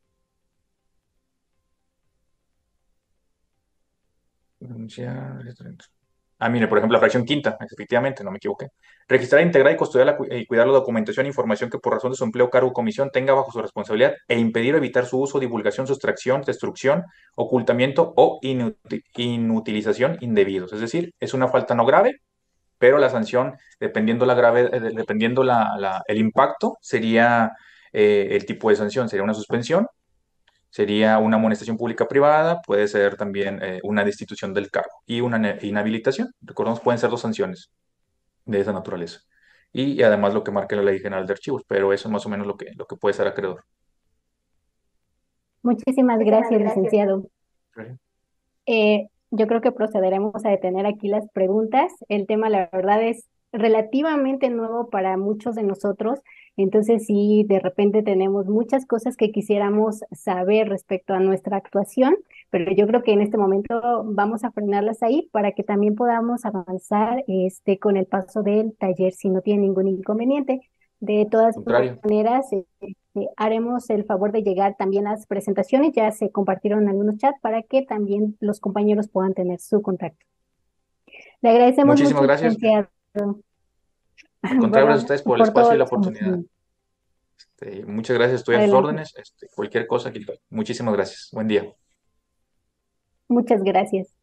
Denunciar. Ah, mire, por ejemplo, la fracción quinta, efectivamente, no me equivoqué. Registrar, integrar y custodiar la cu- y cuidar la documentación e información que por razón de su empleo, cargo o comisión tenga bajo su responsabilidad e impedir o evitar su uso, divulgación, sustracción, destrucción, ocultamiento o inuti- inutilización indebidos. Es decir, es una falta no grave, pero la sanción, dependiendo la grave, eh, dependiendo la, la- el impacto, sería eh, el tipo de sanción, sería una suspensión, sería una amonestación pública privada, puede ser también eh, una destitución del cargo y una ne- inhabilitación. Recordemos, pueden ser dos sanciones de esa naturaleza. Y, y además lo que marca la Ley General de Archivos, pero eso es más o menos lo que, lo que puede ser acreedor. Muchísimas gracias, licenciado. ¿Sí? Eh, yo creo que procederemos a detener aquí las preguntas. El tema, la verdad, es relativamente nuevo para muchos de nosotros. Entonces, sí, de repente tenemos muchas cosas que quisiéramos saber respecto a nuestra actuación, pero yo creo que en este momento vamos a frenarlas ahí para que también podamos avanzar este, con el paso del taller si no tiene ningún inconveniente. De todas Contrario. maneras, eh, eh, haremos el favor de llegar también las presentaciones, ya se compartieron en algunos chats para que también los compañeros puedan tener su contacto. Le agradecemos Muchísimas mucho, gracias. licenciado. Al contrario, gracias a Bueno, ustedes por el por espacio todos y la los oportunidad. conocimientos. Este, muchas gracias, estoy a sus Adelante. órdenes. Este, cualquier cosa, aquí estoy. Muchísimas gracias. Buen día. Muchas gracias.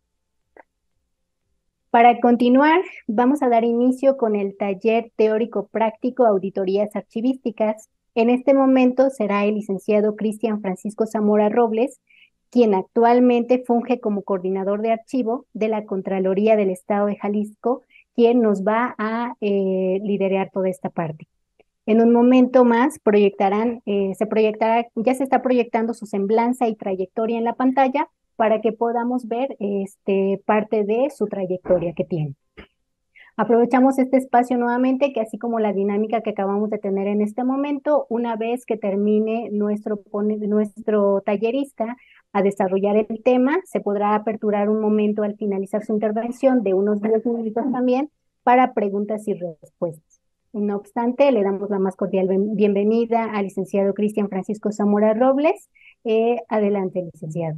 Para continuar, vamos a dar inicio con el taller teórico práctico Auditorías Archivísticas. En este momento será el licenciado Cristian Francisco Zamora Robles, quien actualmente funge como coordinador de archivo de la Contraloría del Estado de Jalisco, quien nos va a eh, liderar toda esta parte. En un momento más proyectarán, eh, se proyectará, ya se está proyectando su semblanza y trayectoria en la pantalla para que podamos ver este, parte de su trayectoria que tiene. Aprovechamos este espacio nuevamente, que así como la dinámica que acabamos de tener en este momento, una vez que termine nuestro, nuestro tallerista, a desarrollar el tema. Se podrá aperturar un momento al finalizar su intervención de unos diez minutos también para preguntas y respuestas. No obstante, le damos la más cordial bienvenida al licenciado Cristian Francisco Zamora Robles. Eh, adelante, licenciado.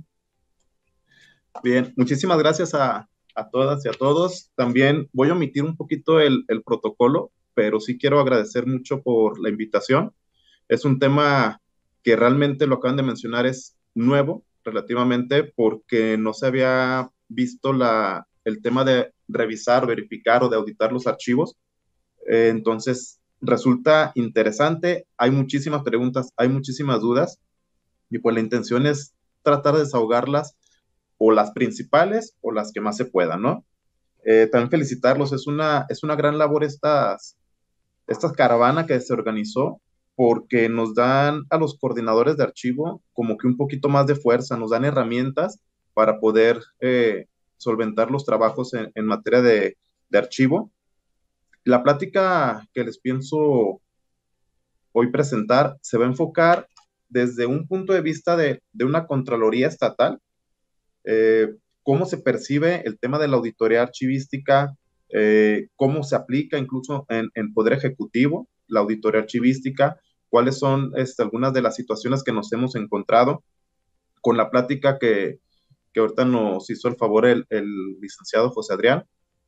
Bien, muchísimas gracias a, a todas y a todos. También voy a omitir un poquito el, el protocolo, pero sí quiero agradecer mucho por la invitación. Es un tema que realmente, lo acaban de mencionar, es nuevo relativamente, porque no se había visto la, el tema de revisar, verificar o de auditar los archivos. Eh, entonces, resulta interesante. Hay muchísimas preguntas, hay muchísimas dudas, y pues la intención es tratar de desahogarlas, o las principales o las que más se puedan, ¿no? Eh, también felicitarlos, es una, es una gran labor estas, esta caravana que se organizó, porque nos dan a los coordinadores de archivo como que un poquito más de fuerza, nos dan herramientas para poder eh, solventar los trabajos en, en materia de, de archivo. La plática que les pienso hoy presentar se va a enfocar desde un punto de vista de, de una Contraloría Estatal, eh, cómo se percibe el tema de la auditoría archivística, eh, cómo se aplica incluso en, en Poder Ejecutivo la auditoría archivística, cuáles son este, algunas de las situaciones que nos hemos encontrado con la plática que, que ahorita nos hizo el favor el, el licenciado José Adrián.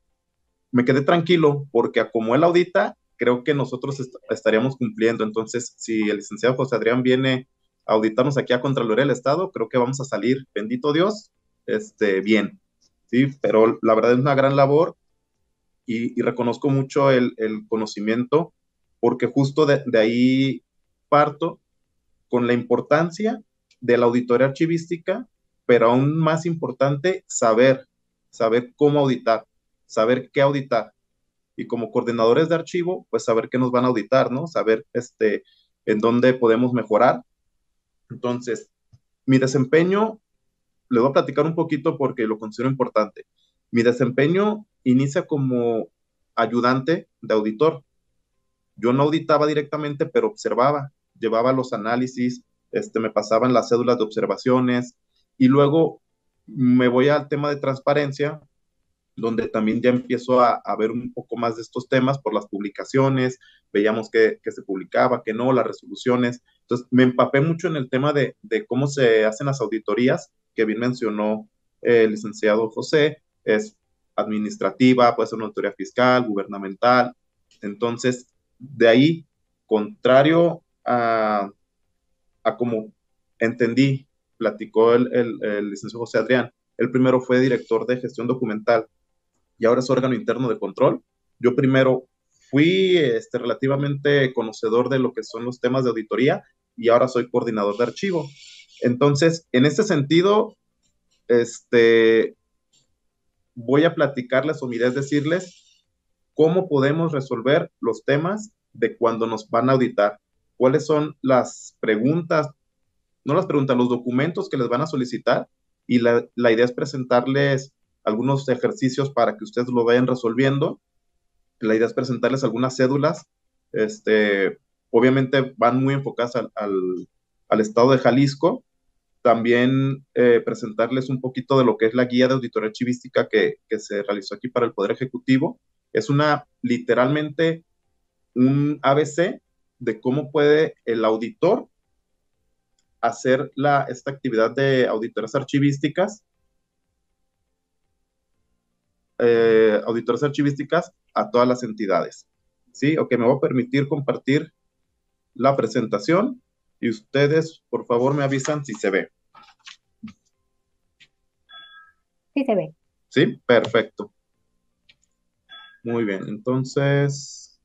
Me quedé tranquilo porque a como él audita, creo que nosotros est estaríamos cumpliendo. Entonces, si el licenciado José Adrián viene a auditarnos aquí a Contraloría del Estado, creo que vamos a salir, bendito Dios, este, bien, ¿sí? Pero la verdad es una gran labor, y, y reconozco mucho el, el conocimiento, porque justo de, de ahí parto con la importancia de la auditoría archivística, pero aún más importante, saber, saber cómo auditar, saber qué auditar, y como coordinadores de archivo, pues saber qué nos van a auditar, ¿no? Saber este, en dónde podemos mejorar. Entonces, mi desempeño, les voy a platicar un poquito porque lo considero importante. Mi desempeño inicia como ayudante de auditor. Yo no auditaba directamente, pero observaba, llevaba los análisis, este, me pasaban las cédulas de observaciones, y luego me voy al tema de transparencia, donde también ya empiezo a, a ver un poco más de estos temas por las publicaciones, veíamos que, que se publicaba, que no, las resoluciones. Entonces me empapé mucho en el tema de, de cómo se hacen las auditorías, que bien mencionó el licenciado José, es administrativa, puede ser una auditoría fiscal, gubernamental. Entonces, de ahí, contrario a, a como entendí, platicó el, el, el licenciado José Adrián, el primero fue director de gestión documental y ahora es órgano interno de control. Yo primero fui este, relativamente conocedor de lo que son los temas de auditoría, y ahora soy coordinador de archivo. Entonces, en este sentido, este, voy a platicarles, o mi idea es decirles cómo podemos resolver los temas de cuando nos van a auditar, cuáles son las preguntas, no las preguntas, los documentos que les van a solicitar, y la, la idea es presentarles algunos ejercicios para que ustedes lo vayan resolviendo. La idea es presentarles algunas cédulas, este, obviamente van muy enfocadas al, al, al estado de Jalisco. También eh, presentarles un poquito de lo que es la guía de auditoría archivística que, que se realizó aquí para el Poder Ejecutivo. Es una, literalmente, un A B C de cómo puede el auditor hacer la, esta actividad de auditorías archivísticas, eh, auditorías archivísticas a todas las entidades. ¿Sí? Ok, me voy a permitir compartir la presentación, y ustedes, por favor, me avisan si se ve. Sí se ve. Sí, perfecto. Muy bien, entonces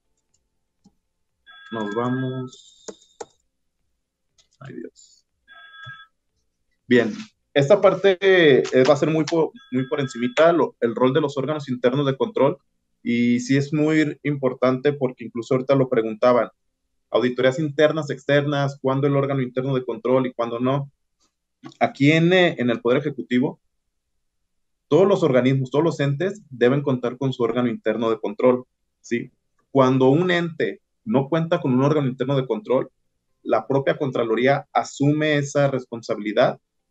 nos vamos. Ay, Dios. Bien, esta parte eh, va a ser muy por, muy por encimita, lo, el rol de los órganos internos de control, y sí es muy importante porque incluso ahorita lo preguntaban, auditorías internas, externas, cuándo el órgano interno de control y cuándo no. Aquí en, en el Poder Ejecutivo, todos los organismos, todos los entes deben contar con su órgano interno de control, ¿sí? Cuando un ente no cuenta con un órgano interno de control, la propia Contraloría asume esa responsabilidad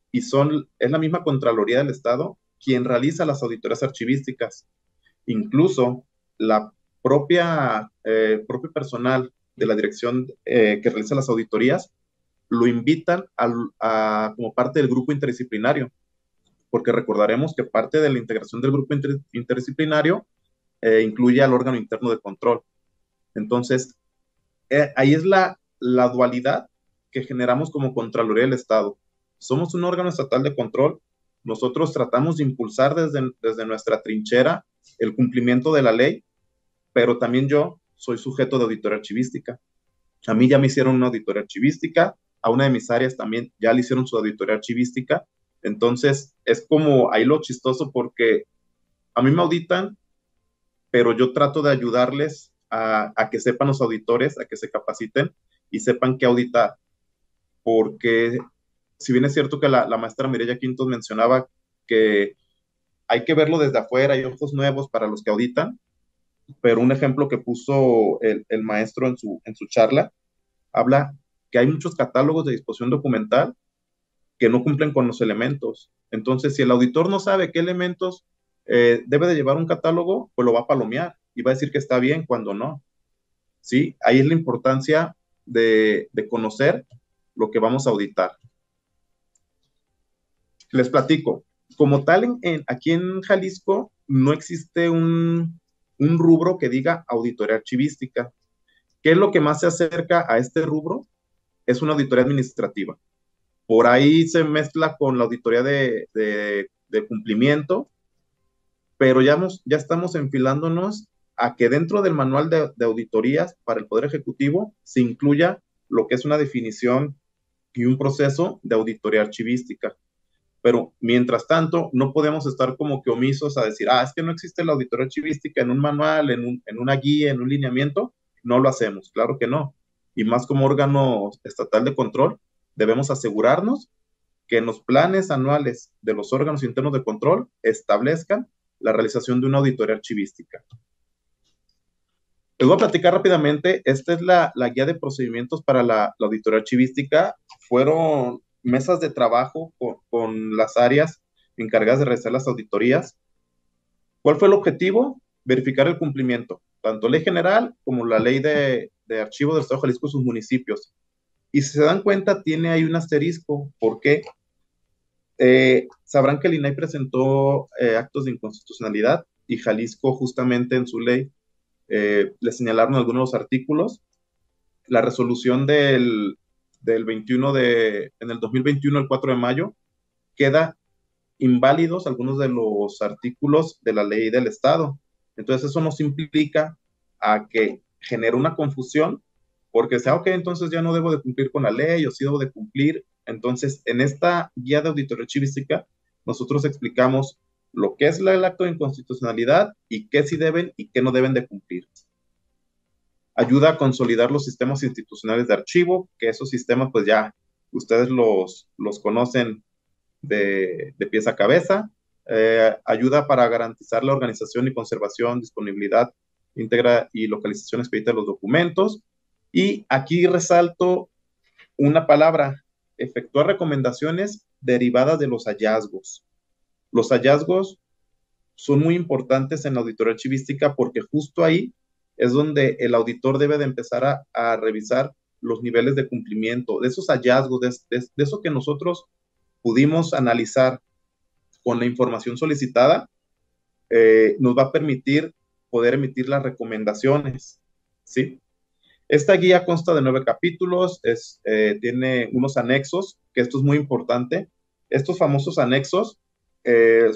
y son, es la misma Contraloría del Estado quien realiza las auditorías archivísticas. Incluso la propia, eh, propio personal de la dirección eh, que realiza las auditorías lo invitan al, a, como parte del grupo interdisciplinario, porque recordaremos que parte de la integración del grupo inter, interdisciplinario eh, incluye al órgano interno de control. Entonces, eh, ahí es la, la dualidad que generamos como Contraloría del Estado. Somos un órgano estatal de control, nosotros tratamos de impulsar desde, desde nuestra trinchera el cumplimiento de la ley, pero también yo soy sujeto de auditoría archivística. A mí ya me hicieron una auditoría archivística, a una de mis áreas también ya le hicieron su auditoría archivística. Entonces, es como ahí lo chistoso, porque a mí me auditan, pero yo trato de ayudarles a, a que sepan los auditores, a que se capaciten y sepan qué auditar. Porque si bien es cierto que la, la maestra Mireya Quintos mencionaba que hay que verlo desde afuera, hay ojos nuevos para los que auditan, pero un ejemplo que puso el, el maestro en su, en su charla, habla que hay muchos catálogos de disposición documental que no cumplen con los elementos. Entonces, si el auditor no sabe qué elementos eh, debe de llevar un catálogo, pues lo va a palomear y va a decir que está bien cuando no. ¿Sí? Ahí es la importancia de, de conocer lo que vamos a auditar. Les platico. Como tal, en, en, aquí en Jalisco no existe un, un rubro que diga auditoría archivística. ¿Qué es lo que más se acerca a este rubro? Es una auditoría administrativa. Por ahí se mezcla con la auditoría de, de, de cumplimiento, pero ya, hemos, ya estamos enfilándonos a que dentro del manual de, de auditorías para el Poder Ejecutivo se incluya lo que es una definición y un proceso de auditoría archivística. Pero mientras tanto, no podemos estar como que omisos a decir, ah, es que no existe la auditoría archivística en un manual, en, un, en una guía, en un lineamiento. No lo hacemos, claro que no. Y más como órgano estatal de control, debemos asegurarnos que en los planes anuales de los órganos internos de control establezcan la realización de una auditoría archivística. Les voy a platicar rápidamente. Esta es la, la guía de procedimientos para la, la auditoría archivística. Fueron mesas de trabajo con, con las áreas encargadas de realizar las auditorías. ¿Cuál fue el objetivo? Verificar el cumplimiento, tanto ley general como la ley de, de archivo del Estado de Jalisco y sus municipios. Y si se dan cuenta, tiene ahí un asterisco. ¿Por qué? Eh, sabrán que el I N A I presentó eh, actos de inconstitucionalidad y Jalisco justamente en su ley eh, le señalaron algunos artículos. La resolución del, del veintiuno de, en el dos mil veintiuno, el cuatro de mayo, queda inválidos algunos de los artículos de la ley del Estado. Entonces eso nos implica a que genere una confusión, porque sea, ok, entonces ya no debo de cumplir con la ley, o sí debo de cumplir. Entonces, en esta guía de auditoría archivística, nosotros explicamos lo que es el acto de inconstitucionalidad y qué sí deben y qué no deben de cumplir. Ayuda a consolidar los sistemas institucionales de archivo, que esos sistemas pues ya ustedes los, los conocen de, de pies a cabeza. Eh, ayuda para garantizar la organización y conservación, disponibilidad íntegra y localización expedita de los documentos. Y aquí resalto una palabra: efectuar recomendaciones derivadas de los hallazgos. Los hallazgos son muy importantes en la auditoría archivística porque justo ahí es donde el auditor debe de empezar a, a revisar los niveles de cumplimiento, de esos hallazgos, de, de, de eso que nosotros pudimos analizar con la información solicitada, eh, nos va a permitir poder emitir las recomendaciones, ¿sí? Esta guía consta de nueve capítulos, es, eh, tiene unos anexos, que esto es muy importante. Estos famosos anexos eh,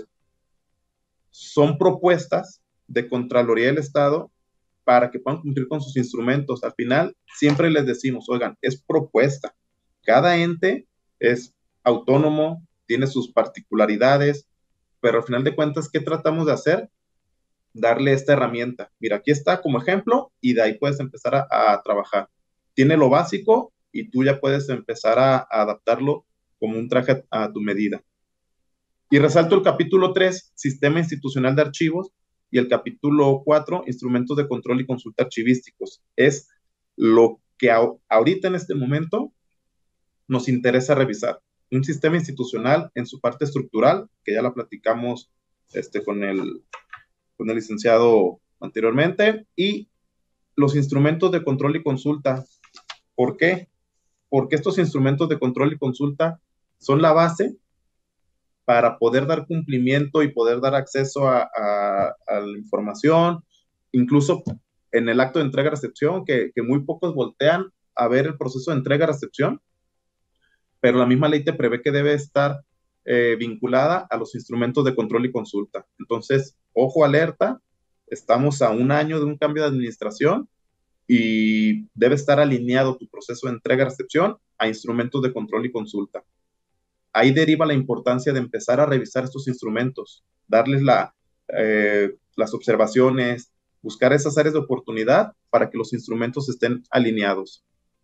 son propuestas de Contraloría del Estado para que puedan cumplir con sus instrumentos. Al final, siempre les decimos, oigan, es propuesta. Cada ente es autónomo, tiene sus particularidades, pero al final de cuentas, ¿qué tratamos de hacer? Darle esta herramienta. Mira, aquí está como ejemplo y de ahí puedes empezar a, a trabajar. Tiene lo básico y tú ya puedes empezar a, a adaptarlo como un traje a, a tu medida. Y resalto el capítulo tres, Sistema Institucional de Archivos, y el capítulo cuatro, Instrumentos de Control y Consulta Archivísticos. Es lo que a, ahorita en este momento nos interesa revisar. un sistema institucional en su parte estructural, que ya la platicamos este, con, el, con el licenciado anteriormente, y los instrumentos de control y consulta. ¿Por qué? Porque estos instrumentos de control y consulta son la base para poder dar cumplimiento y poder dar acceso a, a, a la información, incluso en el acto de entrega-recepción, que, que muy pocos voltean a ver el proceso de entrega-recepción, pero la misma ley te prevé que debe estar eh, vinculada a los instrumentos de control y consulta. Entonces, ojo alerta, estamos a un año de un cambio de administración y debe estar alineado tu proceso de entrega-recepción a instrumentos de control y consulta. Ahí deriva la importancia de empezar a revisar estos instrumentos, darles la, eh, las observaciones, buscar esas áreas de oportunidad para que los instrumentos estén alineados.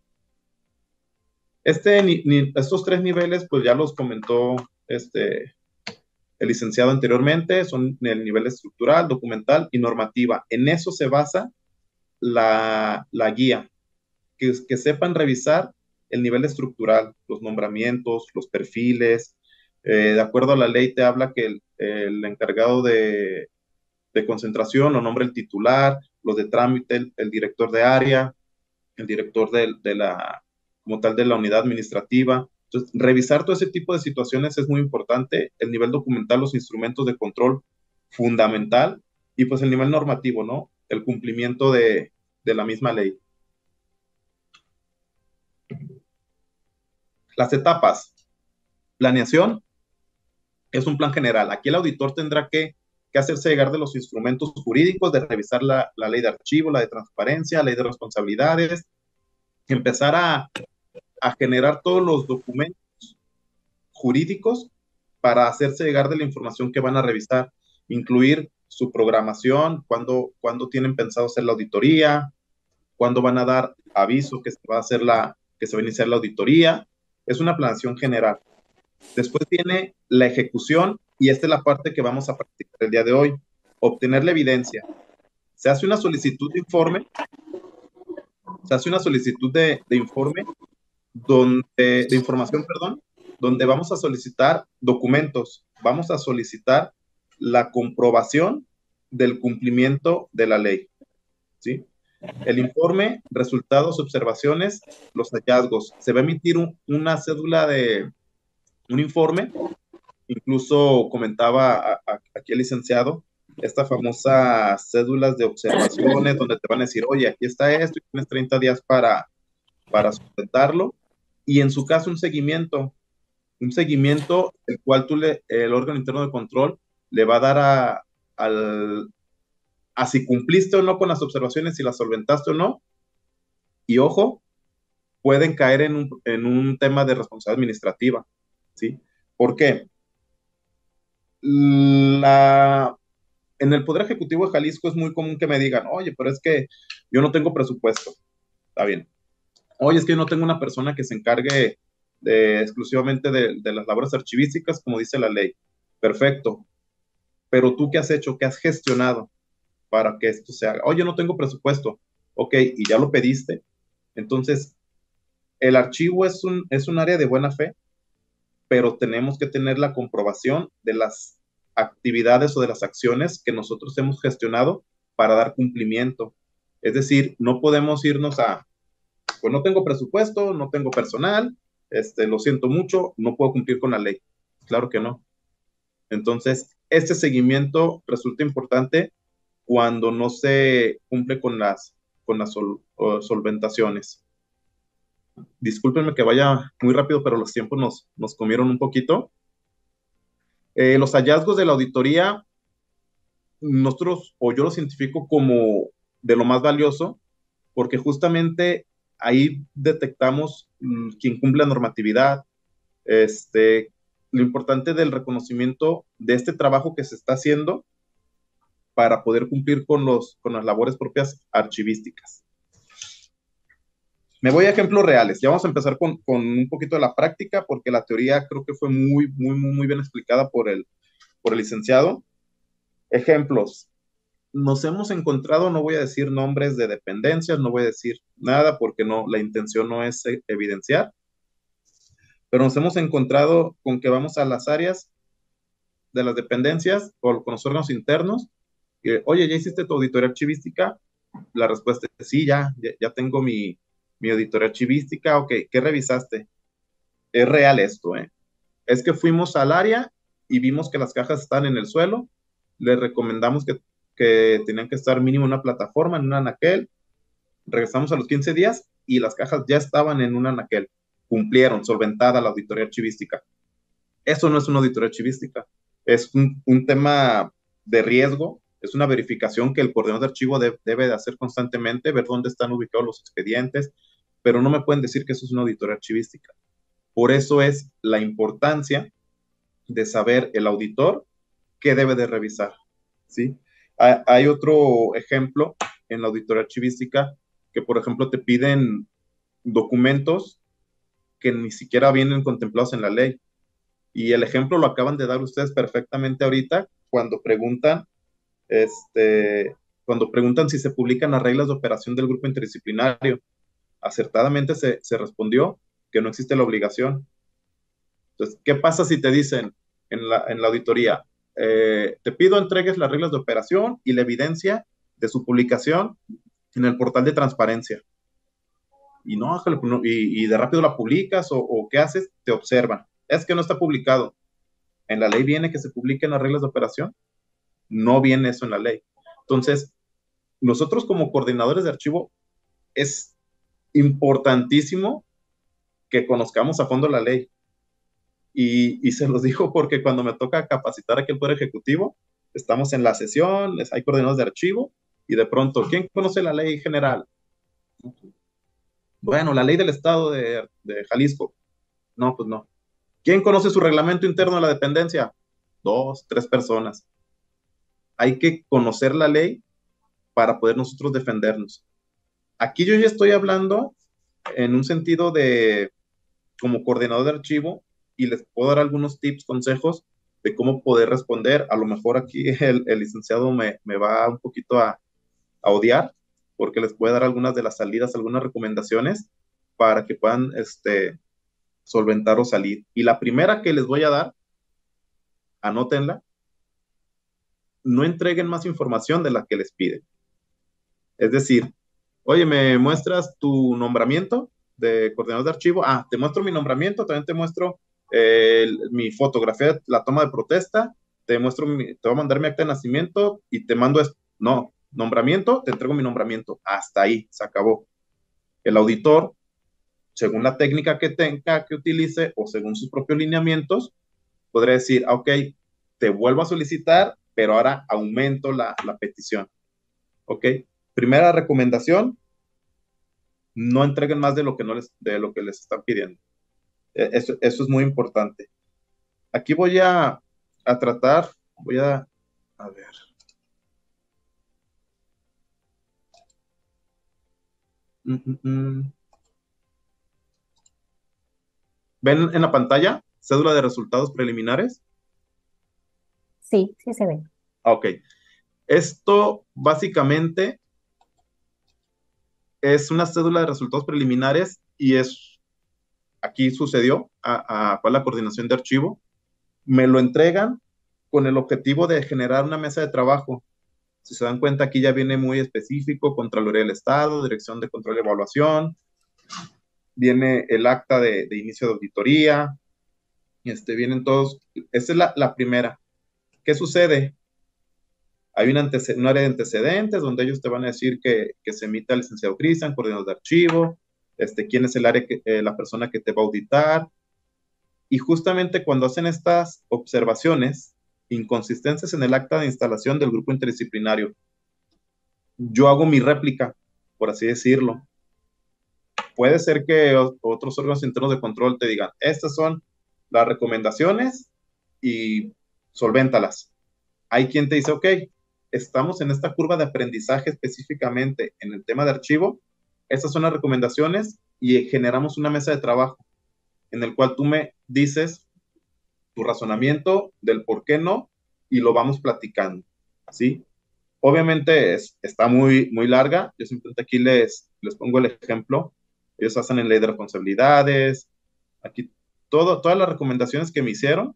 Este, ni, ni, estos tres niveles, pues ya los comentó este, el licenciado anteriormente, son el nivel estructural, documental y normativa. En eso se basa la, la guía, que, que sepan revisar el nivel estructural, los nombramientos, los perfiles. Eh, de acuerdo a la ley te habla que el, el encargado de, de concentración lo nombra el titular, los de trámite, el, el director de área, el director de, de la, como tal de la unidad administrativa. Entonces, revisar todo ese tipo de situaciones es muy importante. El nivel documental, los instrumentos de control, fundamental. Y pues el nivel normativo, ¿no? El cumplimiento de, de la misma ley. Las etapas. Planeación es un plan general. Aquí el auditor tendrá que, que hacerse llegar de los instrumentos jurídicos, de revisar la, la ley de archivo, la de transparencia, la ley de responsabilidades, empezar a, a generar todos los documentos jurídicos para hacerse llegar de la información que van a revisar, incluir su programación, cuándo, cuándo tienen pensado hacer la auditoría, cuándo van a dar aviso que se va a hacer la, que se va a iniciar la auditoría. Es una planeación general. Después viene la ejecución y esta es la parte que vamos a practicar el día de hoy. Obtener la evidencia. Se hace una solicitud de informe, se hace una solicitud de, de informe, donde, de información, perdón, donde vamos a solicitar documentos, vamos a solicitar la comprobación del cumplimiento de la ley, ¿sí? El informe, resultados, observaciones, los hallazgos. Se va a emitir un, una cédula de un informe, incluso comentaba a, a, aquí el licenciado, esta famosa cédulas de observaciones donde te van a decir, oye, aquí está esto y tienes treinta días para, para sustentarlo, y en su caso un seguimiento, un seguimiento el cual tú le, el órgano interno de control le va a dar a, al, a si cumpliste o no con las observaciones, si las solventaste o no, y ojo, pueden caer en un, en un tema de responsabilidad administrativa, ¿sí? ¿Por qué? La, en el Poder Ejecutivo de Jalisco es muy común que me digan, oye, pero es que yo no tengo presupuesto. Está bien. Oye, es que yo no tengo una persona que se encargue de, exclusivamente de, de las labores archivísticas, como dice la ley. Perfecto. Pero tú, ¿qué has hecho? ¿Qué has gestionado para que esto se haga? Oye, no tengo presupuesto. Ok, y ya lo pediste. Entonces, el archivo es un, es un área de buena fe, pero tenemos que tener la comprobación de las actividades o de las acciones que nosotros hemos gestionado para dar cumplimiento. Es decir, no podemos irnos a, pues no tengo presupuesto, no tengo personal, este, lo siento mucho, no puedo cumplir con la ley. Claro que no. Entonces, este seguimiento resulta importante cuando no se cumple con las, con las sol, solventaciones. Discúlpenme que vaya muy rápido, pero los tiempos nos, nos comieron un poquito. Eh, los hallazgos de la auditoría, nosotros, o yo los identifico como de lo más valioso, porque justamente ahí detectamos mmm, quién cumple la normatividad, este, lo importante del reconocimiento de este trabajo que se está haciendo para poder cumplir con, los, con las labores propias archivísticas. Me voy a ejemplos reales. Ya vamos a empezar con, con un poquito de la práctica, porque la teoría creo que fue muy, muy, muy, muy bien explicada por el, por el licenciado. Ejemplos. Nos hemos encontrado, no voy a decir nombres de dependencias, no voy a decir nada porque no, la intención no es evidenciar, pero nos hemos encontrado con que vamos a las áreas de las dependencias o con los órganos internos, y, oye, ¿ya hiciste tu auditoría archivística? La respuesta es sí, ya, ya, ya tengo mi, mi auditoría archivística. Ok, ¿qué revisaste? Es real esto, ¿eh? Es que fuimos al área y vimos que las cajas están en el suelo, les recomendamos que, que tenían que estar mínimo en una plataforma, en un anaquel, regresamos a los quince días y las cajas ya estaban en un anaquel, cumplieron, solventada la auditoría archivística. Eso no es una auditoría archivística, es un, un tema de riesgo, es una verificación que el coordinador de archivo de, debe de hacer constantemente, ver dónde están ubicados los expedientes, pero no me pueden decir que eso es una auditoría archivística. Por eso es la importancia de saber el auditor qué debe de revisar, ¿sí? Hay, hay otro ejemplo en la auditoría archivística que, por ejemplo, te piden documentos que ni siquiera vienen contemplados en la ley. Y el ejemplo lo acaban de dar ustedes perfectamente ahorita cuando preguntan, este, cuando preguntan si se publican las reglas de operación del grupo interdisciplinario. Acertadamente se, se respondió que no existe la obligación. Entonces, ¿qué pasa si te dicen en la, en la auditoría, eh, te pido entregues las reglas de operación y la evidencia de su publicación en el portal de transparencia? Y no, y, y de rápido la publicas o, o ¿qué haces? Te observan. Es que no está publicado. ¿En la ley viene que se publiquen las reglas de operación? No viene eso en la ley. Entonces, nosotros como coordinadores de archivo es importantísimo que conozcamos a fondo la ley. Y, y se los digo porque cuando me toca capacitar aquí el Poder Ejecutivo, estamos en la sesión, hay coordinadores de archivo, y de pronto, ¿quién conoce la ley general? Bueno, la ley del Estado de, de Jalisco. No, pues no. ¿Quién conoce su reglamento interno de la dependencia? Dos, tres personas. Hay que conocer la ley para poder nosotros defendernos. Aquí yo ya estoy hablando en un sentido de, como coordinador de archivo, y les puedo dar algunos tips, consejos de cómo poder responder. A lo mejor aquí el, el licenciado me, me va un poquito a, a odiar, porque les puede dar algunas de las salidas, algunas recomendaciones para que puedan este, solventar o salir. Y la primera que les voy a dar, anótenla, no entreguen más información de la que les piden. Es decir, oye, ¿me muestras tu nombramiento de coordinador de archivo? Ah, te muestro mi nombramiento, también te muestro eh, mi fotografía, la toma de protesta, te muestro, mi, te voy a mandar mi acta de nacimiento y te mando esto. No, nombramiento, te entrego mi nombramiento. Hasta ahí, se acabó. El auditor, según la técnica que tenga, que utilice, o según sus propios lineamientos, podría decir, ok, te vuelvo a solicitar, pero ahora aumento la, la petición. Ok, primera recomendación, no entreguen más de lo que, no les, de lo que les están pidiendo. Eso, eso es muy importante. Aquí voy a, a tratar, voy a, a ver. Mm, mm, mm. ¿Ven en la pantalla cédula de resultados preliminares? Sí, sí se ve. Ok. Esto básicamente es una cédula de resultados preliminares y es, aquí sucedió, a, a, a la coordinación de archivo, me lo entregan con el objetivo de generar una mesa de trabajo. Si se dan cuenta, aquí ya viene muy específico, Contraloría del Estado, Dirección de Control y Evaluación, viene el acta de, de inicio de auditoría, este, vienen todos, esta es la, la primera. ¿Qué sucede? Hay un, un área de antecedentes donde ellos te van a decir que, que se emita el licenciado Cristian, coordinador de archivo, este, quién es el área que, eh, la persona que te va a auditar. Y justamente cuando hacen estas observaciones, inconsistencias en el acta de instalación del grupo interdisciplinario, yo hago mi réplica, por así decirlo. Puede ser que otros órganos internos de control te digan, estas son las recomendaciones y solvéntalas. Hay quien te dice, ok, estamos en esta curva de aprendizaje específicamente en el tema de archivo, estas son las recomendaciones y generamos una mesa de trabajo en el cual tú me dices tu razonamiento del por qué no y lo vamos platicando, ¿sí? Obviamente es, está muy, muy larga, yo simplemente aquí les, les pongo el ejemplo, ellos hacen en ley de responsabilidades, aquí todo, todas las recomendaciones que me hicieron,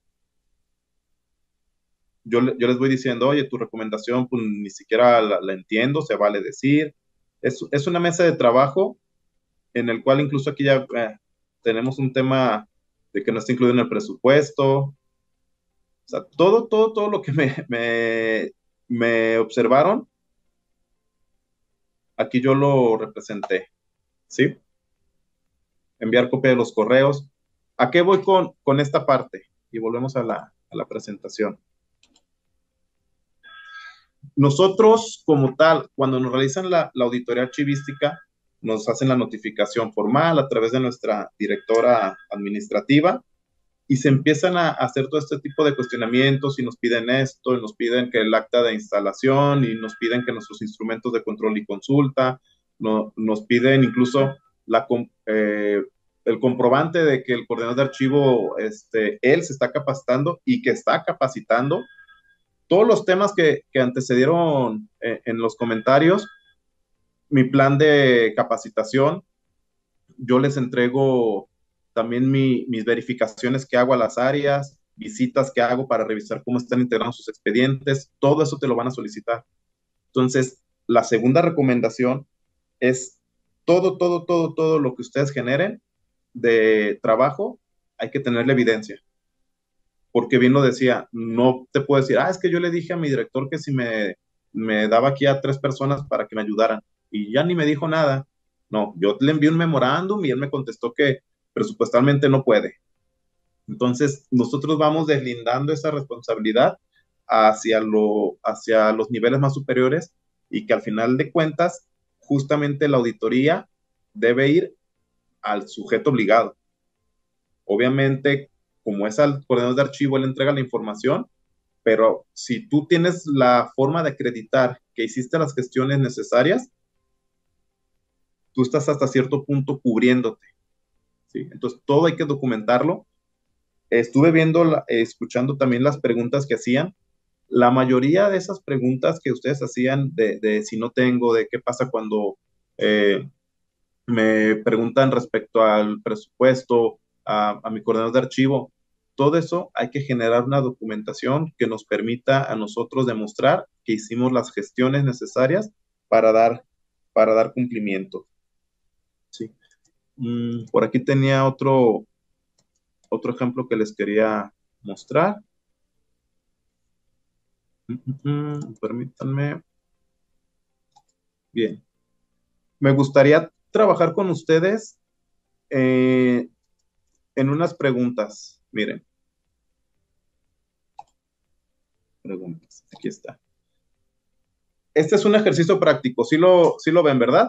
yo, yo les voy diciendo, oye, tu recomendación pues ni siquiera la, la entiendo, se vale decir. Es, es una mesa de trabajo en el cual incluso aquí ya eh, tenemos un tema de que no está incluido en el presupuesto. O sea, todo, todo, todo lo que me, me, me observaron, aquí yo lo representé, ¿sí? Enviar copia de los correos. ¿A qué voy con, con esta parte? Y volvemos a la, a la presentación. Nosotros, como tal, cuando nos realizan la, la auditoría archivística, nos hacen la notificación formal a través de nuestra directora administrativa y se empiezan a hacer todo este tipo de cuestionamientos y nos piden esto, y nos piden que el acta de instalación y nos piden que nuestros instrumentos de control y consulta, no, nos piden incluso la, eh, el comprobante de que el coordinador de archivo, este, él se está capacitando y que está capacitando. Todos los temas que, que antecedieron en, en los comentarios, mi plan de capacitación, yo les entrego también mi, mis verificaciones que hago a las áreas, visitas que hago para revisar cómo están integrando sus expedientes, todo eso te lo van a solicitar. Entonces, la segunda recomendación es todo, todo, todo, todo lo que ustedes generen de trabajo, hay que tener la evidencia. Porque bien lo decía, no te puedo decir, ah, es que yo le dije a mi director que si me, me daba aquí a tres personas para que me ayudaran, y ya ni me dijo nada. No, yo le envié un memorándum y él me contestó que presupuestalmente no puede. Entonces, nosotros vamos deslindando esa responsabilidad hacia, lo, hacia los niveles más superiores y que al final de cuentas, justamente la auditoría debe ir al sujeto obligado. Obviamente, como es al coordinador de archivo, él entrega la información, pero si tú tienes la forma de acreditar que hiciste las gestiones necesarias, tú estás hasta cierto punto cubriéndote, ¿sí? Entonces, todo hay que documentarlo. Estuve viendo, eh, escuchando también las preguntas que hacían. La mayoría de esas preguntas que ustedes hacían de, de si no tengo, de qué pasa cuando eh, me preguntan respecto al presupuesto, a, a mi coordinador de archivo, todo eso hay que generar una documentación que nos permita a nosotros demostrar que hicimos las gestiones necesarias para dar, para dar cumplimiento. Sí. Mm, por aquí tenía otro, otro ejemplo que les quería mostrar. Mm, mm, mm, permítanme. Bien. Me gustaría trabajar con ustedes eh, en unas preguntas. Miren. Preguntas. Aquí está. Este es un ejercicio práctico. ¿Sí lo, sí lo ven, verdad?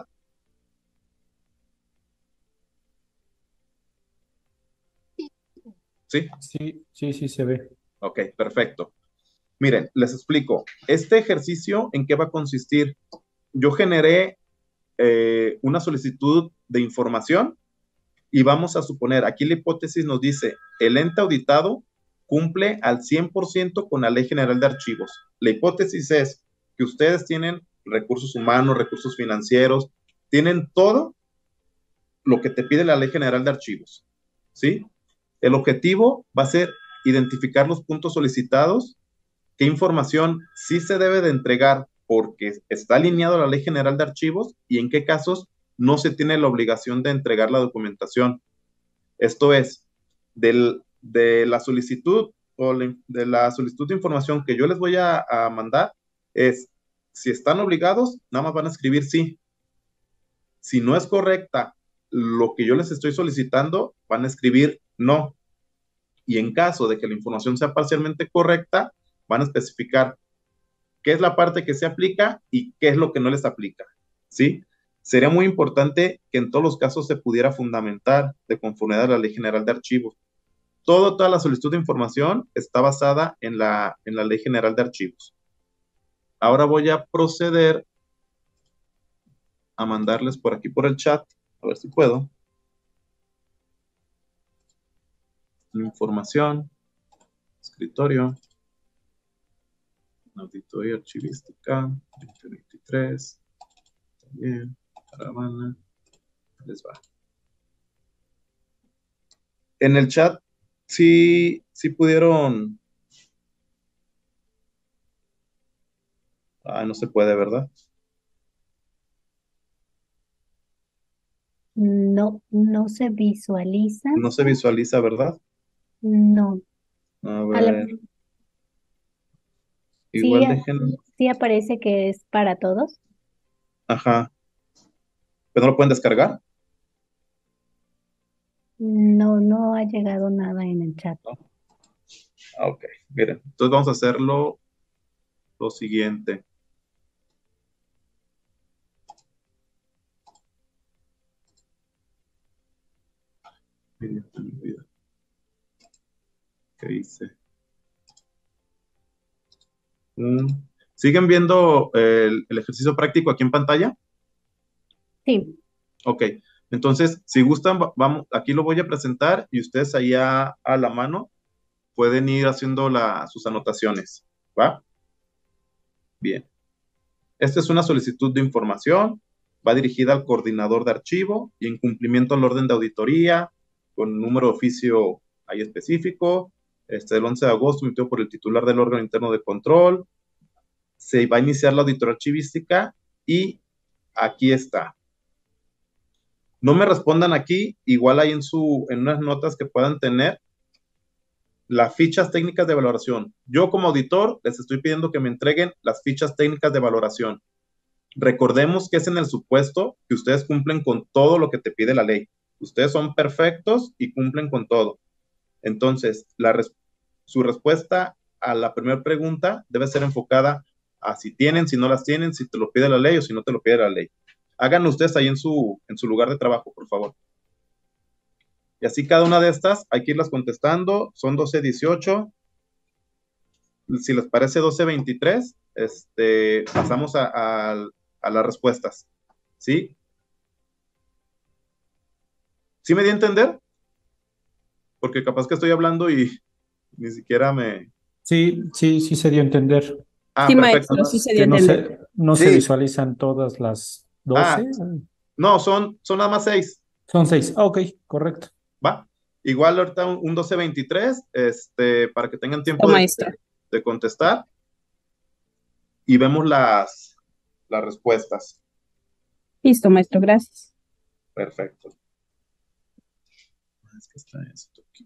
¿Sí? Sí, sí, sí se ve. Ok, perfecto. Miren, les explico. Este ejercicio, ¿en qué va a consistir? Yo generé eh, una solicitud de información y vamos a suponer, aquí la hipótesis nos dice, el ente auditado cumple al cien por ciento con la Ley General de Archivos. La hipótesis es que ustedes tienen recursos humanos, recursos financieros, tienen todo lo que te pide la Ley General de Archivos, ¿sí? El objetivo va a ser identificar los puntos solicitados, qué información sí se debe de entregar porque está alineado a la Ley General de Archivos y en qué casos no se tiene la obligación de entregar la documentación. Esto es, del, de la solicitud o de la solicitud de información que yo les voy a, a mandar, es, si están obligados, nada más van a escribir sí. Si no es correcta lo que yo les estoy solicitando, van a escribir no. Y en caso de que la información sea parcialmente correcta, van a especificar qué es la parte que se aplica y qué es lo que no les aplica, ¿sí? Sería muy importante que en todos los casos se pudiera fundamentar de conformidad a la Ley General de Archivos. Todo, toda la solicitud de información está basada en la, en la Ley General de Archivos. Ahora voy a proceder a mandarles por aquí por el chat, a ver si puedo. Información, escritorio, auditoría archivística, veinte veintitrés, también, caravana, les va. En el chat Sí, sí pudieron. Ah, no se puede, ¿verdad? No, no se visualiza. No se visualiza, ¿verdad? No. A A la- ver, sí, igual dejen. sí aparece que es para todos. Ajá. ¿Pero no lo pueden descargar? No, no ha llegado nada en el chat. ¿No? Ah, ok, miren. Entonces vamos a hacerlo lo siguiente. Miren, se me olvida. ¿Qué hice? Mm. ¿Siguen viendo el, el ejercicio práctico aquí en pantalla? Sí, Ok, entonces, si gustan, va- vamos, aquí lo voy a presentar y ustedes allá a la mano pueden ir haciendo la- sus anotaciones, ¿va? Bien. Esta es una solicitud de información, va dirigida al coordinador de archivo y en cumplimiento al orden de auditoría, con número de oficio ahí específico, este, el once de agosto, emitido por el titular del órgano interno de control, se va a iniciar la auditoría archivística y aquí está. No me respondan aquí, igual hay en, su, en unas notas que puedan tener las fichas técnicas de valoración. Yo como auditor les estoy pidiendo que me entreguen las fichas técnicas de valoración. Recordemos que es en el supuesto que ustedes cumplen con todo lo que te pide la ley. Ustedes son perfectos y cumplen con todo. Entonces, la res su respuesta a la primera pregunta debe ser enfocada a si tienen, si no las tienen, si te lo pide la ley o si no te lo pide la ley. Háganlo ustedes ahí en su, en su lugar de trabajo, por favor. Y así cada una de estas hay que irlas contestando. Son doce dieciocho. Si les parece doce veintitrés, este, pasamos a, a, a las respuestas. ¿Sí? ¿Sí me di a entender? Porque capaz que estoy hablando y ni siquiera me... Sí, sí, sí se dio a entender Ah, Sí, perfecto. maestro, sí se dio a que no entender. se, no se Sí. visualizan todas las Ah, doce. no, son, son nada más seis. Son seis. Ah, ok, correcto. ¿Va? Igual ahorita un, un doce veintitrés, este, para que tengan Listo, tiempo de, maestro. de contestar y vemos las, las respuestas. Listo, maestro, gracias. Perfecto. Es que está esto aquí.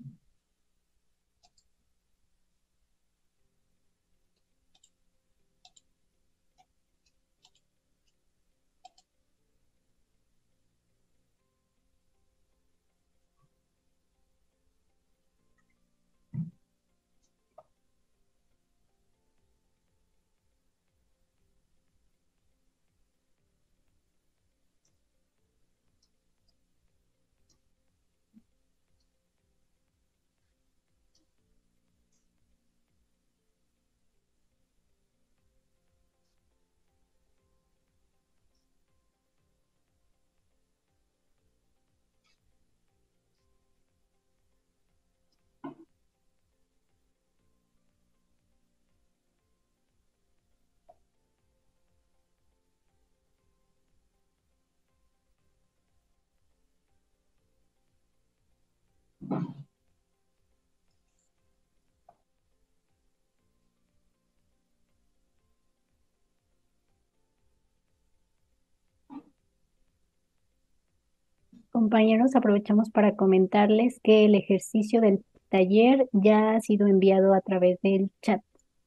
compañeros, aprovechamos para comentarles que el ejercicio del taller ya ha sido enviado a través del chat.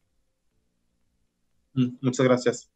Mm, muchas gracias.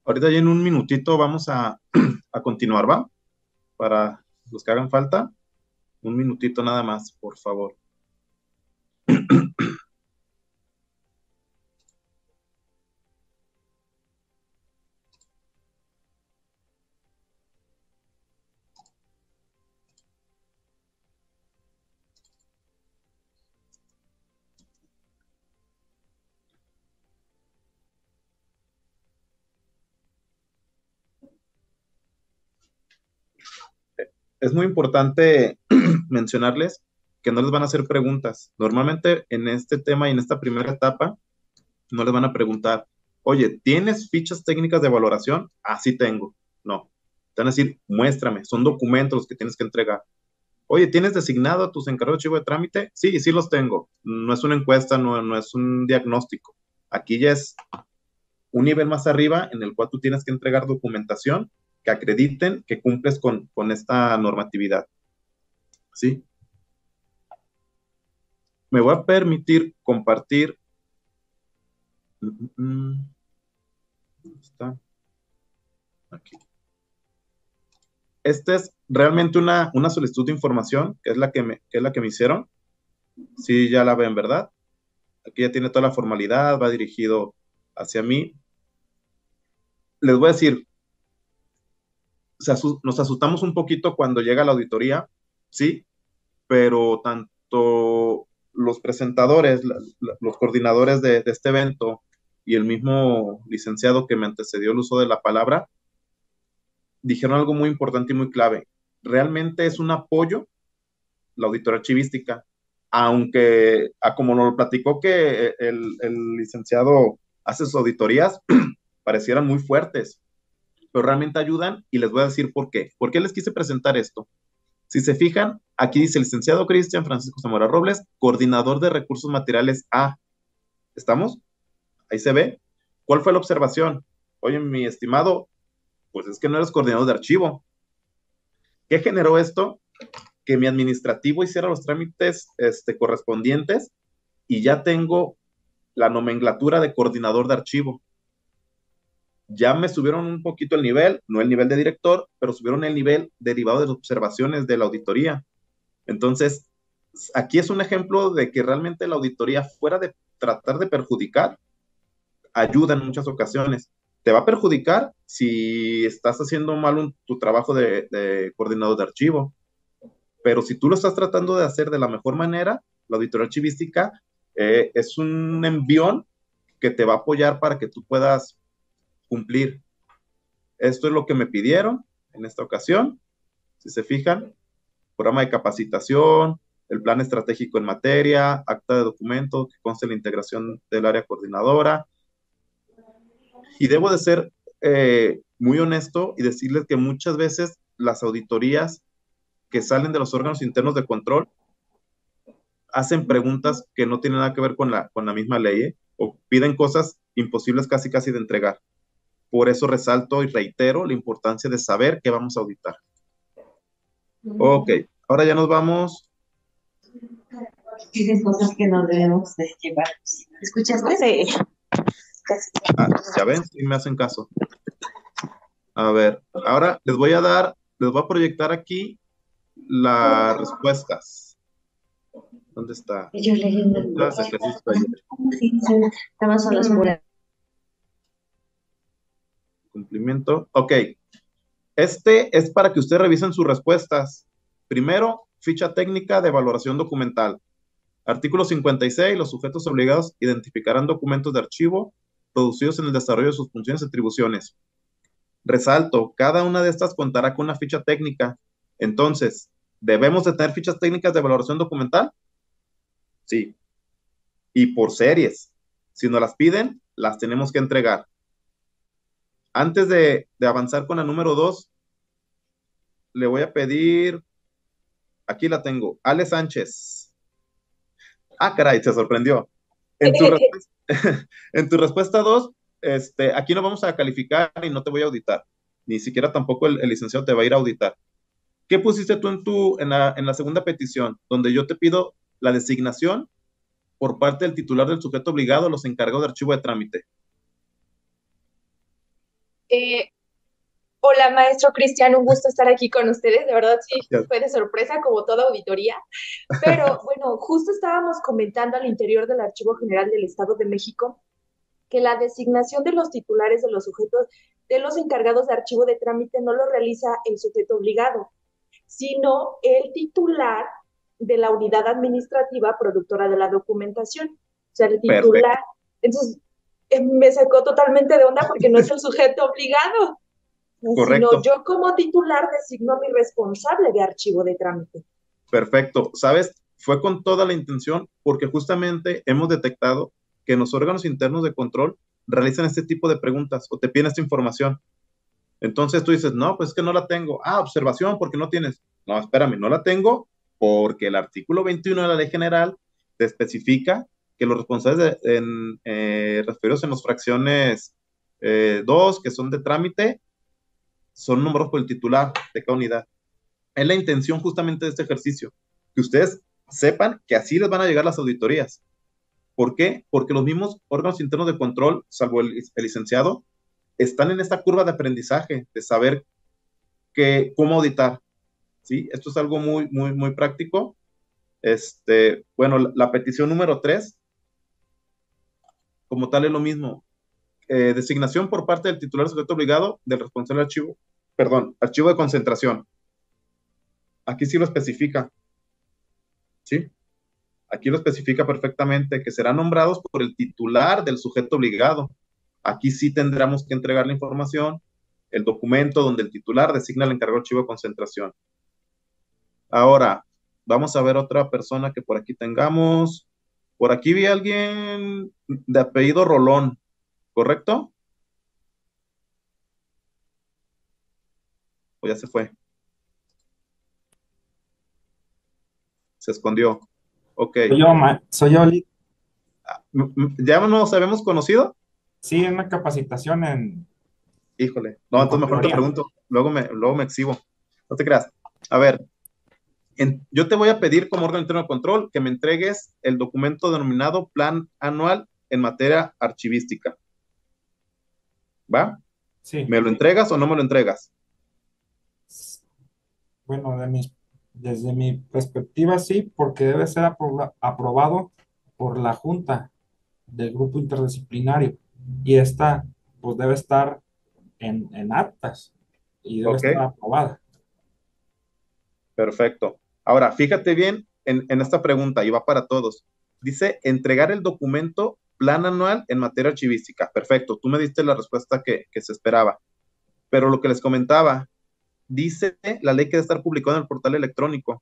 Ahorita ya en un minutito vamos a, a continuar, ¿va? Para los que hagan falta. Un minutito nada más, por favor. Es muy importante mencionarles que no les van a hacer preguntas. Normalmente en este tema y en esta primera etapa no les van a preguntar, oye, ¿tienes fichas técnicas de valoración? Ah, sí tengo. No. Te van a decir, muéstrame, son documentos los que tienes que entregar. Oye, ¿tienes designado a tus encargados de archivo de trámite? Sí, sí los tengo. No es una encuesta, no, no es un diagnóstico. Aquí ya es un nivel más arriba en el cual tú tienes que entregar documentación que acrediten que cumples con, con esta normatividad. ¿Sí? Me voy a permitir compartir. ¿Dónde está? Aquí. Esta es realmente una, una solicitud de información, que es, la que me, que es la que me hicieron. Sí, ya la ven, ¿verdad? Aquí ya tiene toda la formalidad, va dirigido hacia mí. Les voy a decir, se asu- nos asustamos un poquito cuando llega la auditoría, sí, pero tanto los presentadores, la- la- los coordinadores de, de este evento y el mismo licenciado que me antecedió el uso de la palabra, dijeron algo muy importante y muy clave. Realmente es un apoyo la auditoría archivística, aunque a como nos lo platicó que el, el licenciado hace sus auditorías, parecieran muy fuertes, pero realmente ayudan y les voy a decir por qué. ¿Por qué les quise presentar esto? Si se fijan, aquí dice licenciado Cristian Francisco Zamora Robles, coordinador de recursos materiales A. ¿Estamos? Ahí se ve. ¿Cuál fue la observación? Oye, mi estimado, pues es que no eres coordinador de archivo. ¿Qué generó esto? Que mi administrativo hiciera los trámites este, correspondientes y ya tengo la nomenclatura de coordinador de archivo. Ya me subieron un poquito el nivel, no el nivel de director, pero subieron el nivel derivado de las observaciones de la auditoría. Entonces, aquí es un ejemplo de que realmente la auditoría, fuera de tratar de perjudicar, ayuda en muchas ocasiones. Te va a perjudicar si estás haciendo mal un, tu trabajo de, de coordinador de archivo. Pero si tú lo estás tratando de hacer de la mejor manera, la auditoría archivística eh, es un envión que te va a apoyar para que tú puedas cumplir. Esto es lo que me pidieron en esta ocasión. Si se fijan, programa de capacitación, el plan estratégico en materia, acta de documento que conste la integración del área coordinadora. Y debo de ser eh, muy honesto y decirles que muchas veces las auditorías que salen de los órganos internos de control hacen preguntas que no tienen nada que ver con la, con la misma ley, ¿eh? O piden cosas imposibles casi casi de entregar. Por eso resalto y reitero la importancia de saber qué vamos a auditar. Ok, ahora ya nos vamos. Tienes cosas que no debemos de llevar. ¿Escuchaste? Sí. Ah, ya ven, sí me hacen caso. A ver, ahora les voy a dar, les voy a proyectar aquí las respuestas. ¿Dónde está? Yo leyendo. Las ejercicios de ayer. Estaban son las puras. Cumplimiento. Ok. Este es para que ustedes revisen sus respuestas. Primero, ficha técnica de valoración documental. Artículo cincuenta y seis. Los sujetos obligados identificarán documentos de archivo producidos en el desarrollo de sus funciones y atribuciones. Resalto, cada una de estas contará con una ficha técnica. Entonces, ¿debemos de tener fichas técnicas de valoración documental? Sí. Y por series. Si nos las piden, las tenemos que entregar. Antes de, de avanzar con la número dos, le voy a pedir, aquí la tengo, Ale Sánchez. Ah, caray, se sorprendió. En tu, respuesta, en tu respuesta dos, este, aquí no vamos a calificar y no te voy a auditar. Ni siquiera tampoco el, el licenciado te va a ir a auditar. ¿Qué pusiste tú en, tu, en, la, en la segunda petición? Donde yo te pido la designación por parte del titular del sujeto obligado, los encargados de archivo de trámite. Eh, hola, maestro Cristian, un gusto estar aquí con ustedes. De verdad, sí, fue de sorpresa como toda auditoría. Pero bueno, justo estábamos comentando al interior del Archivo General del Estado de México que la designación de los titulares de los sujetos, de los encargados de archivo de trámite, no lo realiza el sujeto obligado, sino el titular de la unidad administrativa productora de la documentación. O sea, el titular. Perfecto. Entonces, eh, me sacó totalmente de onda porque no es el sujeto obligado. Correcto. Sino yo como titular designo a mi responsable de archivo de trámite. Perfecto. ¿Sabes? Fue con toda la intención porque justamente hemos detectado que los órganos internos de control realizan este tipo de preguntas o te piden esta información. Entonces tú dices, no, pues es que no la tengo. Ah, observación, porque no tienes. No, espérame, no la tengo porque el artículo veintiuno de la Ley General te especifica que los responsables de, en, eh, referidos en las fracciones eh, dos, que son de trámite, son nombrados por el titular de cada unidad. Es la intención justamente de este ejercicio, que ustedes sepan que así les van a llegar las auditorías. ¿Por qué? Porque los mismos órganos internos de control, salvo el, el licenciado, están en esta curva de aprendizaje, de saber que, cómo auditar, ¿sí? Esto es algo muy, muy, muy práctico. Este, bueno, la, la petición número tres, como tal es lo mismo. Eh, designación por parte del titular sujeto obligado del responsable del archivo, perdón, archivo de concentración. Aquí sí lo especifica, ¿sí? Aquí lo especifica perfectamente, que serán nombrados por el titular del sujeto obligado. Aquí sí tendremos que entregar la información, el documento donde el titular designa al encargado del archivo de concentración. Ahora, vamos a ver otra persona que por aquí tengamos. Por aquí vi a alguien de apellido Rolón, ¿correcto? O ya se fue. Se escondió. Ok. Soy yo, ma- soy yo, Li- ¿Ya nos habíamos conocido? sí, en una capacitación en, Híjole. No, en entonces mejor te Contraloría. pregunto. Luego me, luego me exhibo. No te creas. A ver, en- yo te voy a pedir como órgano interno de control que me entregues el documento denominado Plan Anual en materia archivística. ¿Va? Sí, ¿Me lo entregas o no me lo entregas? bueno, de mis- desde mi perspectiva sí, porque debe ser aproba- aprobado por la Junta del Grupo Interdisciplinario y esta pues debe estar en, en actas y debe Ok, estar aprobada. perfecto. Ahora, fíjate bien en, en esta pregunta y va para todos. Dice, entregar el documento Plan Anual en materia archivística. Perfecto, tú me diste la respuesta que, que se esperaba. Pero lo que les comentaba, dice la ley que debe estar publicada en el portal electrónico.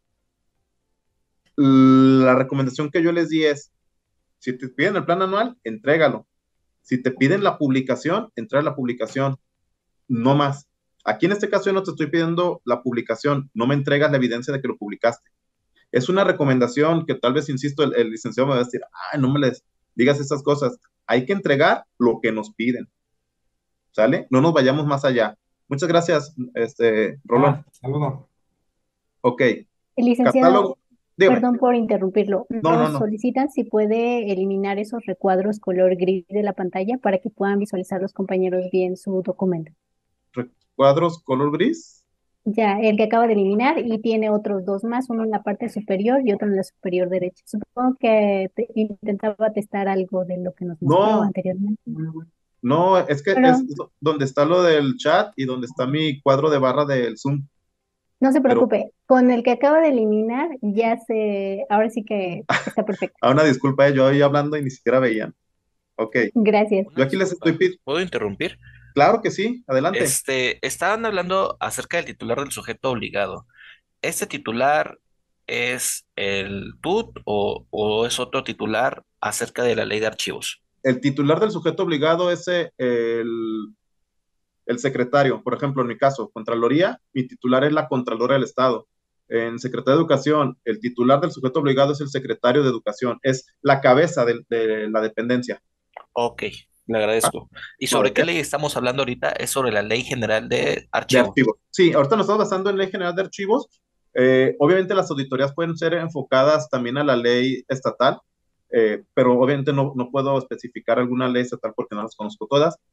La recomendación que yo les di es, si te piden el plan anual, entrégalo. Si te piden la publicación, entrega la publicación. No más. Aquí en este caso yo no te estoy pidiendo la publicación, no me entregas la evidencia de que lo publicaste. Es una recomendación que tal vez, insisto, el, el licenciado me va a decir, ah, no me les digas esas cosas. Hay que entregar lo que nos piden. ¿Sale? No nos vayamos más allá. Muchas gracias, este, Rolón. Ah, saludo. Ok. El licenciado, Catálogo. Dígame. perdón por interrumpirlo, No, no, nos no. solicitan si puede eliminar esos recuadros color gris de la pantalla para que puedan visualizar los compañeros bien su documento. Recuadros color gris. Ya, el que acaba de eliminar y tiene otros dos más, uno en la parte superior y otro en la superior derecha. Supongo que te- intentaba testar algo de lo que nos mostró No, anteriormente. no, es que Pero es do- donde está lo del chat y donde está mi cuadro de barra del Zoom. no se Pero preocupe, con el que acaba de eliminar ya se, ahora sí que está perfecto. a una disculpa, eh, yo ahí hablando y ni siquiera veían. Ok. Gracias. Yo aquí les estoy pidiendo. ¿Puedo interrumpir? Claro que sí, adelante. Este, estaban hablando acerca del titular del sujeto obligado. ¿Este titular es el T U T o, o es otro titular acerca de la ley de archivos? El titular del sujeto obligado es eh, el, el secretario. Por ejemplo, en mi caso, Contraloría, mi titular es la Contralora del Estado. En Secretaría de Educación, el titular del sujeto obligado es el secretario de Educación. Es la cabeza de, de la dependencia. Ok, le agradezco. ¿Y No, sobre ¿de qué qué? ley estamos hablando ahorita? Es sobre la Ley General de De Archivos. archivos. Sí, ahorita nos estamos basando en Ley General de Archivos. Eh, obviamente las auditorías pueden ser enfocadas también a la ley estatal, eh, pero obviamente no, no puedo especificar alguna ley estatal porque no las conozco todas.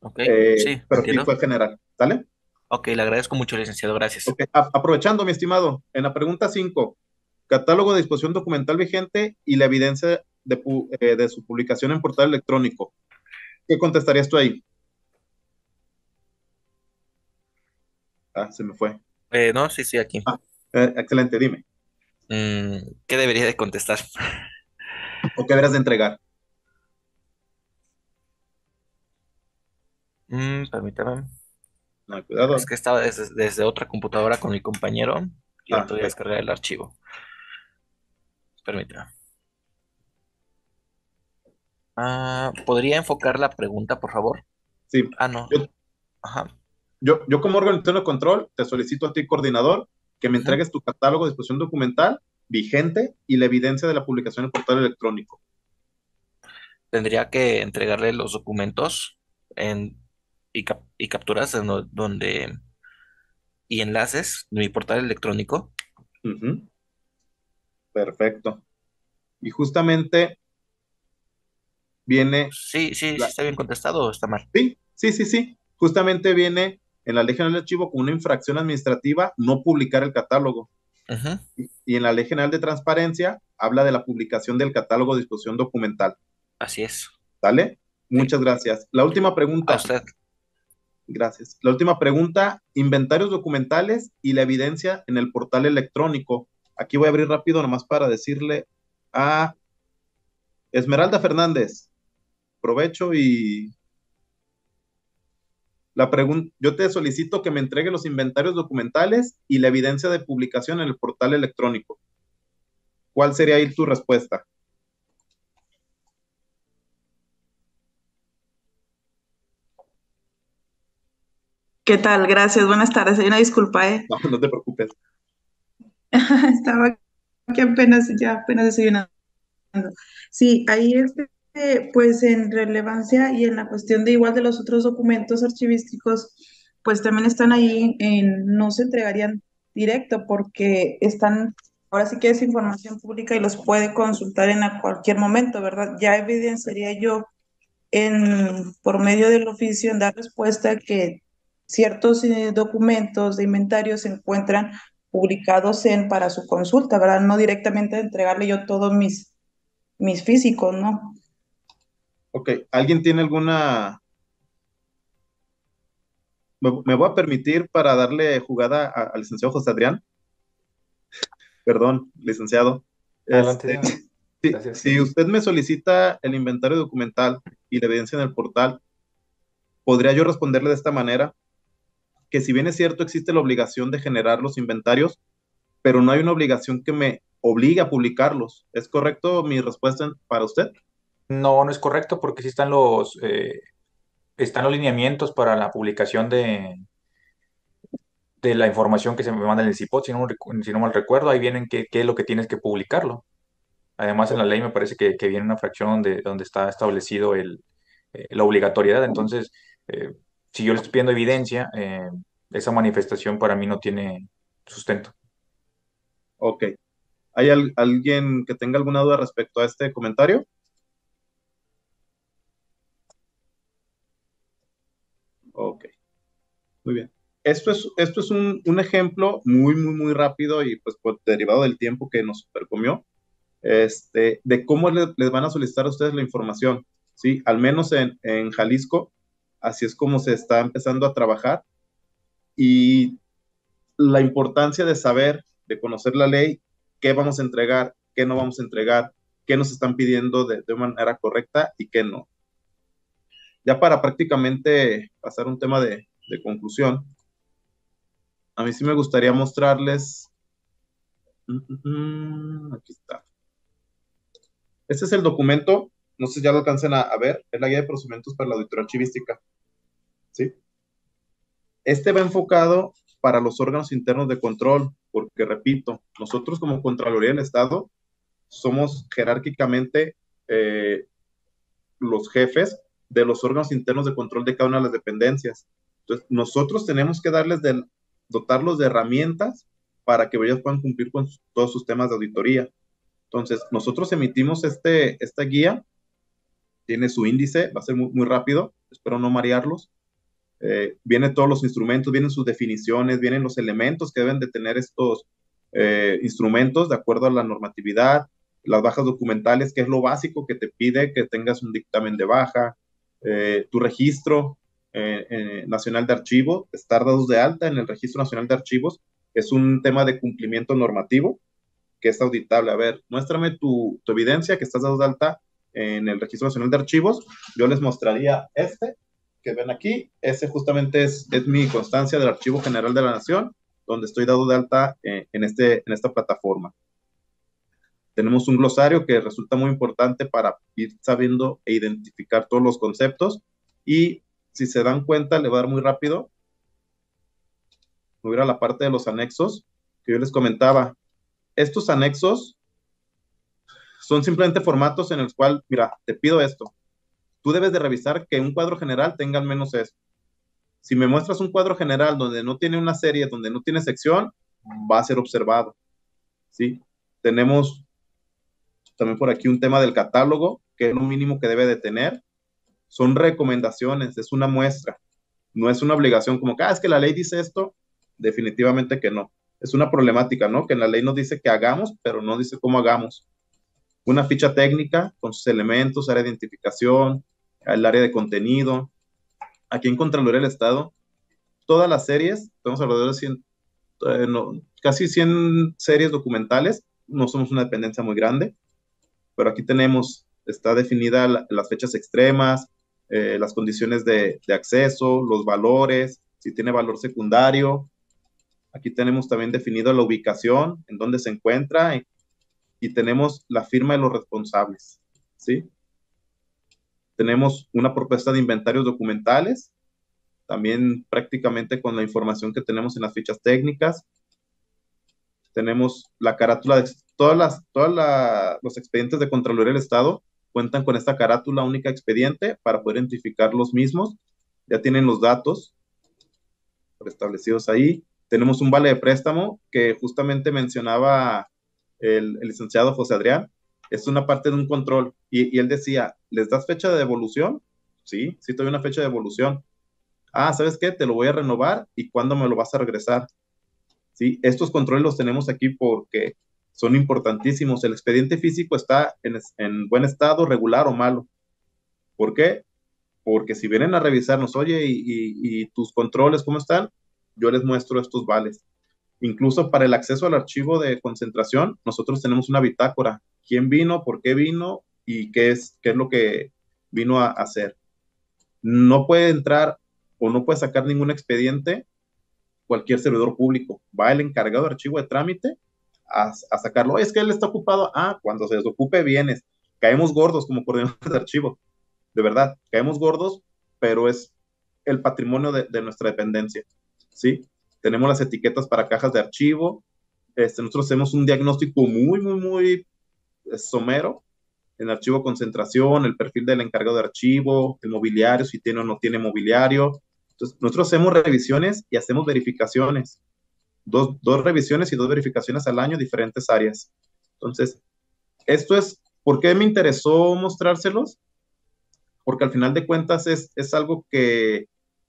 Ok, Eh, sí, pero sí entiendo. fue general, ¿sale? Ok, le agradezco mucho, licenciado, gracias. Ok, a- aprovechando, mi estimado, en la pregunta cinco, catálogo de disposición documental vigente y la evidencia de, pu- eh, de su publicación en portal electrónico. ¿Qué contestarías tú ahí? Ah, se me fue. Eh, no, sí, sí, aquí. Ah, eh, excelente, dime. Mm, ¿qué debería de contestar? ¿O qué deberás de entregar? Mm, permítame. No, Es cuidado. que estaba desde, desde otra computadora con mi compañero y Ah, ahorita voy a ok. descargar el archivo. Permítame. Ah, ¿podría enfocar la pregunta, por favor? Sí. Ah, no. Yo, Ajá. yo, yo como órgano interno de control, te solicito a ti, coordinador, que me Ujú. entregues tu catálogo de disposición documental vigente y la evidencia de la publicación en portal electrónico. Tendría que entregarle los documentos en, y, cap- y capturas en do- donde y enlaces de mi portal electrónico. Ujú. Perfecto. Y justamente viene Sí, sí, sí la... está bien contestado o está mal. Sí, sí, sí, sí. Justamente viene en la Ley General del Archivo como una infracción administrativa no publicar el catálogo. Ujú. Y y en la Ley General de Transparencia habla de la publicación del catálogo de disposición documental. Así es. ¿Sale? Sí. Muchas gracias. La última A pregunta. usted. Gracias. La última pregunta, inventarios documentales y la evidencia en el portal electrónico. Aquí voy a abrir rápido nomás para decirle a Esmeralda Fernández, provecho y la pregunta, yo te solicito que me entregue los inventarios documentales y la evidencia de publicación en el portal electrónico. ¿Cuál sería ahí tu respuesta? ¿Qué tal? Gracias, buenas tardes. Hay una disculpa, ¿eh? No, no te preocupes. Estaba aquí apenas, ya apenas desayunando. Sí, ahí este, pues en relevancia y en la cuestión de igual de los otros documentos archivísticos, pues también están ahí en, no se entregarían directo porque están, ahora sí que es información pública y los puede consultar en a cualquier momento, ¿verdad? Ya evidenciaría yo en, por medio del oficio en dar respuesta que ciertos eh, documentos de inventario se encuentran publicados en para su consulta, ¿verdad? No directamente entregarle yo todos mis, mis físicos, ¿no? Ok, ¿alguien tiene alguna... Me, me voy a permitir para darle jugada a- al licenciado José Adrián. Perdón, licenciado. Adelante, Este, dígame. si, Gracias. si usted me solicita el inventario documental y la evidencia en el portal, podría yo responderle de esta manera, que si bien es cierto existe la obligación de generar los inventarios, pero no hay una obligación que me obligue a publicarlos. ¿Es correcto mi respuesta en- para usted? No, no es correcto porque sí están los, eh, están los lineamientos para la publicación de, de la información que se me manda en el C I P O T, si no, recu- si no mal recuerdo, ahí vienen qué, qué es lo que tienes que publicarlo. Además, en la ley me parece que, que viene una fracción donde, donde está establecido el, eh, la obligatoriedad. Entonces, eh, si yo le estoy pidiendo evidencia, eh, esa manifestación para mí no tiene sustento. Ok. ¿Hay al- alguien que tenga alguna duda respecto a este comentario? Ok, muy bien. Esto es, esto es un, un ejemplo muy, muy, muy rápido y pues por- derivado del tiempo que nos supercomió, este, de cómo le- les van a solicitar a ustedes la información, ¿sí? Al menos en, en Jalisco, así es como se está empezando a trabajar y la importancia de saber, de conocer la ley, qué vamos a entregar, qué no vamos a entregar, qué nos están pidiendo de, de manera correcta y qué no. Ya para prácticamente pasar un tema de, de conclusión, a mí sí me gustaría mostrarles, mm, mm, mm, aquí está. Este es el documento, no sé si ya lo alcancen a, a ver, es la guía de procedimientos para la auditoría archivística, ¿sí? Este va enfocado para los órganos internos de control, porque repito, nosotros como Contraloría del Estado somos jerárquicamente eh, los jefes de los órganos internos de control de cada una de las dependencias. Entonces, nosotros tenemos que darles de, dotarlos de herramientas para que ellos puedan cumplir con sus, todos sus temas de auditoría. Entonces, nosotros emitimos este, esta guía, tiene su índice, va a ser muy, muy rápido, espero no marearlos. Eh, vienen todos los instrumentos, vienen sus definiciones, vienen los elementos que deben de tener estos eh, instrumentos de acuerdo a la normatividad, las bajas documentales, que es lo básico que te pide que tengas un dictamen de baja, eh, tu registro eh, eh, nacional de archivo, estar dados de alta en el registro nacional de archivos, es un tema de cumplimiento normativo que es auditable. A ver, muéstrame tu, tu evidencia que estás dado de alta en el registro nacional de archivos. Yo les mostraría este que ven aquí. Ese justamente es, es mi constancia del Archivo General de la Nación, donde estoy dado de alta eh, en, este, en esta plataforma. Tenemos un glosario que resulta muy importante para ir sabiendo e identificar todos los conceptos. Y si se dan cuenta, le voy a dar muy rápido. Voy a ir a la parte de los anexos que yo les comentaba. Estos anexos son simplemente formatos en los cuales, mira, te pido esto. Tú debes de revisar que un cuadro general tenga al menos esto. Si me muestras un cuadro general donde no tiene una serie, donde no tiene sección, va a ser observado, ¿sí? Tenemos también por aquí un tema del catálogo, que es lo mínimo que debe de tener. Son recomendaciones, es una muestra. No es una obligación como que, ah, es que la ley dice esto. Definitivamente que no. Es una problemática, ¿no? Que en la ley nos dice que hagamos, pero no dice cómo hagamos. Una ficha técnica con sus elementos, área de identificación, el área de contenido. Aquí en Contraloría del Estado, todas las series, tenemos alrededor de cien, eh, no, casi cien series documentales. No somos una dependencia muy grande, pero aquí tenemos, está definida la, las fechas extremas, eh, las condiciones de, de acceso, los valores, si tiene valor secundario. Aquí tenemos también definido la ubicación, en dónde se encuentra, y, y tenemos la firma de los responsables, ¿sí? Tenemos una propuesta de inventarios documentales, también prácticamente con la información que tenemos en las fichas técnicas. Tenemos la carátula de todas las, todas la, los expedientes de Contraloría del Estado cuentan con esta carátula única expediente para poder identificar los mismos. Ya tienen los datos establecidos ahí. Tenemos un vale de préstamo que justamente mencionaba el, el licenciado José Adrián. Es una parte de un control. Y, y él decía, ¿les das fecha de devolución? Sí, sí, te doy una fecha de devolución. Ah, ¿sabes qué? Te lo voy a renovar. ¿Y cuándo me lo vas a regresar? Sí, estos controles los tenemos aquí porque son importantísimos. El expediente físico está en, en buen estado, regular o malo. ¿Por qué? Porque si vienen a revisarnos, oye, y, y, y tus controles, ¿cómo están? Yo les muestro estos vales. Incluso para el acceso al archivo de concentración, nosotros tenemos una bitácora. ¿Quién vino? ¿Por qué vino? ¿Y qué es, qué es lo que vino a hacer? No puede entrar o no puede sacar ningún expediente cualquier servidor público. Va el encargado de archivo de trámite a, a sacarlo. Es que él está ocupado. Ah, cuando se desocupe vienes. Caemos gordos como coordinadores de archivo. De verdad, caemos gordos, pero es el patrimonio de, de nuestra dependencia, ¿sí? Tenemos las etiquetas para cajas de archivo. Este, nosotros hacemos un diagnóstico muy, muy, muy somero en archivo concentración, el perfil del encargado de archivo, el mobiliario, si tiene o no tiene mobiliario. Entonces, nosotros hacemos revisiones y hacemos verificaciones. Dos, dos revisiones y dos verificaciones al año, diferentes áreas. Entonces, esto es, ¿por qué me interesó mostrárselos? Porque al final de cuentas es, es algo que,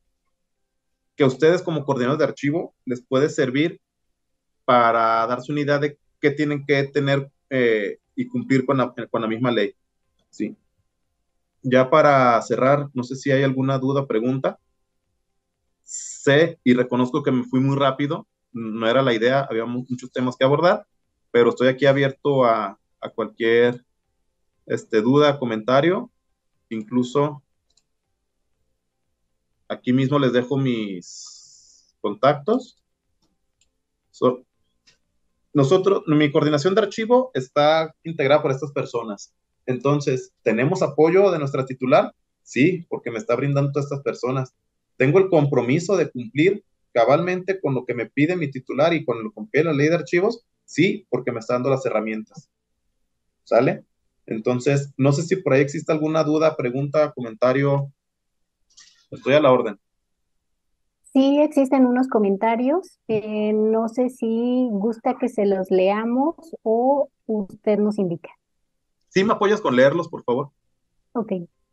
que a ustedes como coordinadores de archivo les puede servir para darse una idea de qué tienen que tener eh, y cumplir con la, con la misma ley. Sí. Ya para cerrar, no sé si hay alguna duda o pregunta. Sé y reconozco que me fui muy rápido, no era la idea, había muchos temas que abordar, pero estoy aquí abierto a, a cualquier este, duda, comentario. Incluso aquí mismo les dejo mis contactos. So, nosotros, mi coordinación de archivo está integrada por estas personas. Entonces, ¿tenemos apoyo de nuestra titular? Sí, porque me está brindando todas estas personas. Tengo el compromiso de cumplir cabalmente con lo que me pide mi titular y con lo que me pide la ley de archivos. Sí, porque me está dando las herramientas. ¿Sale? Entonces, no sé si por ahí existe alguna duda, pregunta, comentario. Estoy a la orden. Sí, existen unos comentarios. Eh, no sé si gusta que se los leamos o usted nos indica. ¿Sí me apoyas con leerlos, por favor? Ok.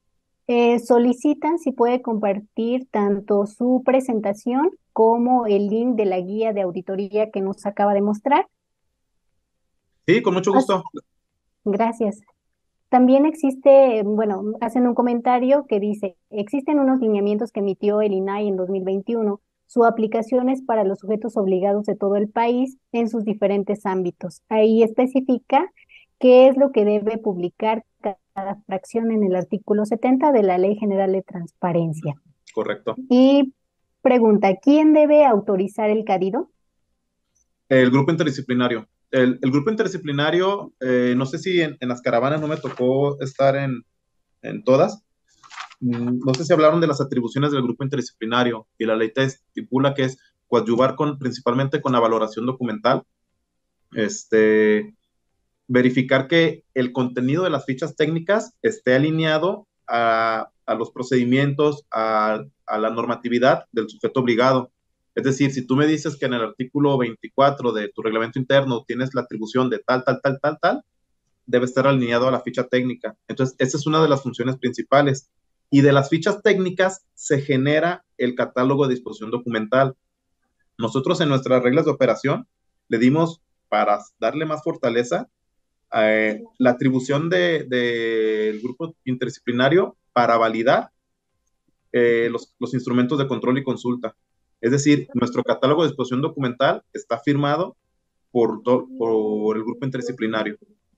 Eh, solicitan si puede compartir tanto su presentación como el link de la guía de auditoría que nos acaba de mostrar. Sí, con mucho gusto. Gracias. También existe, bueno, hacen un comentario que dice, existen unos lineamientos que emitió el I N A I en dos mil veintiuno. Su aplicación es para los sujetos obligados de todo el país en sus diferentes ámbitos. Ahí especifica qué es lo que debe publicar cada fracción en el artículo setenta de la Ley General de Transparencia. Correcto. Y pregunta, ¿quién debe autorizar el CADIDO? El grupo interdisciplinario. El, el grupo interdisciplinario, eh, no sé si en, en las caravanas no me tocó estar en, en todas. Mm, No sé si hablaron de las atribuciones del grupo interdisciplinario y la ley te estipula que es coadyuvar con, principalmente con la valoración documental, este, verificar que el contenido de las fichas técnicas esté alineado a, a los procedimientos, a, a la normatividad del sujeto obligado. Es decir, si tú me dices que en el artículo veinticuatro de tu reglamento interno tienes la atribución de tal, tal, tal, tal, tal, debe estar alineado a la ficha técnica. Entonces, esa es una de las funciones principales. Y de las fichas técnicas se genera el catálogo de disposición documental. Nosotros en nuestras reglas de operación le dimos, para darle más fortaleza, eh, la atribución del de, de grupo interdisciplinario para validar eh, los, los instrumentos de control y consulta. Es decir, nuestro catálogo de disposición documental está firmado por, to, por el grupo interdisciplinario.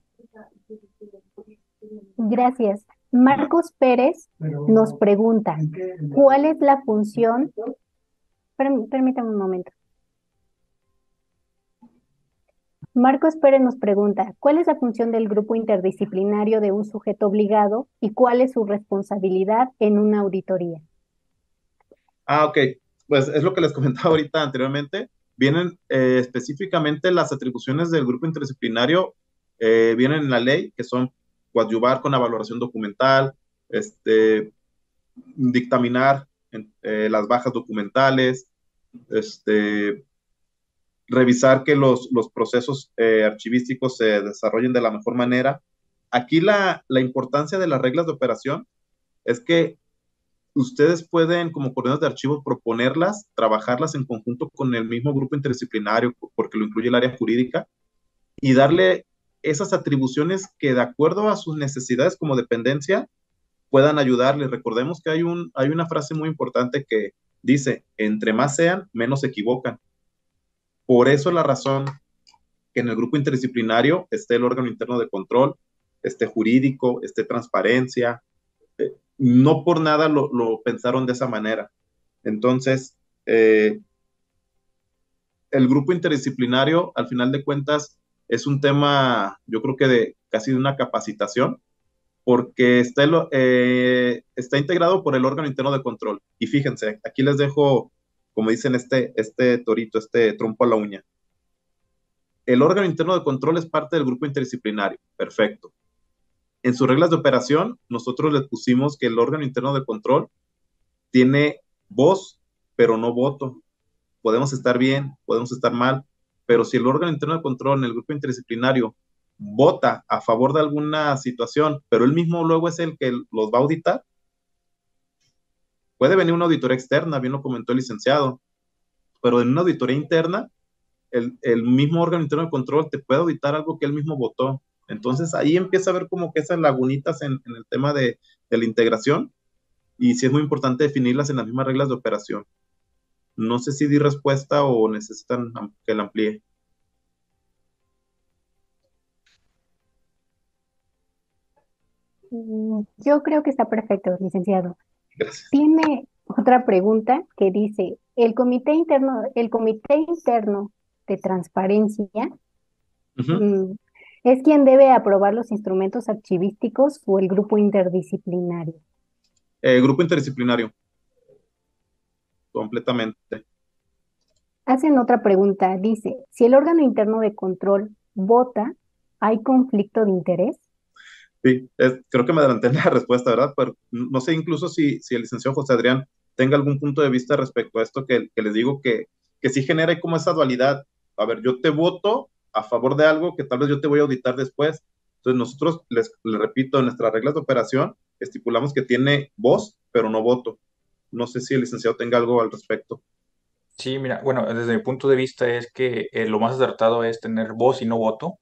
Gracias. Marcos Pérez nos pregunta, ¿cuál es la función? Perm- Permítame un momento. Marcos Pérez nos pregunta, ¿cuál es la función del grupo interdisciplinario de un sujeto obligado y cuál es su responsabilidad en una auditoría? Ah, ok. Pues es lo que les comentaba ahorita anteriormente. Vienen eh, específicamente las atribuciones del grupo interdisciplinario, eh, vienen en la ley, que son coadyuvar con la valoración documental, este, dictaminar eh, las bajas documentales, este, revisar que los, los procesos eh, archivísticos se desarrollen de la mejor manera. Aquí la, la importancia de las reglas de operación es que ustedes pueden, como coordinadores de archivo, proponerlas, trabajarlas en conjunto con el mismo grupo interdisciplinario, porque lo incluye el área jurídica, y darle esas atribuciones que, de acuerdo a sus necesidades como dependencia, puedan ayudarles. Recordemos que hay, un, hay una frase muy importante que dice, entre más sean, menos se equivocan. Por eso la razón que en el grupo interdisciplinario esté el órgano interno de control, esté jurídico, esté transparencia. Eh, no por nada lo, lo pensaron de esa manera. Entonces, eh, el grupo interdisciplinario, al final de cuentas, es un tema, yo creo que de casi de una capacitación, porque está, el, eh, está integrado por el órgano interno de control. Y fíjense, aquí les dejo, como dicen, este, este torito, este trompo a la uña. El órgano interno de control es parte del grupo interdisciplinario. Perfecto. En sus reglas de operación, nosotros les pusimos que el órgano interno de control tiene voz, pero no voto. Podemos estar bien, podemos estar mal, pero si el órgano interno de control en el grupo interdisciplinario vota a favor de alguna situación, pero él mismo luego es el que los va a auditar, puede venir una auditoría externa, bien lo comentó el licenciado, pero en una auditoría interna, el, el mismo órgano interno de control te puede auditar algo que él mismo votó. Entonces ahí empieza a ver como que esas lagunitas en, en el tema de, de la integración, y sí es muy importante definirlas en las mismas reglas de operación. No sé si di respuesta o necesitan que la amplíe. Yo creo que está perfecto, licenciado. Gracias. Tiene otra pregunta que dice, el comité interno, el comité interno de transparencia Uh-huh. ¿es quien debe aprobar los instrumentos archivísticos o el grupo interdisciplinario? Eh, grupo interdisciplinario. Completamente. Hacen otra pregunta, dice, si el órgano interno de control vota, ¿hay conflicto de interés? Sí, es, creo que me adelanté en la respuesta, ¿verdad? Pero no sé incluso si, si el licenciado José Adrián tenga algún punto de vista respecto a esto que, que les digo que, que sí genera como esa dualidad. A ver, yo te voto a favor de algo que tal vez yo te voy a auditar después. Entonces nosotros, les, les repito, en nuestras reglas de operación estipulamos que tiene voz, pero no voto. No sé si el licenciado tenga algo al respecto. Sí, mira, bueno, desde mi punto de vista es que eh, lo más acertado es tener voz y no voto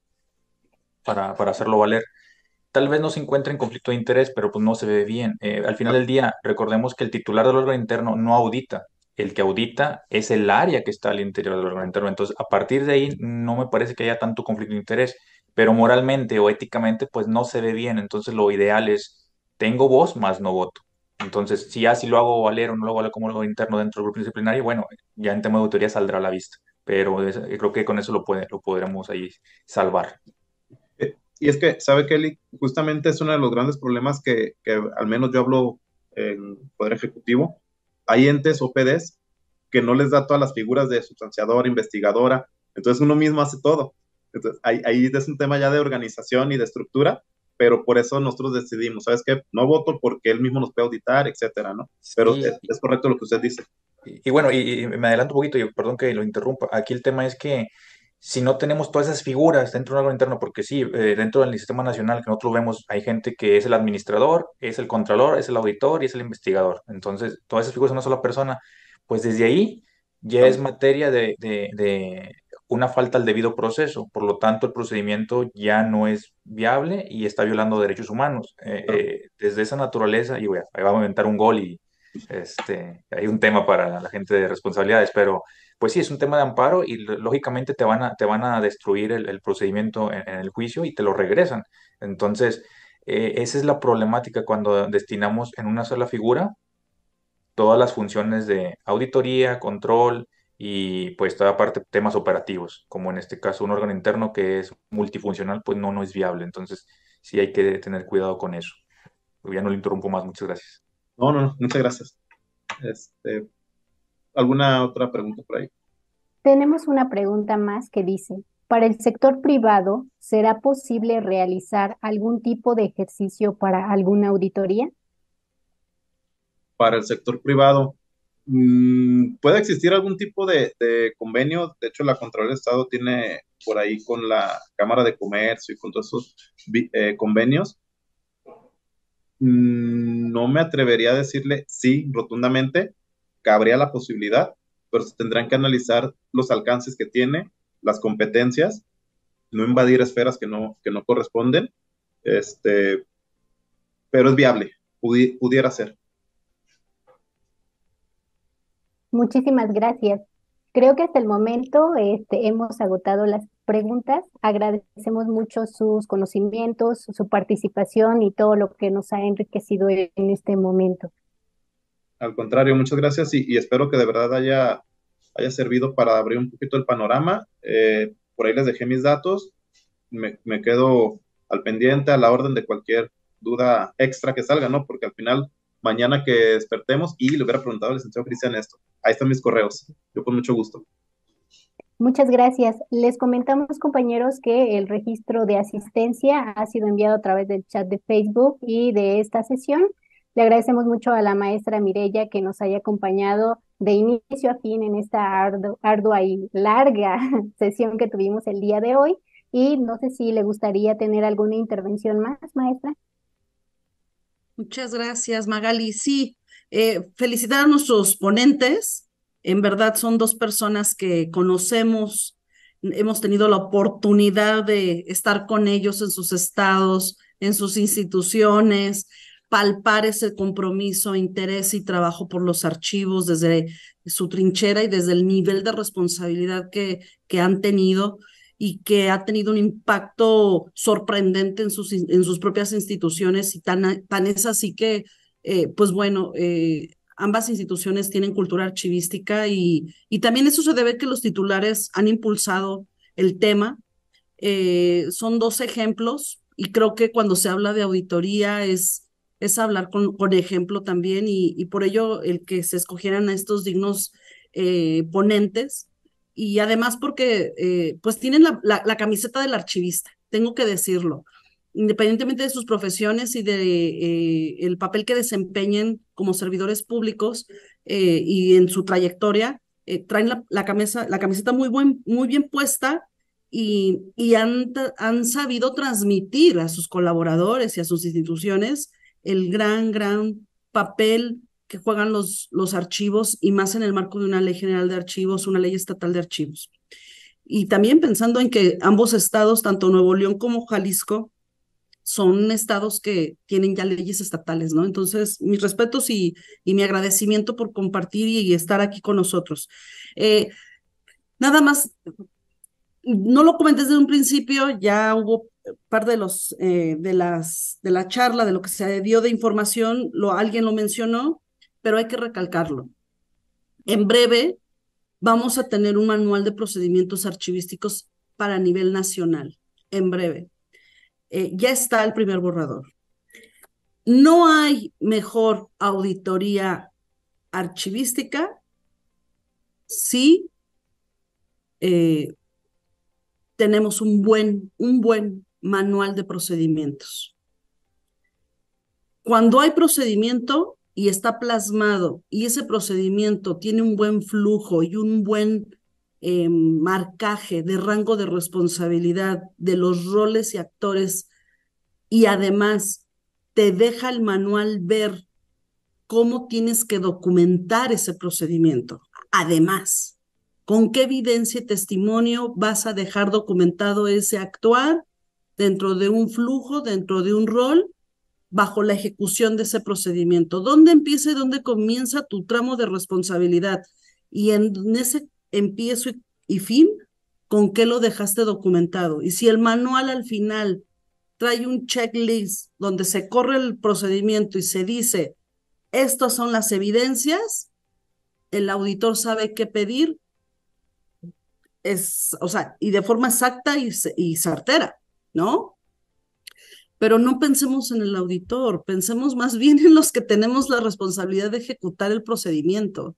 para, para hacerlo valer. Tal vez no se encuentre en conflicto de interés, pero pues no se ve bien. Eh, al final del día, recordemos que el titular del órgano interno no audita. El que audita es el área que está al interior del órgano interno. Entonces, a partir de ahí, no me parece que haya tanto conflicto de interés, pero moralmente o éticamente, pues no se ve bien. Entonces, lo ideal es, tengo voz, más no voto. Entonces, si ya si lo hago valer o no lo hago valer como órgano interno dentro del grupo disciplinario, bueno, ya en tema de auditoría saldrá a la vista. Pero es- creo que con eso lo, puede, lo podremos ahí salvar. Eh, Y es que, ¿sabe, Kelly? Justamente es uno de los grandes problemas que, que al menos yo hablo en Poder Ejecutivo. Hay entes o P Ds que no les da todas las figuras de sustanciadora, investigadora, entonces uno mismo hace todo. Entonces, ahí, ahí es un tema ya de organización y de estructura, pero por eso nosotros decidimos, ¿sabes qué? No voto porque él mismo nos puede auditar, etcétera, ¿no? Pero Sí, es, es correcto lo que usted dice. Y, y bueno, y, y me adelanto un poquito, y perdón que lo interrumpa. Aquí el tema es que si no tenemos todas esas figuras dentro de un órgano interno, porque sí, eh, dentro del sistema nacional que nosotros vemos, hay gente que es el administrador, es el contralor, es el auditor y es el investigador. Entonces, todas esas figuras son una sola persona. Pues desde ahí ya es materia de, de, de una falta al debido proceso. Por lo tanto, el procedimiento ya no es viable y está violando derechos humanos. Eh, eh, desde esa naturaleza, y bueno, ahí va a inventar un gol y este, hay un tema para la gente de responsabilidades, pero pues sí, es un tema de amparo y l- lógicamente te van a, te van a destruir el, el procedimiento en, en el juicio y te lo regresan. Entonces, eh, esa es la problemática cuando destinamos en una sola figura todas las funciones de auditoría, control y pues toda parte temas operativos, como en este caso un órgano interno que es multifuncional, pues no, no es viable. Entonces, sí hay que tener cuidado con eso. Ya no le interrumpo más, muchas gracias. No, no, no, muchas gracias. Este, ¿alguna otra pregunta por ahí? Tenemos una pregunta más que dice, ¿para el sector privado será posible realizar algún tipo de ejercicio para alguna auditoría? Para el sector privado, mm, puede existir algún tipo de, de convenio. De hecho, la Contraloría del Estado tiene por ahí con la Cámara de Comercio y con todos esos vi- eh, convenios. Mm, no me atrevería a decirle sí rotundamente, cabría la posibilidad, pero se tendrán que analizar los alcances que tiene, las competencias, no invadir esferas que no, que no corresponden, este, pero es viable, pudi- pudiera ser. Muchísimas gracias. Creo que hasta el momento este, hemos agotado las preguntas. Agradecemos mucho sus conocimientos, su participación y todo lo que nos ha enriquecido en en este momento. Al contrario, muchas gracias y, y espero que de verdad haya, haya servido para abrir un poquito el panorama. Eh, por ahí les dejé mis datos, me, me quedo al pendiente, a la orden de cualquier duda extra que salga, ¿no? Porque al final, mañana que despertemos, y le hubiera preguntado al licenciado Cristian esto, ahí están mis correos, yo con mucho gusto. Muchas gracias. Les comentamos, compañeros, que el registro de asistencia ha sido enviado a través del chat de Facebook y de esta sesión. Le agradecemos mucho a la maestra Mireya que nos haya acompañado de inicio a fin en esta ardu- ardua y larga sesión que tuvimos el día de hoy. Y no sé si le gustaría tener alguna intervención más, maestra. Muchas gracias, Magali. Sí, eh, felicitar a nuestros ponentes. En verdad son dos personas que conocemos, hemos tenido la oportunidad de estar con ellos en sus estados, en sus instituciones, palpar ese compromiso, interés y trabajo por los archivos desde su trinchera y desde el nivel de responsabilidad que, que han tenido y que ha tenido un impacto sorprendente en sus, en sus propias instituciones y tan, tan es así que, eh, pues bueno, eh, ambas instituciones tienen cultura archivística y, y también eso se debe a que los titulares han impulsado el tema. Eh, son dos ejemplos y creo que cuando se habla de auditoría es, es hablar con, con ejemplo también y, y por ello el que se escogieran a estos dignos eh, ponentes y además porque eh, pues tienen la, la, la camiseta del archivista, tengo que decirlo, independientemente de sus profesiones y de eh, el papel que desempeñen como servidores públicos eh, y en su trayectoria, eh, traen la, la, camisa, la camiseta muy, buen, muy bien puesta y, y han, han sabido transmitir a sus colaboradores y a sus instituciones el gran, gran papel que juegan los, los archivos, y más en el marco de una ley general de archivos, una ley estatal de archivos. Y también pensando en que ambos estados, tanto Nuevo León como Jalisco, son estados que tienen ya leyes estatales, ¿no? Entonces, mis respetos y, y mi agradecimiento por compartir y, y estar aquí con nosotros. Eh, nada más, no lo comenté desde un principio, ya hubo parte de los eh, de las de la charla, de lo que se dio de información, lo, alguien lo mencionó, pero hay que recalcarlo. En breve vamos a tener un manual de procedimientos archivísticos para nivel nacional, en breve. Eh, ya está el primer borrador. No hay mejor auditoría archivística si eh, tenemos un buen, un buen manual de procedimientos. Cuando hay procedimiento y está plasmado, y ese procedimiento tiene un buen flujo y un buen eh, marcaje de rango de responsabilidad de los roles y actores, y además te deja el manual ver cómo tienes que documentar ese procedimiento. Además, ¿con qué evidencia y testimonio vas a dejar documentado ese actuar dentro de un flujo, dentro de un rol, bajo la ejecución de ese procedimiento? ¿Dónde empieza y dónde comienza tu tramo de responsabilidad? Y en ese empiezo y, y fin, ¿con qué lo dejaste documentado? Y si el manual al final trae un checklist donde se corre el procedimiento y se dice, estas son las evidencias, el auditor sabe qué pedir, es, o sea, y de forma exacta y, y certera, ¿no? Pero no pensemos en el auditor, pensemos más bien en los que tenemos la responsabilidad de ejecutar el procedimiento.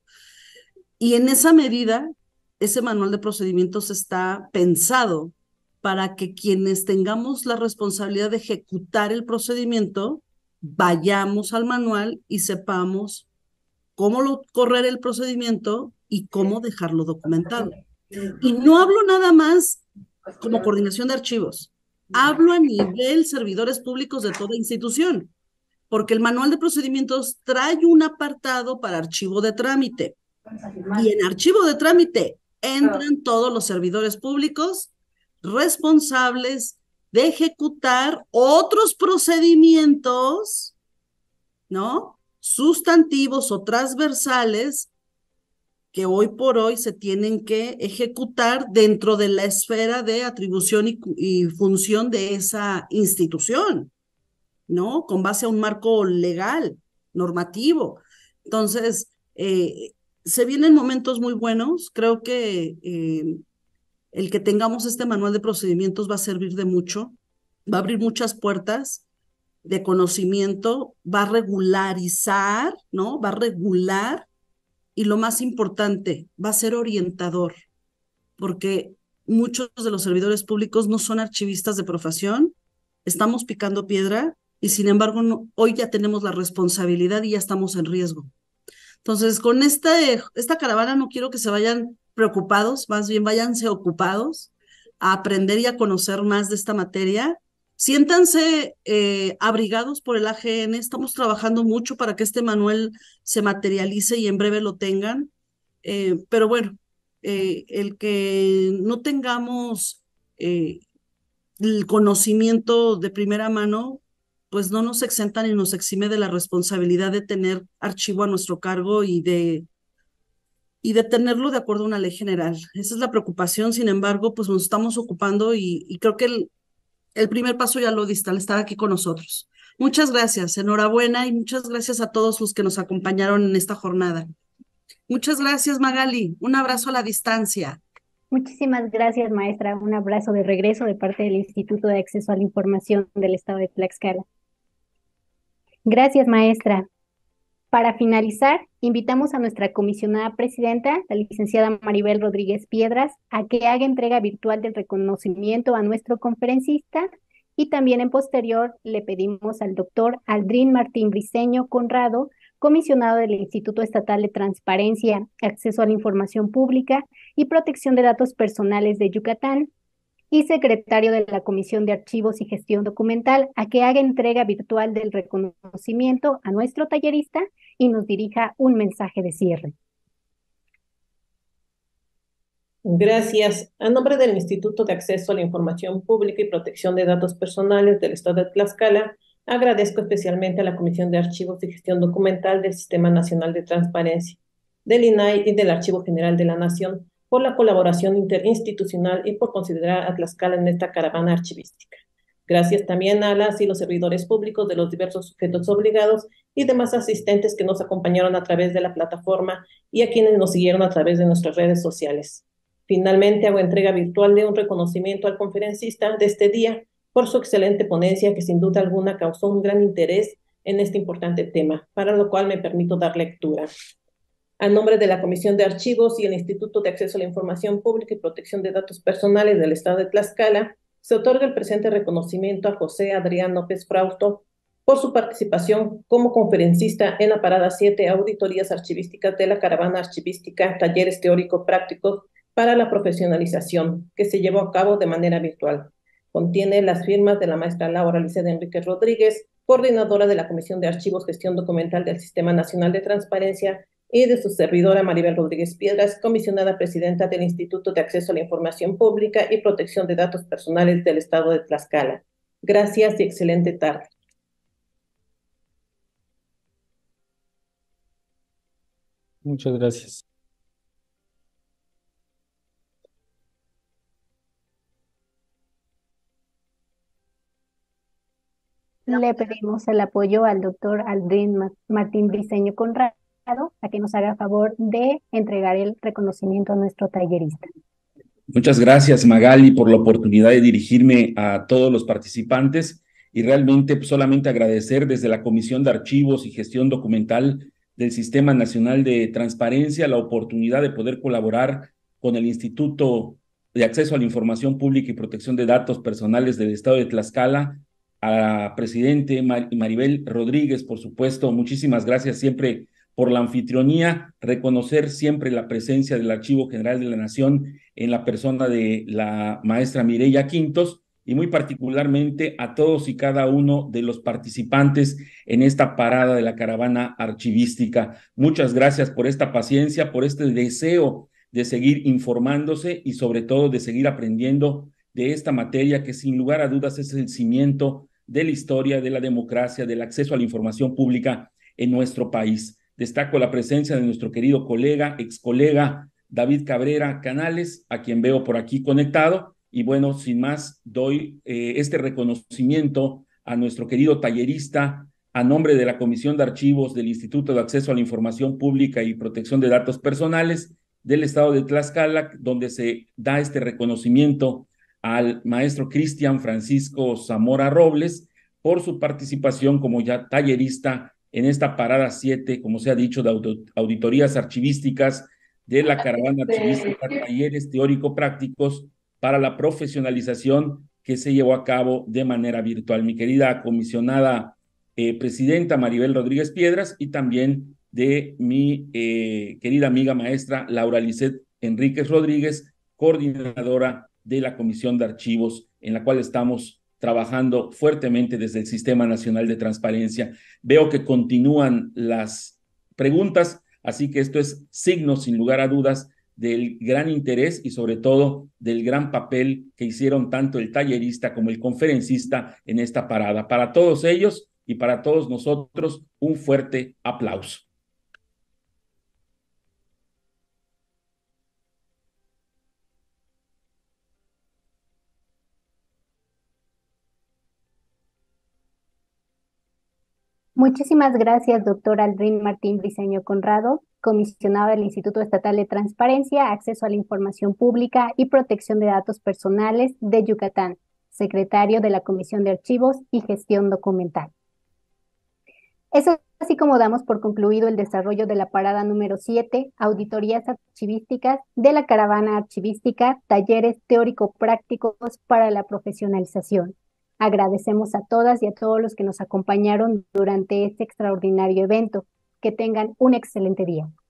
Y en esa medida, ese manual de procedimientos está pensado para que quienes tengamos la responsabilidad de ejecutar el procedimiento, vayamos al manual y sepamos cómo lo, correr el procedimiento y cómo dejarlo documentado. Y no hablo nada más como coordinación de archivos, hablo a nivel servidores públicos de toda institución, porque el manual de procedimientos trae un apartado para archivo de trámite, y en archivo de trámite entran todos los servidores públicos responsables de ejecutar otros procedimientos, ¿no? Sustantivos o transversales que hoy por hoy se tienen que ejecutar dentro de la esfera de atribución y, y función de esa institución, ¿no? Con base a un marco legal, normativo. Entonces, eh, se vienen momentos muy buenos. Creo que eh, el que tengamos este manual de procedimientos va a servir de mucho, va a abrir muchas puertas de conocimiento, va a regularizar, ¿no? Va a regular, y lo más importante, va a ser orientador, porque muchos de los servidores públicos no son archivistas de profesión, estamos picando piedra, y sin embargo no, hoy ya tenemos la responsabilidad y ya estamos en riesgo. Entonces, con esta, esta caravana no quiero que se vayan preocupados, más bien váyanse ocupados a aprender y a conocer más de esta materia. Siéntanse eh, abrigados por el A G N, estamos trabajando mucho para que este manual se materialice y en breve lo tengan, eh, pero bueno, eh, el que no tengamos eh, el conocimiento de primera mano, pues no nos exenta ni nos exime de la responsabilidad de tener archivo a nuestro cargo y de, y de tenerlo de acuerdo a una ley general. Esa es la preocupación. Sin embargo, pues nos estamos ocupando y, y creo que el, el primer paso ya lo diste al estar aquí con nosotros. Muchas gracias, enhorabuena, y muchas gracias a todos los que nos acompañaron en esta jornada. Muchas gracias, Magali. Un abrazo a la distancia. Muchísimas gracias, maestra. Un abrazo de regreso de parte del Instituto de Acceso a la Información del Estado de Tlaxcala. Gracias, maestra. Para finalizar, invitamos a nuestra comisionada presidenta, la licenciada Maribel Rodríguez Piedras, a que haga entrega virtual del reconocimiento a nuestro conferencista, y también en posterior le pedimos al doctor Aldrin Martín Briceño Conrado, comisionado del Instituto Estatal de Transparencia, Acceso a la Información Pública y Protección de Datos Personales de Yucatán, y secretario de la Comisión de Archivos y Gestión Documental a que haga entrega virtual del reconocimiento a nuestro tallerista y nos dirija un mensaje de cierre. Gracias. A nombre del Instituto de Acceso a la Información Pública y Protección de Datos Personales del Estado de Tlaxcala, agradezco especialmente a la Comisión de Archivos y Gestión Documental del Sistema Nacional de Transparencia, del I N A I y del Archivo General de la Nación por la colaboración interinstitucional y por considerar a Tlaxcala en esta caravana archivística. Gracias también a las y los servidores públicos de los diversos sujetos obligados y demás asistentes que nos acompañaron a través de la plataforma y a quienes nos siguieron a través de nuestras redes sociales. Finalmente, hago entrega virtual de un reconocimiento al conferencista de este día por su excelente ponencia que sin duda alguna causó un gran interés en este importante tema, para lo cual me permito dar lectura. A nombre de la Comisión de Archivos y el Instituto de Acceso a la Información Pública y Protección de Datos Personales del Estado de Tlaxcala, se otorga el presente reconocimiento a José Adrián López Frausto por su participación como conferencista en la Parada siete Auditorías Archivísticas de la Caravana Archivística Talleres Teórico-Prácticos para la Profesionalización, que se llevó a cabo de manera virtual. Contiene las firmas de la maestra Laura Liceda Enríquez Rodríguez, coordinadora de la Comisión de Archivos Gestión Documental del Sistema Nacional de Transparencia, y de su servidora Maribel Rodríguez Piedras, comisionada presidenta del Instituto de Acceso a la Información Pública y Protección de Datos Personales del Estado de Tlaxcala. Gracias y excelente tarde. Muchas gracias. Le pedimos el apoyo al doctor Aldrin Martín Briceño Conrado a que nos haga favor de entregar el reconocimiento a nuestro tallerista. Muchas gracias, Magali, por la oportunidad de dirigirme a todos los participantes y realmente solamente agradecer desde la Comisión de Archivos y Gestión Documental del Sistema Nacional de Transparencia la oportunidad de poder colaborar con el Instituto de Acceso a la Información Pública y Protección de Datos Personales del Estado de Tlaxcala, a presidente Mar Maribel Rodríguez, por supuesto, muchísimas gracias siempre por la anfitrionía, reconocer siempre la presencia del Archivo General de la Nación en la persona de la maestra Mireya Quintos y muy particularmente a todos y cada uno de los participantes en esta parada de la caravana archivística. Muchas gracias por esta paciencia, por este deseo de seguir informándose y sobre todo de seguir aprendiendo de esta materia que sin lugar a dudas es el cimiento de la historia, de la democracia, del acceso a la información pública en nuestro país. Destaco la presencia de nuestro querido colega, ex colega David Cabrera Canales, a quien veo por aquí conectado. Y bueno, sin más, doy eh, este reconocimiento a nuestro querido tallerista a nombre de la Comisión de Archivos del Instituto de Acceso a la Información Pública y Protección de Datos Personales del Estado de Tlaxcala, donde se da este reconocimiento al maestro Cristian Francisco Zamora Robles por su participación como ya tallerista en esta parada siete, como se ha dicho, de auditorías archivísticas de la caravana archivística Talleres Teórico-Prácticos para la Profesionalización que se llevó a cabo de manera virtual. Mi querida comisionada eh, presidenta Maribel Rodríguez Piedras y también de mi eh, querida amiga maestra Laura Liceda Enríquez Rodríguez, coordinadora de la Comisión de Archivos, en la cual estamos trabajando fuertemente desde el Sistema Nacional de Transparencia. Veo que continúan las preguntas, así que esto es signo, sin lugar a dudas, del gran interés y sobre todo del gran papel que hicieron tanto el tallerista como el conferencista en esta parada. Para todos ellos y para todos nosotros, un fuerte aplauso. Muchísimas gracias, doctor Aldrin Martín Briceño Conrado, comisionado del Instituto Estatal de Transparencia, Acceso a la Información Pública y Protección de Datos Personales de Yucatán, secretario de la Comisión de Archivos y Gestión Documental. Es así como damos por concluido el desarrollo de la parada número siete, Auditorías Archivísticas de la Caravana Archivística, Talleres Teórico-Prácticos para la Profesionalización. Agradecemos a todas y a todos los que nos acompañaron durante este extraordinario evento. Que tengan un excelente día.